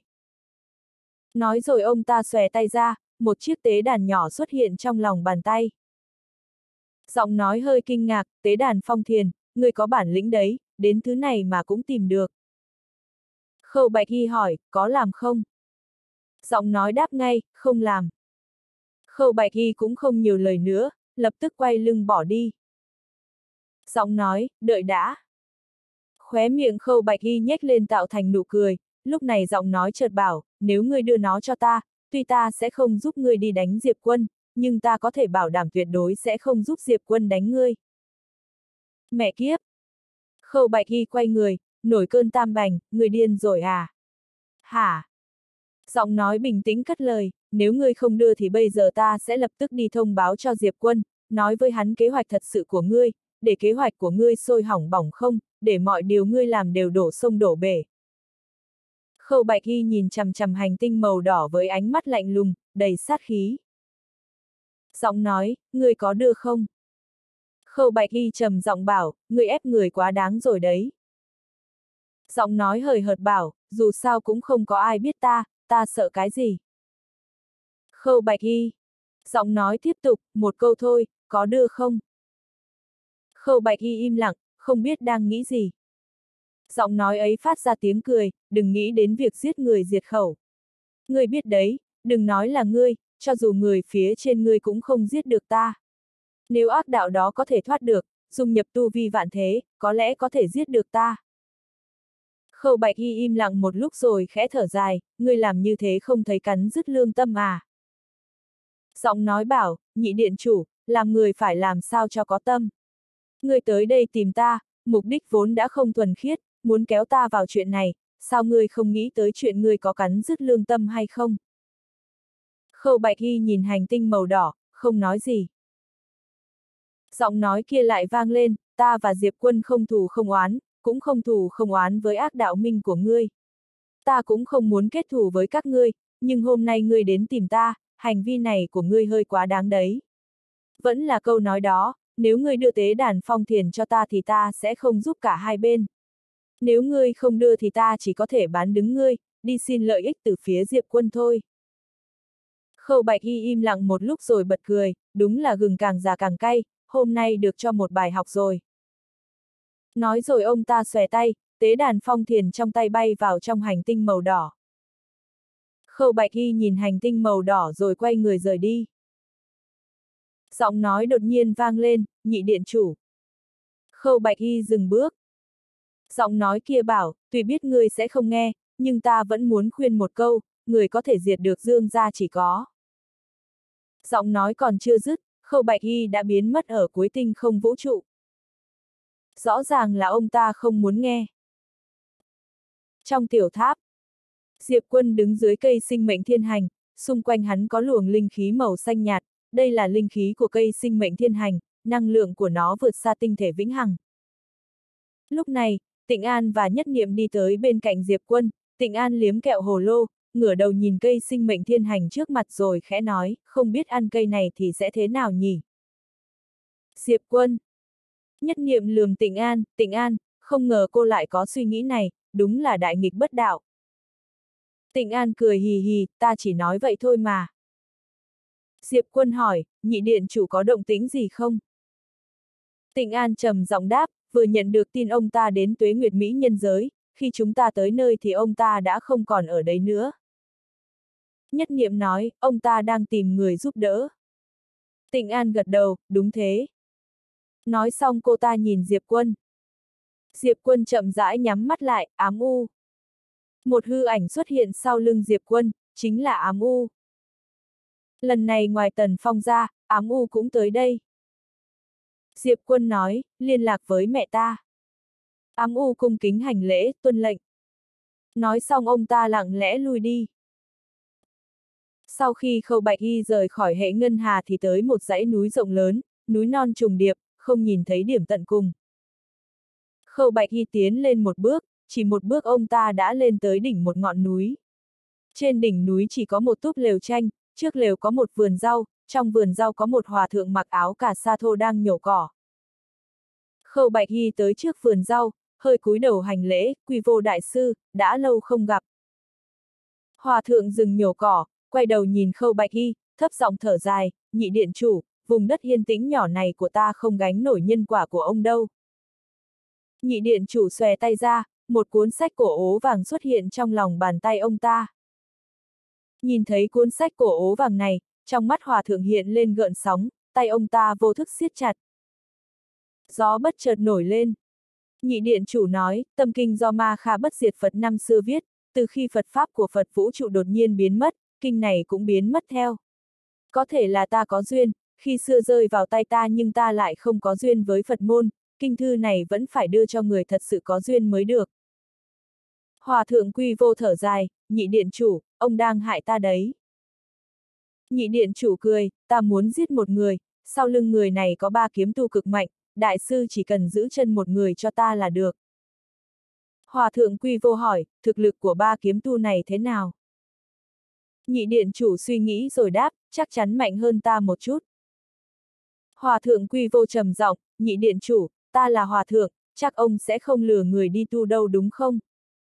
Nói rồi ông ta xòe tay ra, một chiếc tế đàn nhỏ xuất hiện trong lòng bàn tay. Giọng nói hơi kinh ngạc, tế đàn phong thiền, ngươi có bản lĩnh đấy, đến thứ này mà cũng tìm được. Khâu Bạch Hy hỏi, có làm không? Giọng nói đáp ngay, không làm. Khâu Bạch Hy cũng không nhiều lời nữa, lập tức quay lưng bỏ đi. Giọng nói, đợi đã. Khóe miệng Khâu Bạch Hy nhếch lên tạo thành nụ cười, lúc này giọng nói chợt bảo, nếu ngươi đưa nó cho ta, tuy ta sẽ không giúp ngươi đi đánh Diệp Quân, nhưng ta có thể bảo đảm tuyệt đối sẽ không giúp Diệp Quân đánh ngươi. Mẹ kiếp! Khâu Bạch Hy quay người, nổi cơn tam bành, ngươi điên rồi à? Hả? Giọng nói bình tĩnh cất lời, nếu ngươi không đưa thì bây giờ ta sẽ lập tức đi thông báo cho Diệp Quân, nói với hắn kế hoạch thật sự của ngươi, để kế hoạch của ngươi sôi hỏng bỏng không, để mọi điều ngươi làm đều đổ sông đổ bể. Khâu Bạch Hy nhìn chằm chằm hành tinh màu đỏ với ánh mắt lạnh lùng, đầy sát khí. Giọng nói, ngươi có đưa không? Khâu Bạch Hy trầm giọng bảo, ngươi ép người quá đáng rồi đấy. Giọng nói hời hợt bảo, dù sao cũng không có ai biết ta sợ cái gì? Khâu Bạch Hy. Giọng nói tiếp tục, một câu thôi, có đưa không? Khâu Bạch Hy im lặng, không biết đang nghĩ gì. Giọng nói ấy phát ra tiếng cười, đừng nghĩ đến việc giết người diệt khẩu. Ngươi biết đấy, đừng nói là ngươi, cho dù người phía trên ngươi cũng không giết được ta. Nếu ác đạo đó có thể thoát được, dung nhập tu vi vạn thế, có lẽ có thể giết được ta. Khâu Bạch Hy im lặng một lúc rồi khẽ thở dài, ngươi làm như thế không thấy cắn rứt lương tâm à? Giọng nói bảo, nhị điện chủ, làm người phải làm sao cho có tâm. Ngươi tới đây tìm ta, mục đích vốn đã không thuần khiết, muốn kéo ta vào chuyện này, sao ngươi không nghĩ tới chuyện ngươi có cắn rứt lương tâm hay không? Khâu Bạch Hy nhìn hành tinh màu đỏ, không nói gì. Giọng nói kia lại vang lên, ta và Diệp Quân không thù không oán, cũng không thù không oán với ác đạo minh của ngươi. Ta cũng không muốn kết thù với các ngươi, nhưng hôm nay ngươi đến tìm ta, hành vi này của ngươi hơi quá đáng đấy. Vẫn là câu nói đó, nếu ngươi đưa tế đàn phong thiền cho ta thì ta sẽ không giúp cả hai bên. Nếu ngươi không đưa thì ta chỉ có thể bán đứng ngươi, đi xin lợi ích từ phía Diệp Quân thôi. Khâu Bạch Hy im lặng một lúc rồi bật cười, đúng là gừng càng già càng cay, hôm nay được cho một bài học rồi. Nói rồi ông ta xòe tay, tế đàn phong thiền trong tay bay vào trong hành tinh màu đỏ. Khâu Bạch Hy nhìn hành tinh màu đỏ rồi quay người rời đi. Giọng nói đột nhiên vang lên, nhị điện chủ. Khâu Bạch Hy dừng bước. Giọng nói kia bảo, tuy biết ngươi sẽ không nghe, nhưng ta vẫn muốn khuyên một câu, người có thể diệt được Dương gia chỉ có. Giọng nói còn chưa dứt, Khâu Bạch Hy đã biến mất ở cuối tinh không vũ trụ. Rõ ràng là ông ta không muốn nghe. Trong tiểu tháp, Diệp Quân đứng dưới cây sinh mệnh thiên hành, xung quanh hắn có luồng linh khí màu xanh nhạt, đây là linh khí của cây sinh mệnh thiên hành, năng lượng của nó vượt xa tinh thể vĩnh hằng. Lúc này, Tịnh An và Nhất Niệm đi tới bên cạnh Diệp Quân, Tịnh An liếm kẹo hồ lô, ngửa đầu nhìn cây sinh mệnh thiên hành trước mặt rồi khẽ nói, không biết ăn cây này thì sẽ thế nào nhỉ? Diệp Quân. Nhất Niệm lườm Tịnh An, không ngờ cô lại có suy nghĩ này, đúng là đại nghịch bất đạo. Tịnh An cười hì hì, ta chỉ nói vậy thôi mà. Diệp Quân hỏi, nhị điện chủ có động tĩnh gì không? Tịnh An trầm giọng đáp, vừa nhận được tin ông ta đến Tuế Nguyệt Mỹ nhân giới, khi chúng ta tới nơi thì ông ta đã không còn ở đấy nữa. Nhất Niệm nói, ông ta đang tìm người giúp đỡ. Tịnh An gật đầu, đúng thế. Nói xong cô ta nhìn Diệp Quân. Diệp Quân chậm rãi nhắm mắt lại, ám u. Một hư ảnh xuất hiện sau lưng Diệp Quân, chính là ám u. Lần này ngoài Tần Phong ra, ám u cũng tới đây. Diệp Quân nói, liên lạc với mẹ ta. Ám u cung kính hành lễ, tuân lệnh. Nói xong ông ta lặng lẽ lui đi. Sau khi Khâu Bạch Hy rời khỏi hệ ngân hà thì tới một dãy núi rộng lớn, núi non trùng điệp, không nhìn thấy điểm tận cùng. Khâu Bạch Hy tiến lên một bước, chỉ một bước ông ta đã lên tới đỉnh một ngọn núi. Trên đỉnh núi chỉ có một túp lều tranh, trước lều có một vườn rau, trong vườn rau có một hòa thượng mặc áo cà sa thô đang nhổ cỏ. Khâu Bạch Hy tới trước vườn rau, hơi cúi đầu hành lễ, Quy Vô đại sư, đã lâu không gặp. Hòa thượng dừng nhổ cỏ, quay đầu nhìn Khâu Bạch Hy, thấp giọng thở dài, nhị điện chủ, vùng đất yên tĩnh nhỏ này của ta không gánh nổi nhân quả của ông đâu. Nhị điện chủ xòe tay ra, một cuốn sách cổ ố vàng xuất hiện trong lòng bàn tay ông ta. Nhìn thấy cuốn sách cổ ố vàng này, trong mắt hòa thượng hiện lên gợn sóng, tay ông ta vô thức siết chặt. Gió bất chợt nổi lên. Nhị điện chủ nói, tâm kinh do Ma Kha Bất Diệt Phật năm xưa viết, từ khi Phật Pháp của Phật vũ trụ đột nhiên biến mất, kinh này cũng biến mất theo. Có thể là ta có duyên, khi xưa rơi vào tay ta nhưng ta lại không có duyên với Phật môn, kinh thư này vẫn phải đưa cho người thật sự có duyên mới được. Hòa thượng Quy Vô thở dài, nhị điện chủ, ông đang hại ta đấy. Nhị điện chủ cười, ta muốn giết một người, sau lưng người này có 3 kiếm tu cực mạnh, đại sư chỉ cần giữ chân một người cho ta là được. Hòa thượng Quy Vô hỏi, thực lực của 3 kiếm tu này thế nào? Nhị điện chủ suy nghĩ rồi đáp, chắc chắn mạnh hơn ta một chút. Hòa thượng Quy Vô trầm giọng, nhị điện chủ, ta là hòa thượng, chắc ông sẽ không lừa người đi tu đâu đúng không?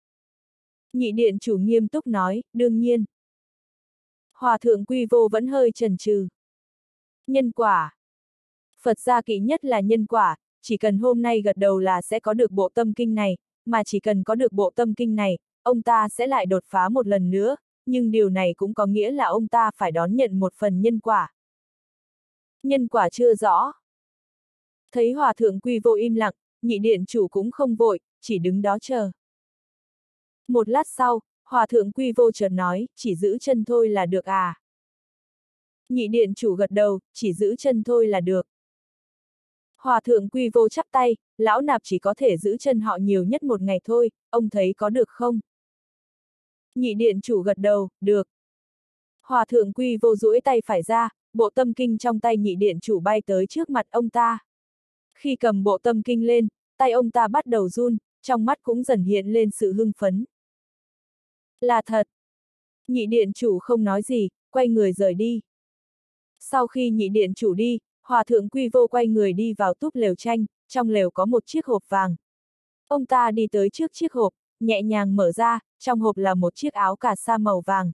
Nhị điện chủ nghiêm túc nói, đương nhiên. Hòa thượng Quy Vô vẫn hơi chần chừ. Nhân quả. Phật gia kỵ nhất là nhân quả, chỉ cần hôm nay gật đầu là sẽ có được bộ tâm kinh này, mà chỉ cần có được bộ tâm kinh này, ông ta sẽ lại đột phá một lần nữa, nhưng điều này cũng có nghĩa là ông ta phải đón nhận một phần nhân quả. Nhân quả chưa rõ. Thấy hòa thượng Quy Vô im lặng, nhị điện chủ cũng không vội, chỉ đứng đó chờ. Một lát sau, hòa thượng Quy Vô chợt nói, chỉ giữ chân thôi là được à? Nhị điện chủ gật đầu, chỉ giữ chân thôi là được. Hòa thượng Quy Vô chắp tay, lão nạp chỉ có thể giữ chân họ nhiều nhất một ngày thôi, ông thấy có được không? Nhị điện chủ gật đầu, được. Hòa thượng Quy Vô duỗi tay phải ra, bộ tâm kinh trong tay nhị điện chủ bay tới trước mặt ông ta. Khi cầm bộ tâm kinh lên, tay ông ta bắt đầu run, trong mắt cũng dần hiện lên sự hưng phấn. Là thật. Nhị điện chủ không nói gì, quay người rời đi. Sau khi nhị điện chủ đi, hòa thượng Quy Vô quay người đi vào túp lều tranh, trong lều có một chiếc hộp vàng. Ông ta đi tới trước chiếc hộp, nhẹ nhàng mở ra, trong hộp là một chiếc áo cà sa màu vàng.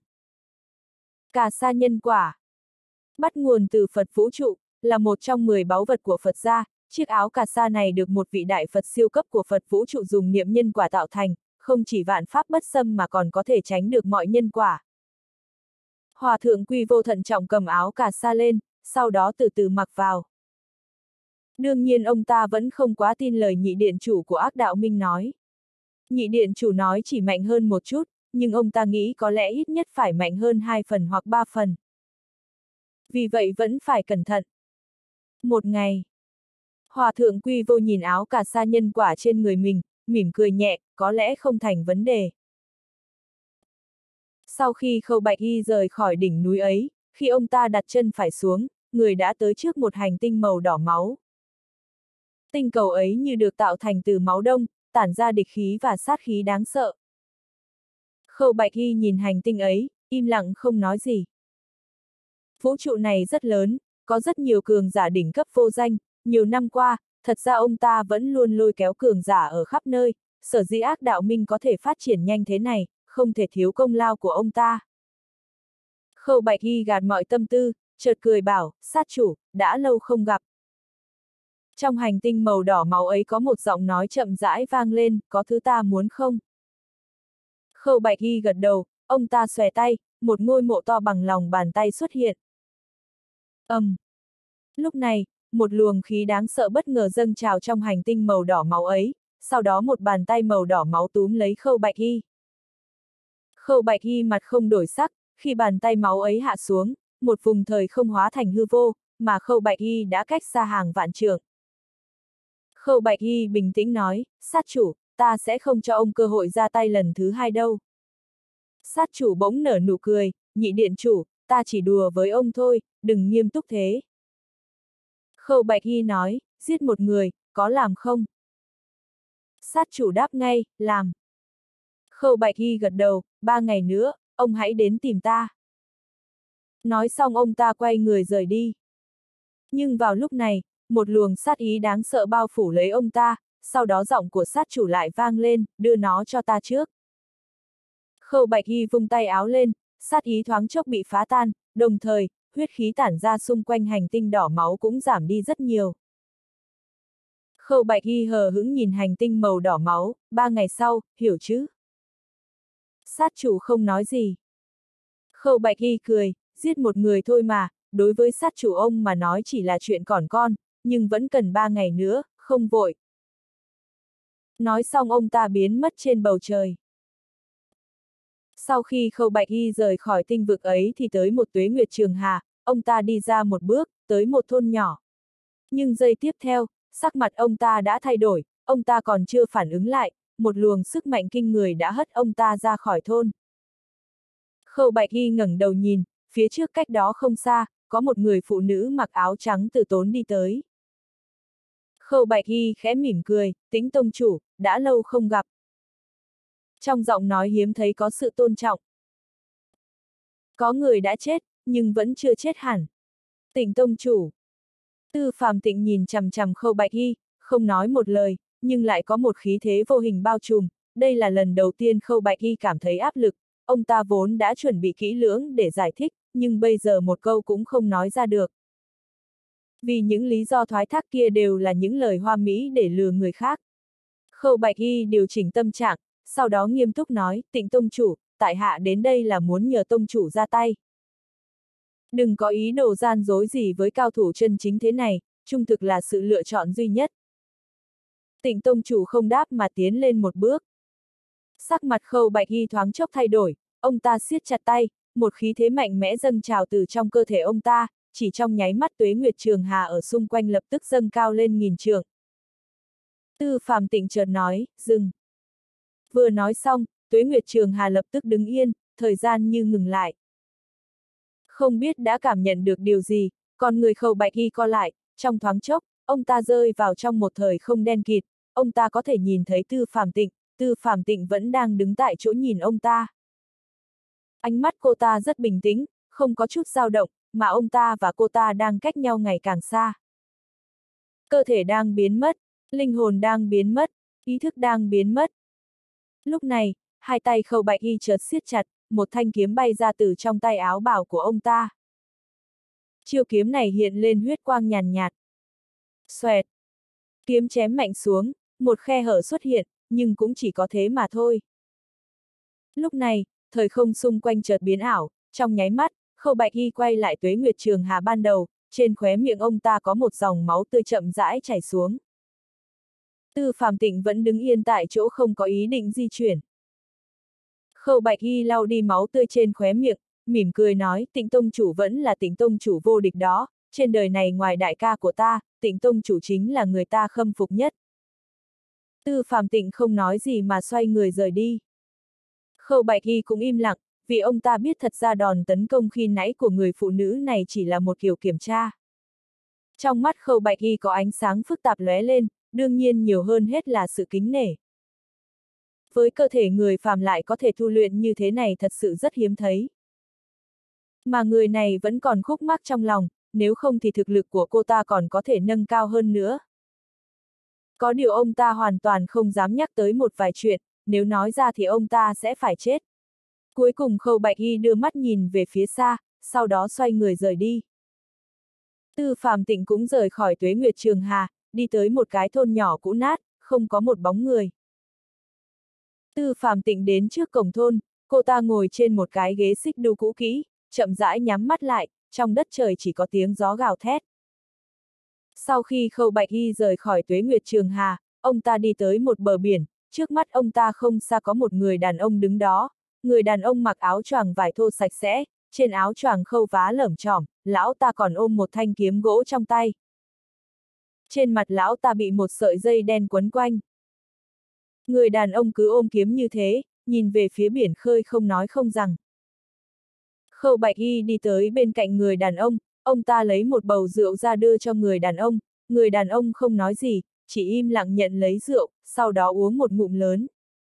Cà sa nhân quả. Bắt nguồn từ Phật vũ trụ, là một trong 10 báu vật của Phật gia, Chiếc áo cà sa này được một vị đại Phật siêu cấp của Phật vũ trụ dùng niệm nhân quả tạo thành, không chỉ vạn pháp bất xâm mà còn có thể tránh được mọi nhân quả. Hòa thượng Quy Vô thận trọng cầm áo cà sa lên, sau đó từ từ mặc vào. Đương nhiên ông ta vẫn không quá tin lời nhị điện chủ của Ác Đạo Minh nói. Nhị điện chủ nói chỉ mạnh hơn một chút, nhưng ông ta nghĩ có lẽ ít nhất phải mạnh hơn 2 phần hoặc 3 phần. Vì vậy vẫn phải cẩn thận. Một ngày, Hòa thượng Quy Vô nhìn áo cà sa nhân quả trên người mình, mỉm cười nhẹ, có lẽ không thành vấn đề. Sau khi Khâu Bạch Y rời khỏi đỉnh núi ấy, khi ông ta đặt chân phải xuống, người đã tới trước một hành tinh màu đỏ máu. Tinh cầu ấy như được tạo thành từ máu đông, tản ra địch khí và sát khí đáng sợ. Khâu Bạch Y nhìn hành tinh ấy, im lặng không nói gì. Vũ trụ này rất lớn, có rất nhiều cường giả đỉnh cấp vô danh, nhiều năm qua, thật ra ông ta vẫn luôn lôi kéo cường giả ở khắp nơi, sở dĩ Ác Đạo Minh có thể phát triển nhanh thế này, không thể thiếu công lao của ông ta. Khâu Bạch Y gạt mọi tâm tư, chợt cười bảo, sát chủ, đã lâu không gặp. Trong hành tinh màu đỏ máu ấy có một giọng nói chậm rãi vang lên, có thứ ta muốn không? Khâu Bạch Y gật đầu, ông ta xòe tay, một ngôi mộ to bằng lòng bàn tay xuất hiện. Lúc này, một luồng khí đáng sợ bất ngờ dâng trào trong hành tinh màu đỏ máu ấy, sau đó một bàn tay màu đỏ máu túm lấy Khâu Bạch Y. Khâu Bạch Y mặt không đổi sắc, khi bàn tay máu ấy hạ xuống, một vùng thời không hóa thành hư vô, mà Khâu Bạch Y đã cách xa hàng vạn trượng. Khâu Bạch Y bình tĩnh nói, sát chủ, ta sẽ không cho ông cơ hội ra tay lần thứ hai đâu. Sát chủ bỗng nở nụ cười, nhị điện chủ, ta chỉ đùa với ông thôi, đừng nghiêm túc thế. Khâu Bạch Y nói, giết một người, có làm không? Sát chủ đáp ngay, làm. Khâu Bạch Y gật đầu, 3 ngày nữa, ông hãy đến tìm ta. Nói xong ông ta quay người rời đi. Nhưng vào lúc này, một luồng sát ý đáng sợ bao phủ lấy ông ta, sau đó giọng của sát chủ lại vang lên, đưa nó cho ta trước. Khâu Bạch Y vung tay áo lên, sát ý thoáng chốc bị phá tan, đồng thời, huyết khí tản ra xung quanh hành tinh đỏ máu cũng giảm đi rất nhiều. Khâu Bạch Y hờ hững nhìn hành tinh màu đỏ máu, 3 ngày sau, hiểu chứ? Sát chủ không nói gì. Khâu Bạch Y cười, giết một người thôi mà, đối với sát chủ ông mà nói chỉ là chuyện còn con, nhưng vẫn cần 3 ngày nữa, không vội. Nói xong ông ta biến mất trên bầu trời. Sau khi Khâu Bạch Y rời khỏi tinh vực ấy thì tới một tuế nguyệt trường hà, ông ta đi ra một bước, tới một thôn nhỏ. Nhưng giây tiếp theo, sắc mặt ông ta đã thay đổi, ông ta còn chưa phản ứng lại, một luồng sức mạnh kinh người đã hất ông ta ra khỏi thôn. Khâu Bạch Y ngẩng đầu nhìn, phía trước cách đó không xa, có một người phụ nữ mặc áo trắng từ tốn đi tới. Khâu Bạch Y khẽ mỉm cười, Tĩnh tông chủ, đã lâu không gặp. Trong giọng nói hiếm thấy có sự tôn trọng. Có người đã chết, nhưng vẫn chưa chết hẳn. Tĩnh tông chủ. Tư Phàm Tịnh nhìn chằm chằm Khâu Bạch Y, không nói một lời, nhưng lại có một khí thế vô hình bao trùm. Đây là lần đầu tiên Khâu Bạch Y cảm thấy áp lực, ông ta vốn đã chuẩn bị kỹ lưỡng để giải thích, nhưng bây giờ một câu cũng không nói ra được. Vì những lý do thoái thác kia đều là những lời hoa mỹ để lừa người khác. Khâu Bạch Y điều chỉnh tâm trạng, sau đó nghiêm túc nói, Tịnh tông chủ, tại hạ đến đây là muốn nhờ tông chủ ra tay. Đừng có ý đồ gian dối gì với cao thủ chân chính thế này, trung thực là sự lựa chọn duy nhất. Tịnh tông chủ không đáp mà tiến lên một bước. Sắc mặt Khâu Bạch Y thoáng chốc thay đổi, ông ta siết chặt tay, một khí thế mạnh mẽ dâng trào từ trong cơ thể ông ta, chỉ trong nháy mắt tuế nguyệt trường hà ở xung quanh lập tức dâng cao lên nghìn trượng. Tư Phàm Tịnh chợt nói, dừng. Vừa nói xong, tuế nguyệt trường hà lập tức đứng yên, thời gian như ngừng lại. Không biết đã cảm nhận được điều gì, còn người Khâu Bạch Y co lại, trong thoáng chốc, ông ta rơi vào trong một thời không đen kịt, ông ta có thể nhìn thấy Tư Phàm Tịnh vẫn đang đứng tại chỗ nhìn ông ta. Ánh mắt cô ta rất bình tĩnh, không có chút dao động, mà ông ta và cô ta đang cách nhau ngày càng xa. Cơ thể đang biến mất, linh hồn đang biến mất, ý thức đang biến mất. Lúc này, hai tay Khâu Bạch Y chợt siết chặt, một thanh kiếm bay ra từ trong tay áo bào của ông ta. Chiêu kiếm này hiện lên huyết quang nhàn nhạt. Xoẹt. Kiếm chém mạnh xuống, một khe hở xuất hiện, nhưng cũng chỉ có thế mà thôi. Lúc này, thời không xung quanh chợt biến ảo, trong nháy mắt, Khâu Bạch Hy quay lại Tuế Nguyệt Trường Hà ban đầu, trên khóe miệng ông ta có một dòng máu tươi chậm rãi chảy xuống. Tư Phàm Tịnh vẫn đứng yên tại chỗ không có ý định di chuyển. Khâu Bạch Hy lau đi máu tươi trên khóe miệng, mỉm cười nói, Tịnh tông chủ vẫn là Tịnh tông chủ vô địch đó, trên đời này ngoài đại ca của ta, Tịnh tông chủ chính là người ta khâm phục nhất. Tư Phàm Tịnh không nói gì mà xoay người rời đi. Khâu Bạch Hy cũng im lặng, vì ông ta biết thật ra đòn tấn công khi nãy của người phụ nữ này chỉ là một kiểu kiểm tra. Trong mắt Khâu Bạch Hy có ánh sáng phức tạp lóe lên, đương nhiên nhiều hơn hết là sự kính nể. Với cơ thể người phàm lại có thể tu luyện như thế này thật sự rất hiếm thấy. Mà người này vẫn còn khúc mắc trong lòng, nếu không thì thực lực của cô ta còn có thể nâng cao hơn nữa. Có điều ông ta hoàn toàn không dám nhắc tới một vài chuyện, nếu nói ra thì ông ta sẽ phải chết. Cuối cùng Khâu Bạch Hy đưa mắt nhìn về phía xa, sau đó xoay người rời đi. Tư Phàm Tịnh cũng rời khỏi Tuế Nguyệt Trường Hà, đi tới một cái thôn nhỏ cũ nát, không có một bóng người. Tư Phàm Tịnh đến trước cổng thôn, cô ta ngồi trên một cái ghế xích đu cũ kỹ, chậm rãi nhắm mắt lại, trong đất trời chỉ có tiếng gió gào thét. Sau khi Khâu Bạch Hy rời khỏi Tuế Nguyệt Trường Hà, ông ta đi tới một bờ biển, trước mắt ông ta không xa có một người đàn ông đứng đó. Người đàn ông mặc áo choàng vải thô sạch sẽ, trên áo choàng khâu vá lởm chởm, lão ta còn ôm một thanh kiếm gỗ trong tay. Trên mặt lão ta bị một sợi dây đen quấn quanh. Người đàn ông cứ ôm kiếm như thế, nhìn về phía biển khơi không nói không rằng. Khâu Bạch Hy đi tới bên cạnh người đàn ông ta lấy một bầu rượu ra đưa cho người đàn ông không nói gì, chỉ im lặng nhận lấy rượu, sau đó uống một ngụm lớn.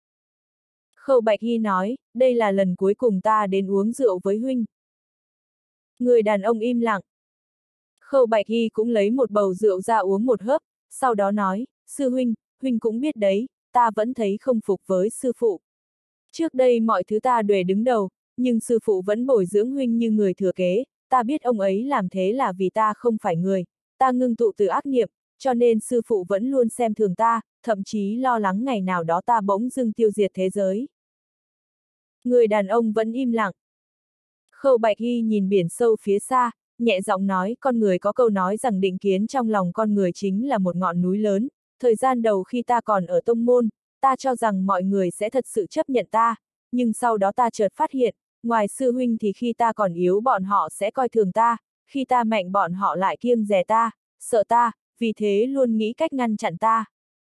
Khâu Bạch Hy nói, đây là lần cuối cùng ta đến uống rượu với huynh. Người đàn ông im lặng. Khâu Bạch Hy cũng lấy một bầu rượu ra uống một hớp, sau đó nói, sư huynh, huynh cũng biết đấy, ta vẫn thấy không phục với sư phụ. Trước đây mọi thứ ta đuổi đứng đầu, nhưng sư phụ vẫn bồi dưỡng huynh như người thừa kế, ta biết ông ấy làm thế là vì ta không phải người, ta ngưng tụ từ ác niệm, cho nên sư phụ vẫn luôn xem thường ta, thậm chí lo lắng ngày nào đó ta bỗng dưng tiêu diệt thế giới. Người đàn ông vẫn im lặng. Khâu Bạch Hy nhìn biển sâu phía xa, nhẹ giọng nói, con người có câu nói rằng định kiến trong lòng con người chính là một ngọn núi lớn, thời gian đầu khi ta còn ở tông môn, ta cho rằng mọi người sẽ thật sự chấp nhận ta, nhưng sau đó ta chợt phát hiện, ngoài sư huynh thì khi ta còn yếu bọn họ sẽ coi thường ta, khi ta mạnh bọn họ lại kiêng dè ta, sợ ta, vì thế luôn nghĩ cách ngăn chặn ta.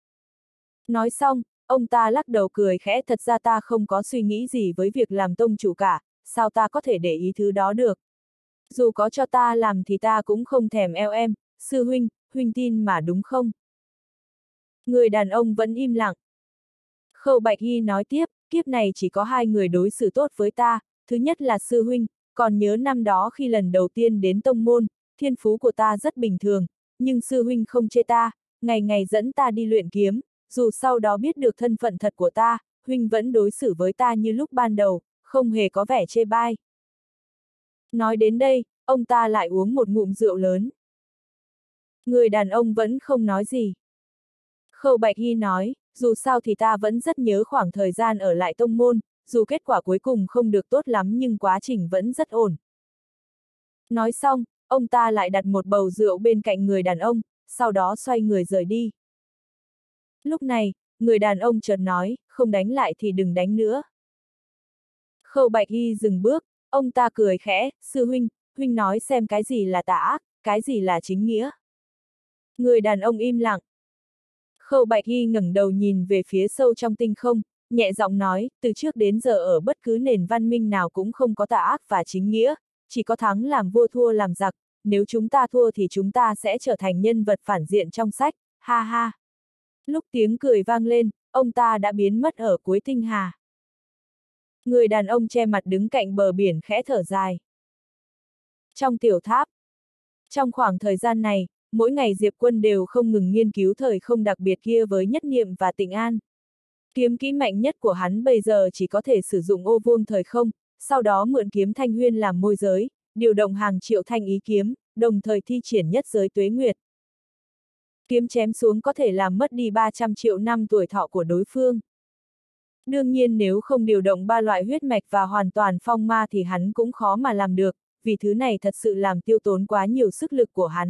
Nói xong, ông ta lắc đầu cười khẽ, thật ra ta không có suy nghĩ gì với việc làm tông chủ cả, sao ta có thể để ý thứ đó được. Dù có cho ta làm thì ta cũng không thèm eo em, sư huynh, huynh tin mà đúng không? Người đàn ông vẫn im lặng. Khâu Bạch Hy nói tiếp, kiếp này chỉ có hai người đối xử tốt với ta, thứ nhất là sư huynh, còn nhớ năm đó khi lần đầu tiên đến tông môn, thiên phú của ta rất bình thường, nhưng sư huynh không chê ta, ngày ngày dẫn ta đi luyện kiếm, dù sau đó biết được thân phận thật của ta, huynh vẫn đối xử với ta như lúc ban đầu, không hề có vẻ chê bai. Nói đến đây, ông ta lại uống một ngụm rượu lớn. Người đàn ông vẫn không nói gì. Khâu Bạch Hy nói, dù sao thì ta vẫn rất nhớ khoảng thời gian ở lại tông môn, dù kết quả cuối cùng không được tốt lắm nhưng quá trình vẫn rất ổn. Nói xong, ông ta lại đặt một bầu rượu bên cạnh người đàn ông, sau đó xoay người rời đi. Lúc này, người đàn ông chợt nói, không đánh lại thì đừng đánh nữa. Khâu Bạch Hy dừng bước, ông ta cười khẽ, sư huynh, huynh nói xem cái gì là tà ác, cái gì là chính nghĩa. Người đàn ông im lặng. Khâu Bạch Hy ngẩng đầu nhìn về phía sâu trong tinh không, nhẹ giọng nói, từ trước đến giờ ở bất cứ nền văn minh nào cũng không có tà ác và chính nghĩa, chỉ có thắng làm vua thua làm giặc, nếu chúng ta thua thì chúng ta sẽ trở thành nhân vật phản diện trong sách, ha ha. Lúc tiếng cười vang lên, ông ta đã biến mất ở cuối tinh hà. Người đàn ông che mặt đứng cạnh bờ biển khẽ thở dài. Trong tiểu tháp. Trong khoảng thời gian này, mỗi ngày Diệp Quân đều không ngừng nghiên cứu thời không đặc biệt kia với Nhất Niệm và Tịnh An. Kiếm kỹ mạnh nhất của hắn bây giờ chỉ có thể sử dụng ô vuông thời không, sau đó mượn kiếm Thanh Huyên làm môi giới, điều động hàng triệu thanh ý kiếm, đồng thời thi triển nhất giới tuế nguyệt. Kiếm chém xuống có thể làm mất đi 300 triệu năm tuổi thọ của đối phương. Đương nhiên nếu không điều động 3 loại huyết mạch và hoàn toàn phong ma thì hắn cũng khó mà làm được, vì thứ này thật sự làm tiêu tốn quá nhiều sức lực của hắn.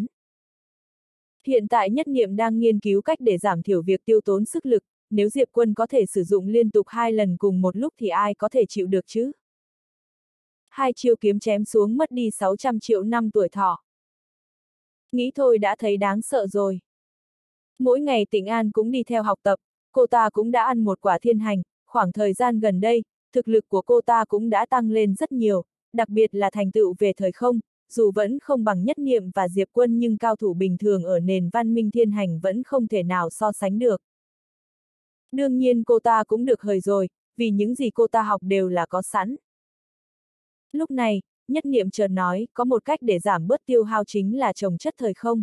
Hiện tại Nhất Niệm đang nghiên cứu cách để giảm thiểu việc tiêu tốn sức lực, nếu Diệp Quân có thể sử dụng liên tục 2 lần cùng một lúc thì ai có thể chịu được chứ? 2 chiêu kiếm chém xuống mất đi 600 triệu năm tuổi thọ. Nghĩ thôi đã thấy đáng sợ rồi. Mỗi ngày Tịnh An cũng đi theo học tập, cô ta cũng đã ăn một quả thiên hành, khoảng thời gian gần đây, thực lực của cô ta cũng đã tăng lên rất nhiều, đặc biệt là thành tựu về thời không, dù vẫn không bằng Nhất Niệm và Diệp Quân nhưng cao thủ bình thường ở nền văn minh thiên hành vẫn không thể nào so sánh được. Đương nhiên cô ta cũng được hời rồi, vì những gì cô ta học đều là có sẵn. Lúc này, Nhất Niệm chợt nói, có một cách để giảm bớt tiêu hao chính là trồng chất thời không.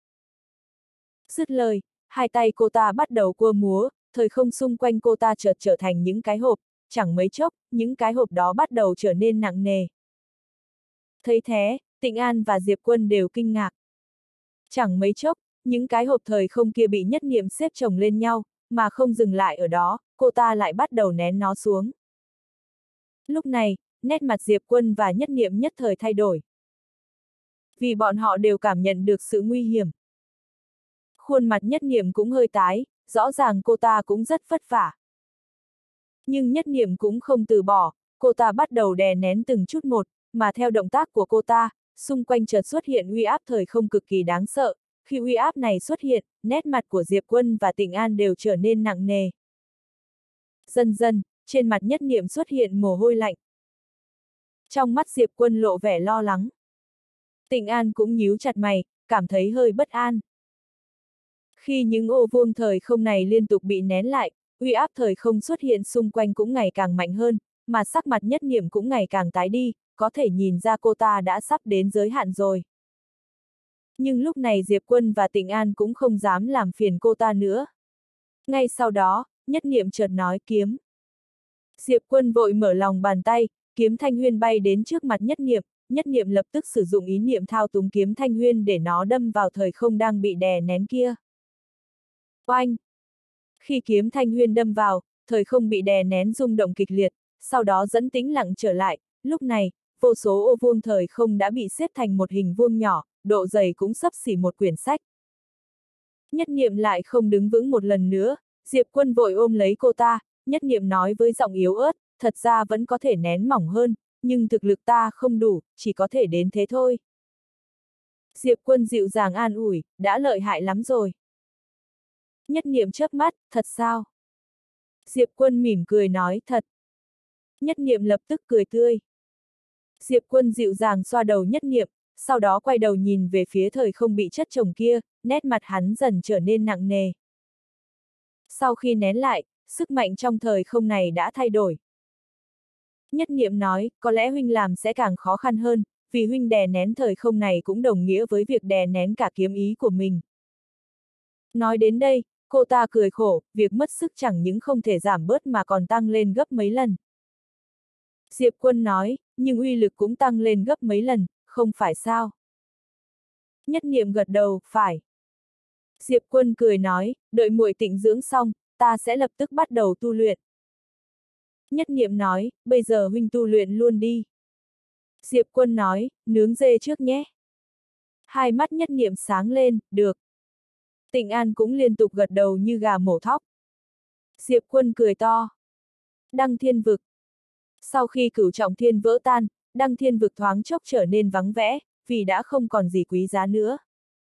Dứt lời, hai tay cô ta bắt đầu cua múa, thời không xung quanh cô ta chợt trở thành những cái hộp, chẳng mấy chốc, những cái hộp đó bắt đầu trở nên nặng nề. Thấy thế, Tịnh An và Diệp Quân đều kinh ngạc. Chẳng mấy chốc, những cái hộp thời không kia bị Nhất Niệm xếp chồng lên nhau, mà không dừng lại ở đó, cô ta lại bắt đầu nén nó xuống. Lúc này, nét mặt Diệp Quân và Nhất Niệm nhất thời thay đổi. Vì bọn họ đều cảm nhận được sự nguy hiểm. Khuôn mặt Nhất Niệm cũng hơi tái, rõ ràng cô ta cũng rất vất vả. Nhưng Nhất Niệm cũng không từ bỏ, cô ta bắt đầu đè nén từng chút một, mà theo động tác của cô ta, xung quanh chợt xuất hiện uy áp thời không cực kỳ đáng sợ. Khi uy áp này xuất hiện, nét mặt của Diệp Quân và Tịnh An đều trở nên nặng nề. Dần dần, trên mặt Nhất Niệm xuất hiện mồ hôi lạnh. Trong mắt Diệp Quân lộ vẻ lo lắng. Tịnh An cũng nhíu chặt mày, cảm thấy hơi bất an. Khi những ô vuông thời không này liên tục bị nén lại, uy áp thời không xuất hiện xung quanh cũng ngày càng mạnh hơn, mà sắc mặt Nhất Niệm cũng ngày càng tái đi, có thể nhìn ra cô ta đã sắp đến giới hạn rồi. Nhưng lúc này Diệp Quân và Tịnh An cũng không dám làm phiền cô ta nữa. Ngay sau đó, Nhất Niệm chợt nói kiếm. Diệp Quân vội mở lòng bàn tay, kiếm Thanh Huyên bay đến trước mặt Nhất Niệm lập tức sử dụng ý niệm thao túng kiếm Thanh Huyên để nó đâm vào thời không đang bị đè nén kia. Oanh! Khi kiếm Thanh Huyên đâm vào, thời không bị đè nén rung động kịch liệt, sau đó dẫn tĩnh lặng trở lại, lúc này, vô số ô vuông thời không đã bị xếp thành một hình vuông nhỏ, độ dày cũng xấp xỉ một quyển sách. Nhất Niệm lại không đứng vững một lần nữa, Diệp Quân vội ôm lấy cô ta, Nhất Niệm nói với giọng yếu ớt, thật ra vẫn có thể nén mỏng hơn, nhưng thực lực ta không đủ, chỉ có thể đến thế thôi. Diệp Quân dịu dàng an ủi, đã lợi hại lắm rồi. Nhất Niệm chớp mắt, thật sao? Diệp Quân mỉm cười nói, thật. Nhất Niệm lập tức cười tươi. Diệp Quân dịu dàng xoa đầu Nhất Niệm, sau đó quay đầu nhìn về phía thời không bị chất chồng kia, nét mặt hắn dần trở nên nặng nề. Sau khi nén lại, sức mạnh trong thời không này đã thay đổi. Nhất Niệm nói, có lẽ huynh làm sẽ càng khó khăn hơn, vì huynh đè nén thời không này cũng đồng nghĩa với việc đè nén cả kiếm ý của mình. Nói đến đây, cô ta cười khổ, việc mất sức chẳng những không thể giảm bớt mà còn tăng lên gấp mấy lần. Diệp Quân nói, nhưng uy lực cũng tăng lên gấp mấy lần, không phải sao? Nhất Niệm gật đầu, phải. Diệp Quân cười nói, đợi muội tịnh dưỡng xong, ta sẽ lập tức bắt đầu tu luyện. Nhất Niệm nói, bây giờ huynh tu luyện luôn đi. Diệp Quân nói, nướng dê trước nhé. Hai mắt Nhất Niệm sáng lên, được. Tịnh An cũng liên tục gật đầu như gà mổ thóc. Diệp Quân cười to. Đăng Thiên Vực. Sau khi Cửu Trọng Thiên vỡ tan, Đăng Thiên Vực thoáng chốc trở nên vắng vẻ, vì đã không còn gì quý giá nữa.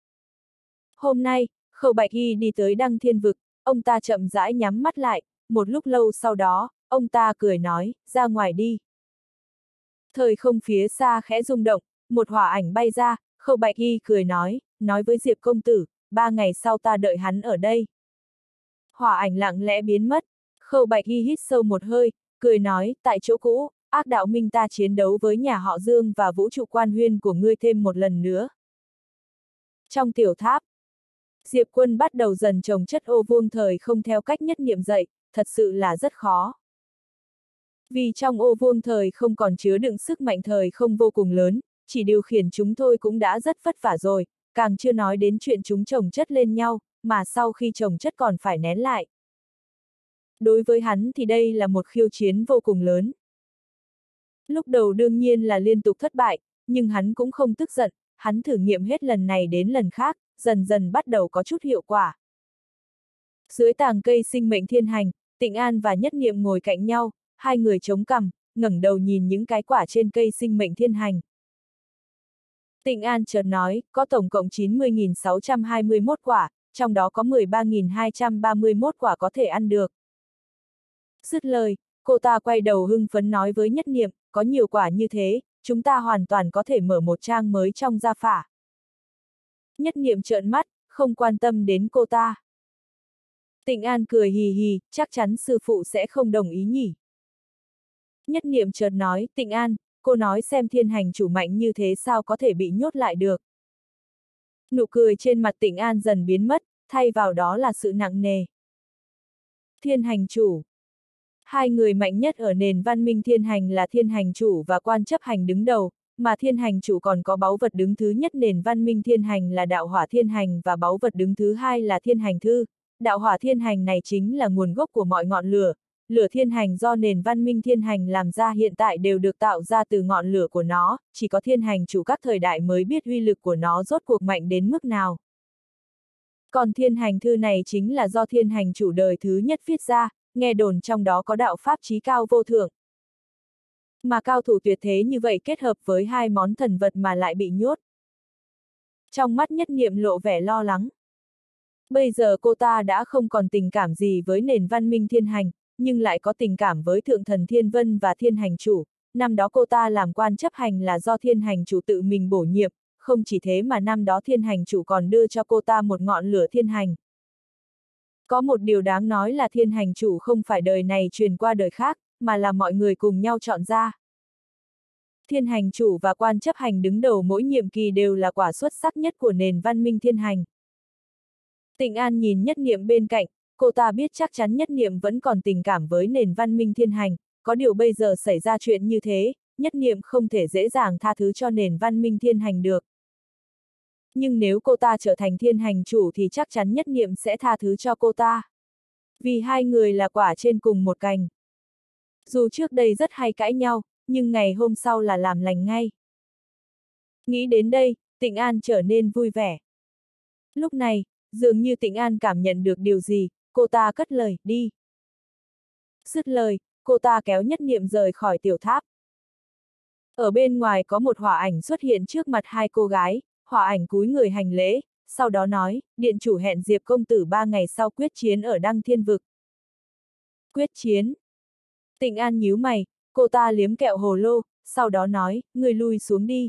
Hôm nay, Khâu Bạch Y đi tới Đăng Thiên Vực, ông ta chậm rãi nhắm mắt lại, một lúc lâu sau đó, ông ta cười nói, ra ngoài đi. Thời không phía xa khẽ rung động, một hỏa ảnh bay ra, Khâu Bạch Y cười nói với Diệp công tử, 3 ngày sau ta đợi hắn ở đây. Hỏa ảnh lặng lẽ biến mất, Khâu Bạch Y hít sâu một hơi, cười nói, tại chỗ cũ, ác đạo minh ta chiến đấu với nhà họ Dương và vũ trụ quan huyên của ngươi thêm một lần nữa. Trong tiểu tháp, Diệp Quân bắt đầu dần trồng chất ô vuông thời không theo cách Nhất Niệm dạy, thật sự là rất khó. Vì trong ô vuông thời không còn chứa đựng sức mạnh thời không vô cùng lớn, chỉ điều khiển chúng thôi cũng đã rất vất vả rồi, càng chưa nói đến chuyện chúng chồng chất lên nhau, mà sau khi chồng chất còn phải nén lại. Đối với hắn thì đây là một khiêu chiến vô cùng lớn. Lúc đầu đương nhiên là liên tục thất bại, nhưng hắn cũng không tức giận, hắn thử nghiệm hết lần này đến lần khác, dần dần bắt đầu có chút hiệu quả. Dưới tàng cây sinh mệnh thiên hành, Tịnh An và Nhất Niệm ngồi cạnh nhau, hai người chống cằm, ngẩng đầu nhìn những cái quả trên cây sinh mệnh thiên hành. Tịnh An chợt nói, có tổng cộng 90.621 quả, trong đó có 13.231 quả có thể ăn được. Dứt lời, cô ta quay đầu hưng phấn nói với Nhất Niệm, có nhiều quả như thế, chúng ta hoàn toàn có thể mở một trang mới trong gia phả. Nhất Niệm trợn mắt, không quan tâm đến cô ta. Tịnh An cười hì hì, chắc chắn sư phụ sẽ không đồng ý nhỉ. Nhất Niệm chợt nói, Tịnh An, cô nói xem thiên hành chủ mạnh như thế sao có thể bị nhốt lại được. Nụ cười trên mặt Tịnh An dần biến mất, thay vào đó là sự nặng nề. Thiên hành chủ. Hai người mạnh nhất ở nền văn minh thiên hành là thiên hành chủ và quan chấp hành đứng đầu, mà thiên hành chủ còn có báu vật đứng thứ nhất nền văn minh thiên hành là đạo hỏa thiên hành và báu vật đứng thứ hai là thiên hành thư. Đạo hỏa thiên hành này chính là nguồn gốc của mọi ngọn lửa, lửa thiên hành do nền văn minh thiên hành làm ra hiện tại đều được tạo ra từ ngọn lửa của nó, chỉ có thiên hành chủ các thời đại mới biết uy lực của nó rốt cuộc mạnh đến mức nào. Còn thiên hành thư này chính là do thiên hành chủ đời thứ nhất viết ra, nghe đồn trong đó có đạo pháp chí cao vô thượng. Mà cao thủ tuyệt thế như vậy kết hợp với hai món thần vật mà lại bị nhốt. Trong mắt Nhất Niệm lộ vẻ lo lắng. Bây giờ cô ta đã không còn tình cảm gì với nền văn minh thiên hành, nhưng lại có tình cảm với thượng thần Thiên Vân và thiên hành chủ. Năm đó cô ta làm quan chấp hành là do thiên hành chủ tự mình bổ nhiệm, không chỉ thế mà năm đó thiên hành chủ còn đưa cho cô ta một ngọn lửa thiên hành. Có một điều đáng nói là thiên hành chủ không phải đời này truyền qua đời khác, mà là mọi người cùng nhau chọn ra. Thiên hành chủ và quan chấp hành đứng đầu mỗi nhiệm kỳ đều là quả xuất sắc nhất của nền văn minh thiên hành. Tịnh An nhìn Nhất Niệm bên cạnh, cô ta biết chắc chắn Nhất Niệm vẫn còn tình cảm với nền văn minh thiên hành, có điều bây giờ xảy ra chuyện như thế, Nhất Niệm không thể dễ dàng tha thứ cho nền văn minh thiên hành được. Nhưng nếu cô ta trở thành thiên hành chủ thì chắc chắn Nhất Niệm sẽ tha thứ cho cô ta. Vì hai người là quả trên cùng một cành. Dù trước đây rất hay cãi nhau, nhưng ngày hôm sau là làm lành ngay. Nghĩ đến đây, Tịnh An trở nên vui vẻ. Lúc này, dường như Tịnh An cảm nhận được điều gì, cô ta cất lời, đi. Dứt lời, cô ta kéo Nhất Niệm rời khỏi tiểu tháp. Ở bên ngoài có một hỏa ảnh xuất hiện trước mặt hai cô gái, hỏa ảnh cúi người hành lễ, sau đó nói, điện chủ hẹn Diệp công tử 3 ngày sau quyết chiến ở Đăng Thiên Vực. Quyết chiến. Tịnh An nhíu mày, cô ta liếm kẹo hồ lô, sau đó nói, người lui xuống đi.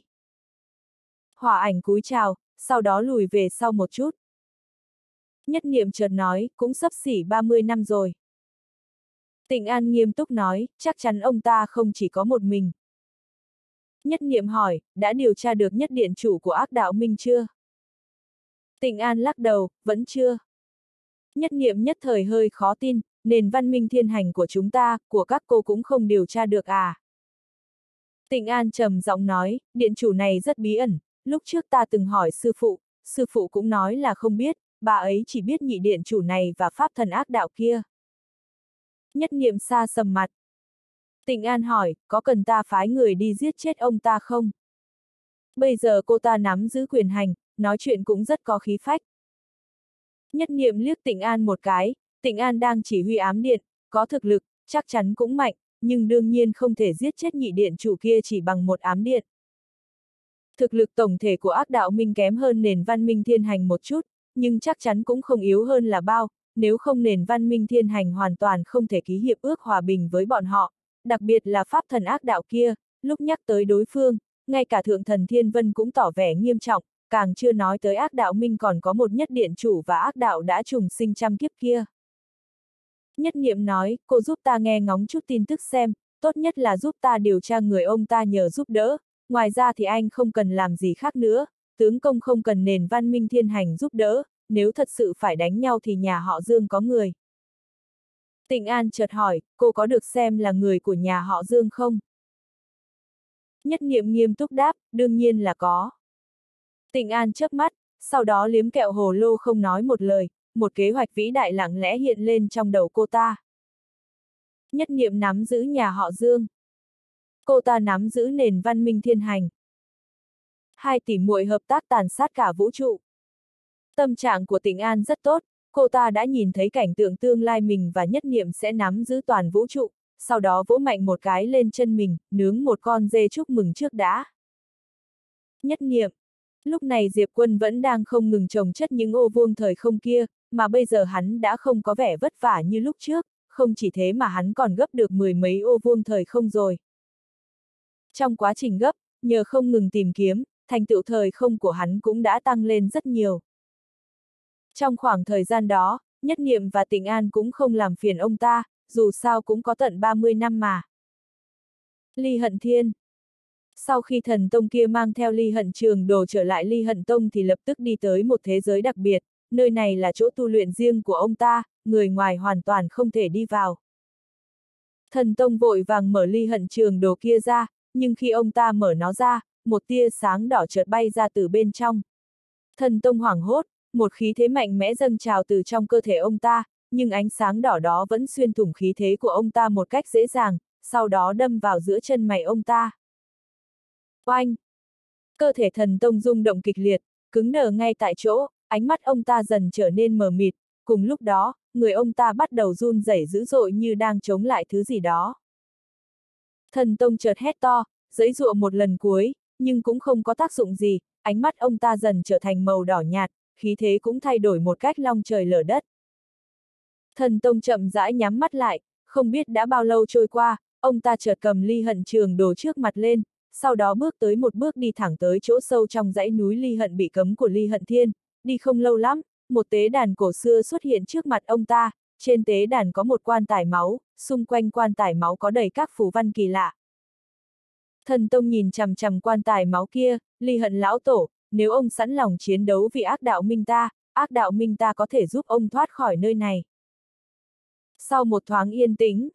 Hỏa ảnh cúi chào, sau đó lùi về sau một chút. Nhất Niệm chợt nói, cũng sắp xỉ 30 năm rồi. Tịnh An nghiêm túc nói, chắc chắn ông ta không chỉ có một mình. Nhất Niệm hỏi, đã điều tra được nhất điện chủ của Ác Đạo Minh chưa? Tịnh An lắc đầu, vẫn chưa. Nhất Niệm nhất thời hơi khó tin, nền văn minh thiên hành của chúng ta, của các cô cũng không điều tra được à? Tịnh An trầm giọng nói, điện chủ này rất bí ẩn, lúc trước ta từng hỏi sư phụ cũng nói là không biết, bà ấy chỉ biết nhị điện chủ này và pháp thần ác đạo kia. Nhất Niệm xa sầm mặt. Tịnh An hỏi, có cần ta phái người đi giết chết ông ta không? Bây giờ cô ta nắm giữ quyền hành, nói chuyện cũng rất có khí phách. Nhất Niệm liếc Tịnh An một cái, Tịnh An đang chỉ huy ám điện, có thực lực, chắc chắn cũng mạnh, nhưng đương nhiên không thể giết chết nhị điện chủ kia chỉ bằng một ám điện. Thực lực tổng thể của Ác Đạo Minh kém hơn nền văn minh thiên hành một chút, nhưng chắc chắn cũng không yếu hơn là bao, nếu không nền văn minh thiên hành hoàn toàn không thể ký hiệp ước hòa bình với bọn họ, đặc biệt là pháp thần ác đạo kia, lúc nhắc tới đối phương, ngay cả thượng thần Thiên Vân cũng tỏ vẻ nghiêm trọng, càng chưa nói tới Ác Đạo Minh còn có một nhất điện chủ và ác đạo đã trùng sinh trăm kiếp kia. Nhất Niệm nói, cô giúp ta nghe ngóng chút tin tức xem, tốt nhất là giúp ta điều tra người ông ta nhờ giúp đỡ, ngoài ra thì anh không cần làm gì khác nữa, tướng công không cần nền văn minh thiên hành giúp đỡ, nếu thật sự phải đánh nhau thì nhà họ Dương có người. Tịnh An chợt hỏi, cô có được xem là người của nhà họ Dương không? Nhất Niệm nghiêm túc đáp, đương nhiên là có. Tịnh An chớp mắt, sau đó liếm kẹo hồ lô không nói một lời, một kế hoạch vĩ đại lặng lẽ hiện lên trong đầu cô ta. Nhất niệm nắm giữ nhà họ Dương. Cô ta nắm giữ nền văn minh thiên hành. Hai tỷ muội hợp tác tàn sát cả vũ trụ. Tâm trạng của Tịnh An rất tốt, cô ta đã nhìn thấy cảnh tượng tương lai mình và Nhất Niệm sẽ nắm giữ toàn vũ trụ, sau đó vỗ mạnh một cái lên chân mình, nướng một con dê chúc mừng trước đã. Nhất Niệm. Lúc này Diệp Quân vẫn đang không ngừng chồng chất những ô vuông thời không kia, mà bây giờ hắn đã không có vẻ vất vả như lúc trước, không chỉ thế mà hắn còn gấp được 10 mấy ô vuông thời không rồi. Trong quá trình gấp, nhờ không ngừng tìm kiếm, thành tựu thời không của hắn cũng đã tăng lên rất nhiều. Trong khoảng thời gian đó, Nhất Niệm và Tịnh An cũng không làm phiền ông ta, dù sao cũng có tận 30 năm mà. Ly Hận Thiên. Sau khi thần tông kia mang theo Ly Hận Trường Đồ trở lại Ly Hận Tông thì lập tức đi tới một thế giới đặc biệt, nơi này là chỗ tu luyện riêng của ông ta, người ngoài hoàn toàn không thể đi vào. Thần tông vội vàng mở Ly Hận Trường Đồ kia ra, nhưng khi ông ta mở nó ra, một tia sáng đỏ chợt bay ra từ bên trong. Thần tông hoảng hốt, một khí thế mạnh mẽ dâng trào từ trong cơ thể ông ta, nhưng ánh sáng đỏ đó vẫn xuyên thủng khí thế của ông ta một cách dễ dàng, sau đó đâm vào giữa chân mày ông ta. Oanh! Cơ thể thần tông rung động kịch liệt, cứng đờ ngay tại chỗ, ánh mắt ông ta dần trở nên mờ mịt, cùng lúc đó, người ông ta bắt đầu run rẩy dữ dội như đang chống lại thứ gì đó. Thần tông chợt hét to, giãy giụa một lần cuối, nhưng cũng không có tác dụng gì, ánh mắt ông ta dần trở thành màu đỏ nhạt, khí thế cũng thay đổi một cách long trời lở đất. Thần tông chậm rãi nhắm mắt lại, không biết đã bao lâu trôi qua, ông ta chợt cầm Ly Hận Trường Đồ trước mặt lên, sau đó bước tới một bước đi thẳng tới chỗ sâu trong dãy núi Ly Hận bị cấm của Ly Hận Thiên. Đi không lâu lắm, một tế đàn cổ xưa xuất hiện trước mặt ông ta, trên tế đàn có một quan tài máu, xung quanh quan tài máu có đầy các phù văn kỳ lạ. Thần tông nhìn chằm chằm quan tài máu kia, Ly Hận lão tổ, nếu ông sẵn lòng chiến đấu vì ác đạo minh ta có thể giúp ông thoát khỏi nơi này. Sau một thoáng yên tĩnh,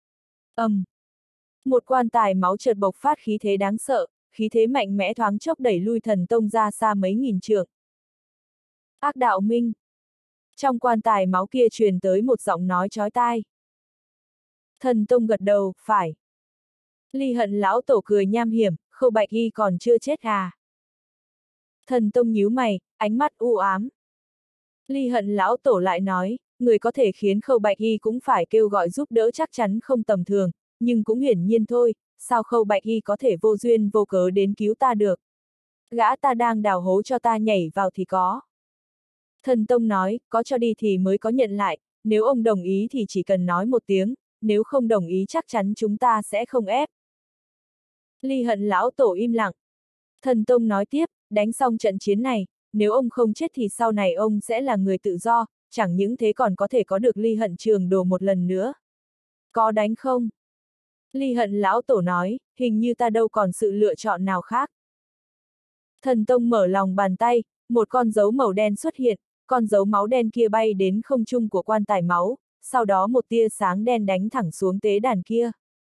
một quan tài máu chợt bộc phát khí thế đáng sợ, khí thế mạnh mẽ thoáng chốc đẩy lui thần tông ra xa mấy nghìn trượng. Ác đạo minh. Trong quan tài máu kia truyền tới một giọng nói chói tai. Thần tông gật đầu, phải. Ly Hận lão tổ cười nham hiểm, Khâu Bạch Y còn chưa chết à? Thần tông nhíu mày, ánh mắt u ám. Ly Hận lão tổ lại nói, người có thể khiến Khâu Bạch Y cũng phải kêu gọi giúp đỡ chắc chắn không tầm thường, nhưng cũng hiển nhiên thôi, sao Khâu Bạch Y có thể vô duyên vô cớ đến cứu ta được? Gã ta đang đào hố cho ta nhảy vào thì có. Thần tông nói, có cho đi thì mới có nhận lại, nếu ông đồng ý thì chỉ cần nói một tiếng, nếu không đồng ý chắc chắn chúng ta sẽ không ép. Ly Hận lão tổ im lặng. Thần tông nói tiếp, đánh xong trận chiến này, nếu ông không chết thì sau này ông sẽ là người tự do, chẳng những thế còn có thể có được Ly Hận Trường Đồ một lần nữa. Có đánh không? Ly Hận lão tổ nói, hình như ta đâu còn sự lựa chọn nào khác. Thần tông mở lòng bàn tay, một con dấu màu đen xuất hiện, con dấu máu đen kia bay đến không trung của quan tài máu, sau đó một tia sáng đen đánh thẳng xuống tế đàn kia.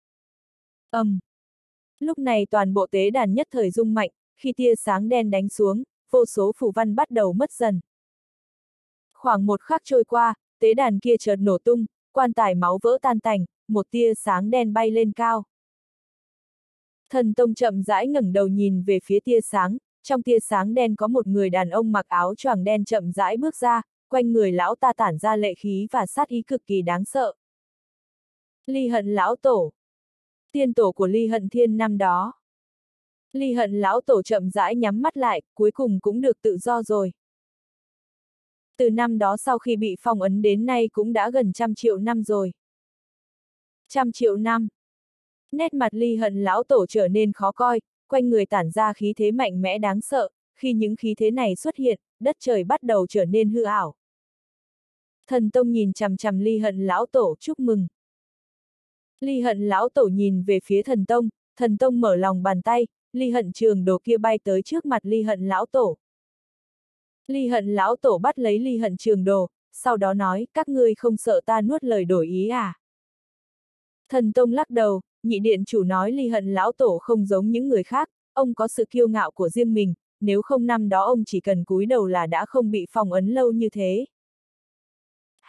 Lúc này toàn bộ tế đàn nhất thời rung mạnh, khi tia sáng đen đánh xuống, vô số phù văn bắt đầu mất dần. Khoảng một khắc trôi qua, tế đàn kia chợt nổ tung, quan tài máu vỡ tan tành, một tia sáng đen bay lên cao. Thần tông chậm rãi ngẩng đầu nhìn về phía tia sáng, trong tia sáng đen có một người đàn ông mặc áo choàng đen chậm rãi bước ra, quanh người lão ta tản ra lệ khí và sát ý cực kỳ đáng sợ. Ly Hận lão tổ. Tiên tổ của Ly Hận Thiên năm đó. Ly Hận lão tổ chậm rãi nhắm mắt lại, cuối cùng cũng được tự do rồi. Từ năm đó sau khi bị phong ấn đến nay cũng đã gần 100 triệu năm rồi. 100 triệu năm. Nét mặt Ly Hận lão tổ trở nên khó coi, quanh người tản ra khí thế mạnh mẽ đáng sợ, khi những khí thế này xuất hiện, đất trời bắt đầu trở nên hư ảo. Thần tông nhìn chằm chằm Ly Hận lão tổ chúc mừng. Ly Hận lão tổ nhìn về phía thần tông mở lòng bàn tay, Ly Hận Trường Đồ kia bay tới trước mặt Ly Hận lão tổ. Ly Hận lão tổ bắt lấy Ly Hận Trường Đồ, sau đó nói, các ngươi không sợ ta nuốt lời đổi ý à? Thần tông lắc đầu, nhị điện chủ nói Ly Hận lão tổ không giống những người khác, ông có sự kiêu ngạo của riêng mình, nếu không năm đó ông chỉ cần cúi đầu là đã không bị phong ấn lâu như thế.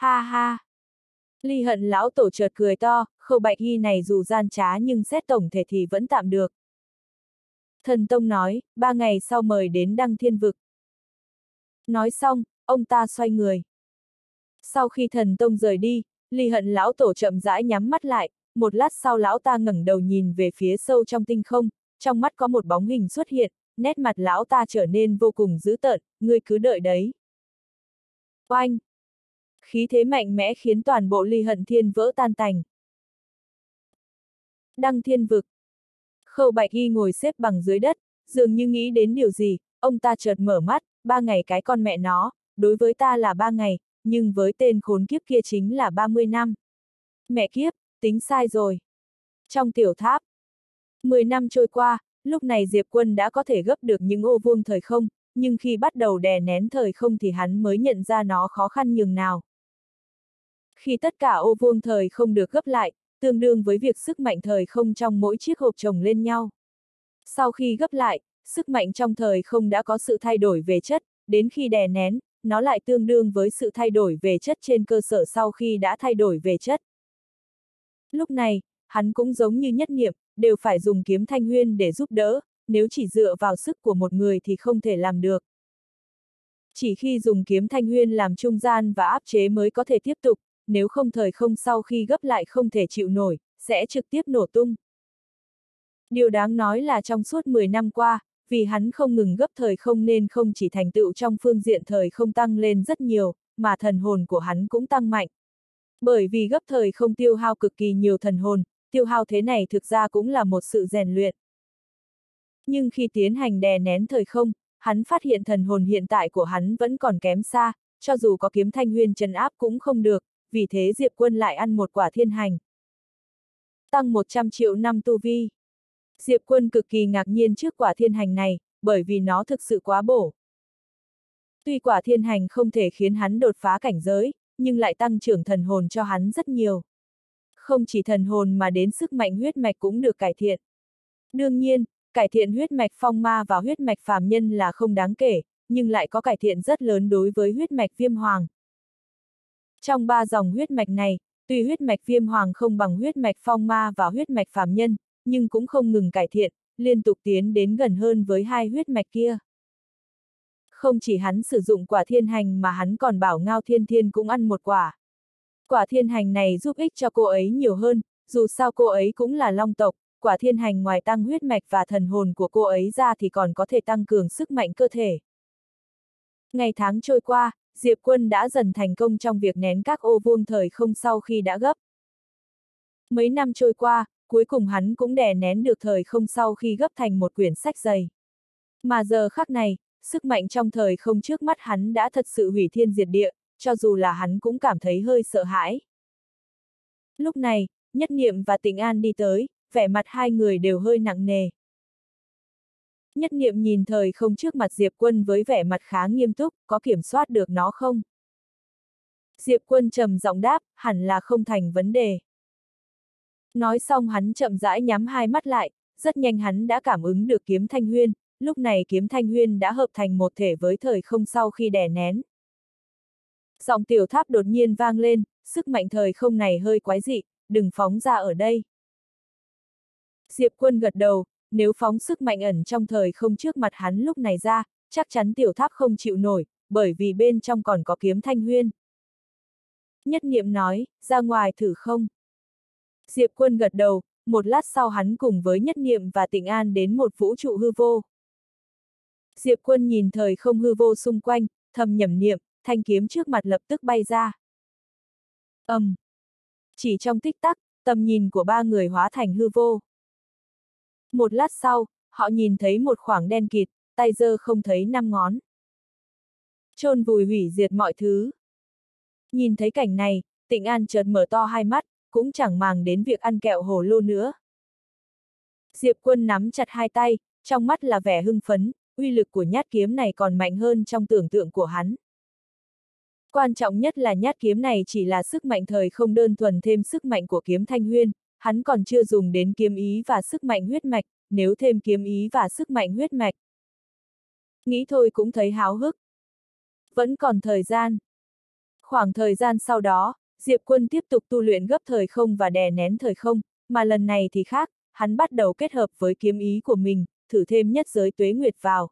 Ha ha! Ly Hận lão tổ chợt cười to, Khâu Bạch Hy này dù gian trá nhưng xét tổng thể thì vẫn tạm được. Thần Tông nói, 3 ngày sau mời đến Đăng Thiên Vực. Nói xong, ông ta xoay người. Sau khi Thần Tông rời đi, Ly Hận lão tổ chậm rãi nhắm mắt lại, một lát sau lão ta ngẩng đầu nhìn về phía sâu trong tinh không, trong mắt có một bóng hình xuất hiện, nét mặt lão ta trở nên vô cùng dữ tợn, ngươi cứ đợi đấy. Oanh! Khí thế mạnh mẽ khiến toàn bộ Ly Hận Thiên vỡ tan tành. Đăng Thiên Vực. Khâu Bạch Hy ngồi xếp bằng dưới đất, dường như nghĩ đến điều gì, ông ta chợt mở mắt, 3 ngày cái con mẹ nó, đối với ta là 3 ngày, nhưng với tên khốn kiếp kia chính là 30 năm. Mẹ kiếp, tính sai rồi. Trong tiểu tháp, 10 năm trôi qua, lúc này Diệp Quân đã có thể gấp được những ô vuông thời không, nhưng khi bắt đầu đè nén thời không thì hắn mới nhận ra nó khó khăn nhường nào. Khi tất cả ô vuông thời không được gấp lại, tương đương với việc sức mạnh thời không trong mỗi chiếc hộp chồng lên nhau. Sau khi gấp lại, sức mạnh trong thời không đã có sự thay đổi về chất, đến khi đè nén, nó lại tương đương với sự thay đổi về chất trên cơ sở sau khi đã thay đổi về chất. Lúc này, hắn cũng giống như Nhất Niệm, đều phải dùng kiếm Thanh Huyên để giúp đỡ, nếu chỉ dựa vào sức của một người thì không thể làm được. Chỉ khi dùng kiếm Thanh Huyên làm trung gian và áp chế mới có thể tiếp tục, nếu không thời không sau khi gấp lại không thể chịu nổi, sẽ trực tiếp nổ tung. Điều đáng nói là trong suốt 10 năm qua, vì hắn không ngừng gấp thời không nên không chỉ thành tựu trong phương diện thời không tăng lên rất nhiều, mà thần hồn của hắn cũng tăng mạnh. Bởi vì gấp thời không tiêu hao cực kỳ nhiều thần hồn, tiêu hao thế này thực ra cũng là một sự rèn luyện. Nhưng khi tiến hành đè nén thời không, hắn phát hiện thần hồn hiện tại của hắn vẫn còn kém xa, cho dù có kiếm Thanh Huyên trấn áp cũng không được, vì thế Diệp Quân lại ăn một quả thiên hành. Tăng 100 triệu năm tu vi. Diệp Quân cực kỳ ngạc nhiên trước quả thiên hành này, bởi vì nó thực sự quá bổ. Tuy quả thiên hành không thể khiến hắn đột phá cảnh giới, nhưng lại tăng trưởng thần hồn cho hắn rất nhiều. Không chỉ thần hồn mà đến sức mạnh huyết mạch cũng được cải thiện. Đương nhiên, cải thiện huyết mạch phong ma và huyết mạch phàm nhân là không đáng kể, nhưng lại có cải thiện rất lớn đối với huyết mạch viêm hoàng. Trong 3 dòng huyết mạch này, tuy huyết mạch viêm hoàng không bằng huyết mạch phong ma và huyết mạch phàm nhân, nhưng cũng không ngừng cải thiện, liên tục tiến đến gần hơn với 2 huyết mạch kia. Không chỉ hắn sử dụng quả thiên hành mà hắn còn bảo Ngao Thiên Thiên cũng ăn một quả. Quả thiên hành này giúp ích cho cô ấy nhiều hơn, dù sao cô ấy cũng là long tộc, quả thiên hành ngoài tăng huyết mạch và thần hồn của cô ấy ra thì còn có thể tăng cường sức mạnh cơ thể. Ngày tháng trôi qua, Diệp Quân đã dần thành công trong việc nén các ô vuông thời không sau khi đã gấp. Mấy năm trôi qua, cuối cùng hắn cũng đè nén được thời không sau khi gấp thành một quyển sách dày. Mà giờ khắc này, sức mạnh trong thời không trước mắt hắn đã thật sự hủy thiên diệt địa, cho dù là hắn cũng cảm thấy hơi sợ hãi. Lúc này, Nhất Niệm và Tịnh An đi tới, vẻ mặt hai người đều hơi nặng nề. Nhất Niệm nhìn thời không trước mặt Diệp Quân với vẻ mặt khá nghiêm túc, có kiểm soát được nó không? Diệp Quân trầm giọng đáp, hẳn là không thành vấn đề. Nói xong hắn chậm rãi nhắm hai mắt lại, rất nhanh hắn đã cảm ứng được kiếm Thanh Huyên, lúc này kiếm Thanh Huyên đã hợp thành một thể với thời không sau khi đè nén. Giọng tiểu tháp đột nhiên vang lên, sức mạnh thời không này hơi quái dị, đừng phóng ra ở đây. Diệp Quân gật đầu, nếu phóng sức mạnh ẩn trong thời không trước mặt hắn lúc này ra, chắc chắn tiểu tháp không chịu nổi, bởi vì bên trong còn có kiếm Thanh Huyên. Nhất Niệm nói, ra ngoài thử không? Diệp Quân gật đầu, một lát sau hắn cùng với Nhất Niệm và Tịnh An đến một vũ trụ hư vô. Diệp Quân nhìn thời không hư vô xung quanh, thầm nhẩm niệm, thanh kiếm trước mặt lập tức bay ra. Chỉ trong tích tắc, tầm nhìn của ba người hóa thành hư vô. Một lát sau, họ nhìn thấy một khoảng đen kịt, tay giơ không thấy 5 ngón. Chôn vùi hủy diệt mọi thứ. Nhìn thấy cảnh này, Tịnh An chợt mở to hai mắt, cũng chẳng màng đến việc ăn kẹo hồ lô nữa. Diệp Quân nắm chặt hai tay, trong mắt là vẻ hưng phấn, uy lực của nhát kiếm này còn mạnh hơn trong tưởng tượng của hắn. Quan trọng nhất là nhát kiếm này chỉ là sức mạnh thời không đơn thuần thêm sức mạnh của kiếm Thanh Huyên, hắn còn chưa dùng đến kiếm ý và sức mạnh huyết mạch, nếu thêm kiếm ý và sức mạnh huyết mạch. Nghĩ thôi cũng thấy háo hức. Vẫn còn thời gian. Khoảng thời gian sau đó, Diệp Quân tiếp tục tu luyện gấp thời không và đè nén thời không, mà lần này thì khác, hắn bắt đầu kết hợp với kiếm ý của mình, thử thêm nhất giới tuế nguyệt vào.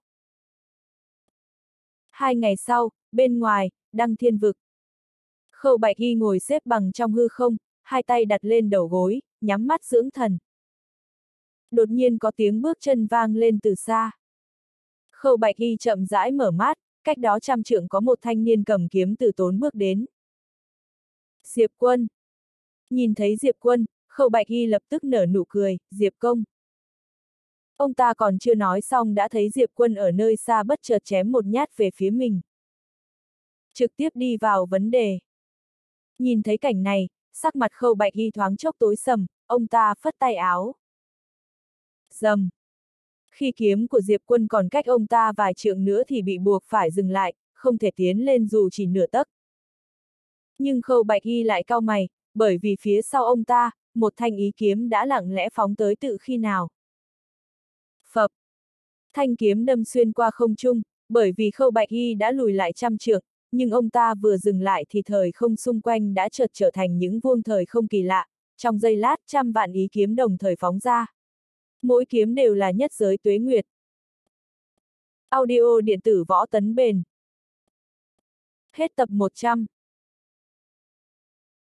2 ngày sau, bên ngoài, Đăng Thiên Vực. Khâu Bạch Y ngồi xếp bằng trong hư không, hai tay đặt lên đầu gối, nhắm mắt dưỡng thần. Đột nhiên có tiếng bước chân vang lên từ xa. Khâu Bạch Y chậm rãi mở mắt, cách đó 100 trượng có một thanh niên cầm kiếm từ tốn bước đến. Diệp Quân. Nhìn thấy Diệp Quân, Khâu Bạch Y lập tức nở nụ cười, Diệp công. Ông ta còn chưa nói xong đã thấy Diệp Quân ở nơi xa bất chợt chém một nhát về phía mình. Trực tiếp đi vào vấn đề. Nhìn thấy cảnh này, sắc mặt Khâu Bạch Y thoáng chốc tối sầm, ông ta phất tay áo. Rầm. Khi kiếm của Diệp Quân còn cách ông ta vài trượng nữa thì bị buộc phải dừng lại, không thể tiến lên dù chỉ nửa tấc. Nhưng Khâu Bạch Y lại cau mày, bởi vì phía sau ông ta, một thanh ý kiếm đã lặng lẽ phóng tới tự khi nào. Phập. Thanh kiếm đâm xuyên qua không trung, bởi vì Khâu Bạch Y đã lùi lại 100 trượng, nhưng ông ta vừa dừng lại thì thời không xung quanh đã chợt trở thành những vuông thời không kỳ lạ, trong giây lát 100 vạn ý kiếm đồng thời phóng ra. Mỗi kiếm đều là nhất giới tuế nguyệt. Audio điện tử Võ Tấn Bền. Hết tập 100.